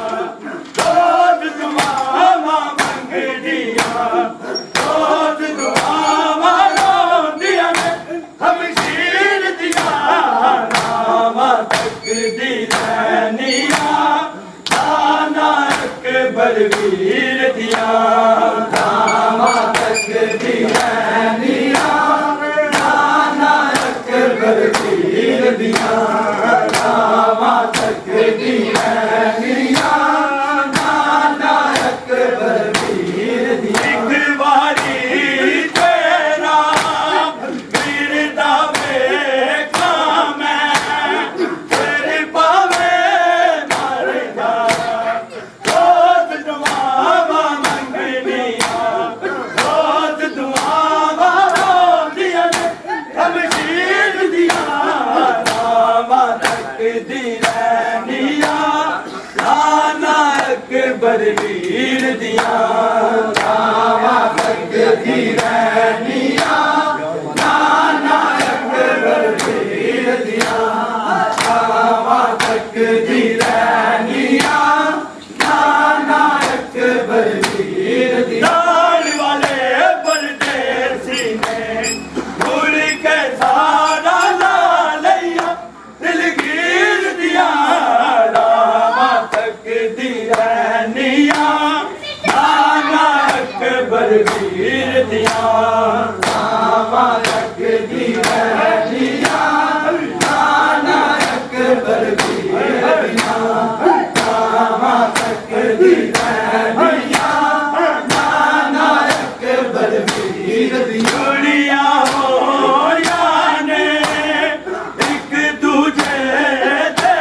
रोज दुआ मंगनिया रोज दुआ रोंदिया हम शीर दिया नामा तक दी रहनिया नाना अकबर वीर दिया नामा तक दी रहनिया नाना अकबर वीर दिया नामा दी रैनिया नाना अकबर वीर दिया नामा तक दी रैनिया नाना अकबर वीर दिया नामा तक दी रैनिया नाना अकबर वीर दिया वाले परदेसी ने भूल के सारा ला लिया दिलगीर दिया रामा तक दी रैनिया नाना अकबर वीर दिया रामा तक दी रैनिया नाना अकबर वीर दिया रामा तक दी रैनिया नाना अकबर वीर दिया दुनिया हो याने एक दूजे दे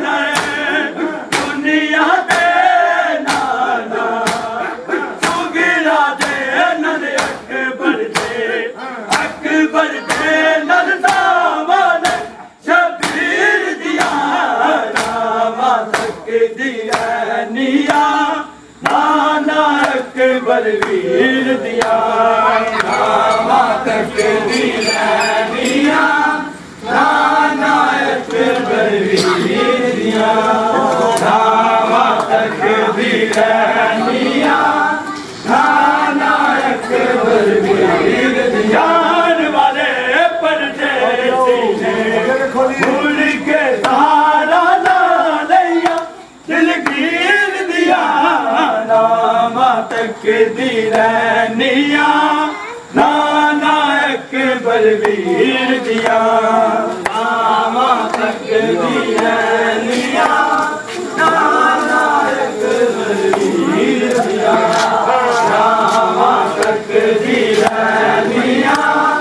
दुनिया दे नाना सुगिरा दे नल अकबर दे अकबर दे नल सावन शबीर दिया रामा तक दी रैनिया नाना अकबर वीर दिया रामा तक दी रैनिया नाना अकबर वीर दिया रामा तक दी रैनिया नाना अकबर वीर दिया वाले परदेसी ने भूल के सारा ला लिया दिलगीर दिया नामा तक दी रैनिया नाना अकबर वीर दिया नामा तक दी रैनिया नाना अकबर वीर दिया नामा तक दी रैनिया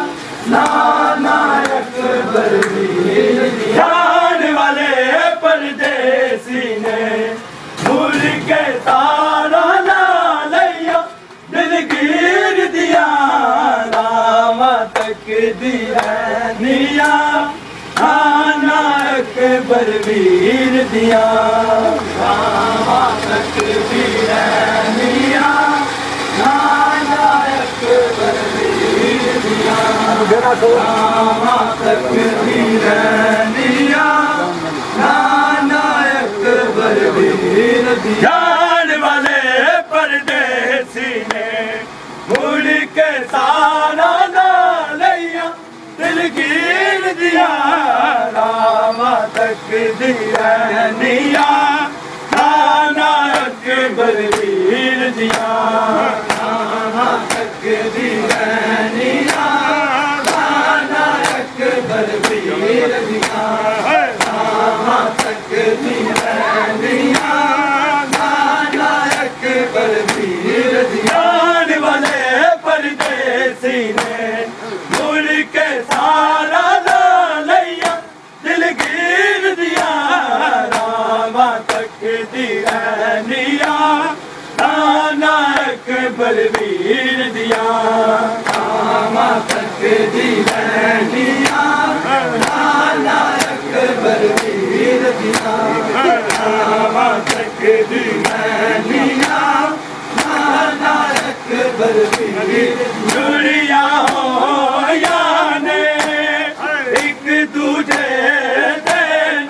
नाना अकबर वीर दिया वाले परदेसी ने भूल के तारा ला लिया दिलगीर दिया रामा तक दी रैनिया नाना अकबर वीर दिया रामा तक दी रैनिया नाना अकबर वीर दिया रामा तक दी रैनिया नाना अकबर वीर दिया वाले परदेसी ने भूल के सारा ला लिया दिलगीर दिया रामा तक दी रैनिया नाना अकबर वीर दिया रामा तक दी रैनिया नाना अकबर वीर दिया रामा तक दी रैनिया नाना अकबर वीर दिया वाले परदेसी ने भूल के सारा ला लिया दिलगीर दिया रामा तक दी रैनिया नाना अकबर वीर दिया रामा तक दी रैनिया नाना अकबर वीर दिया रामा तक दी रैनिया नाना अकबर वीर दुनिया हो याने एक दूजे दे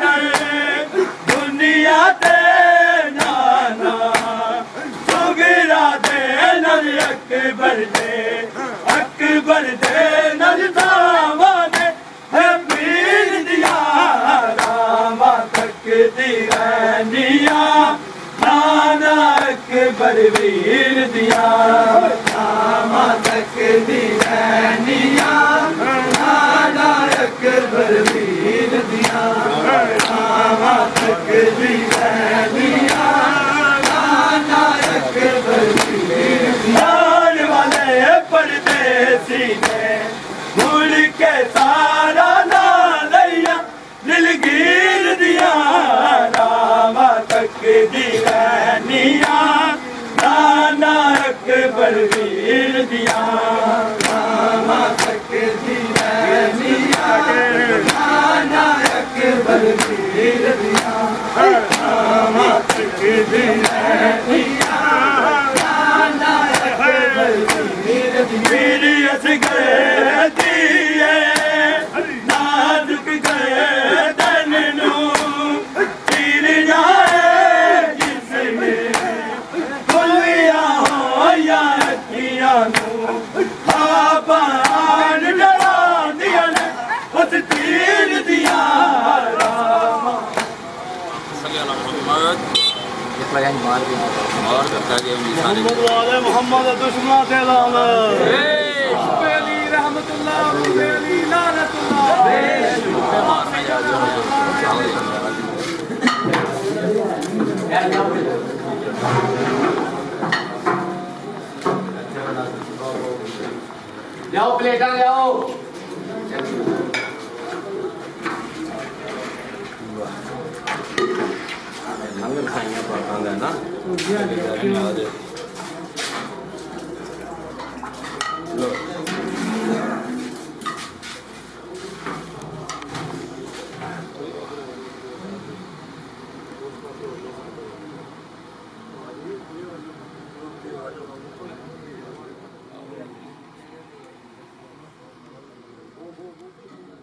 दुनिया दे नाना सुगिरा दे नल अकबर दे अकबर दे नल सावन वीर दिया रामा तक दी रैनिया नाना अकबर वीर दिया रामा तक दी रैनिया नाना अकबर वीर दिया रामा तक दी रैनिया नाना अकबर वीर दिया वाले परदेसी ने भूल के सारा ला लिया दिलगीर दिया रामा तक दी रैनिया नाना अकबर वीर दिया रामा तक दी रैनिया नाना अकबर वीर लगा मार के और करता कि हम सारे मोहम्मद वाले मोहम्मद दुश्मन के लाल अली रहमतुल्लाह अली लानतुल्लाह जाओ प्लेटा जाओ लंगर खाएंगे पकाएंगे ना Thank you.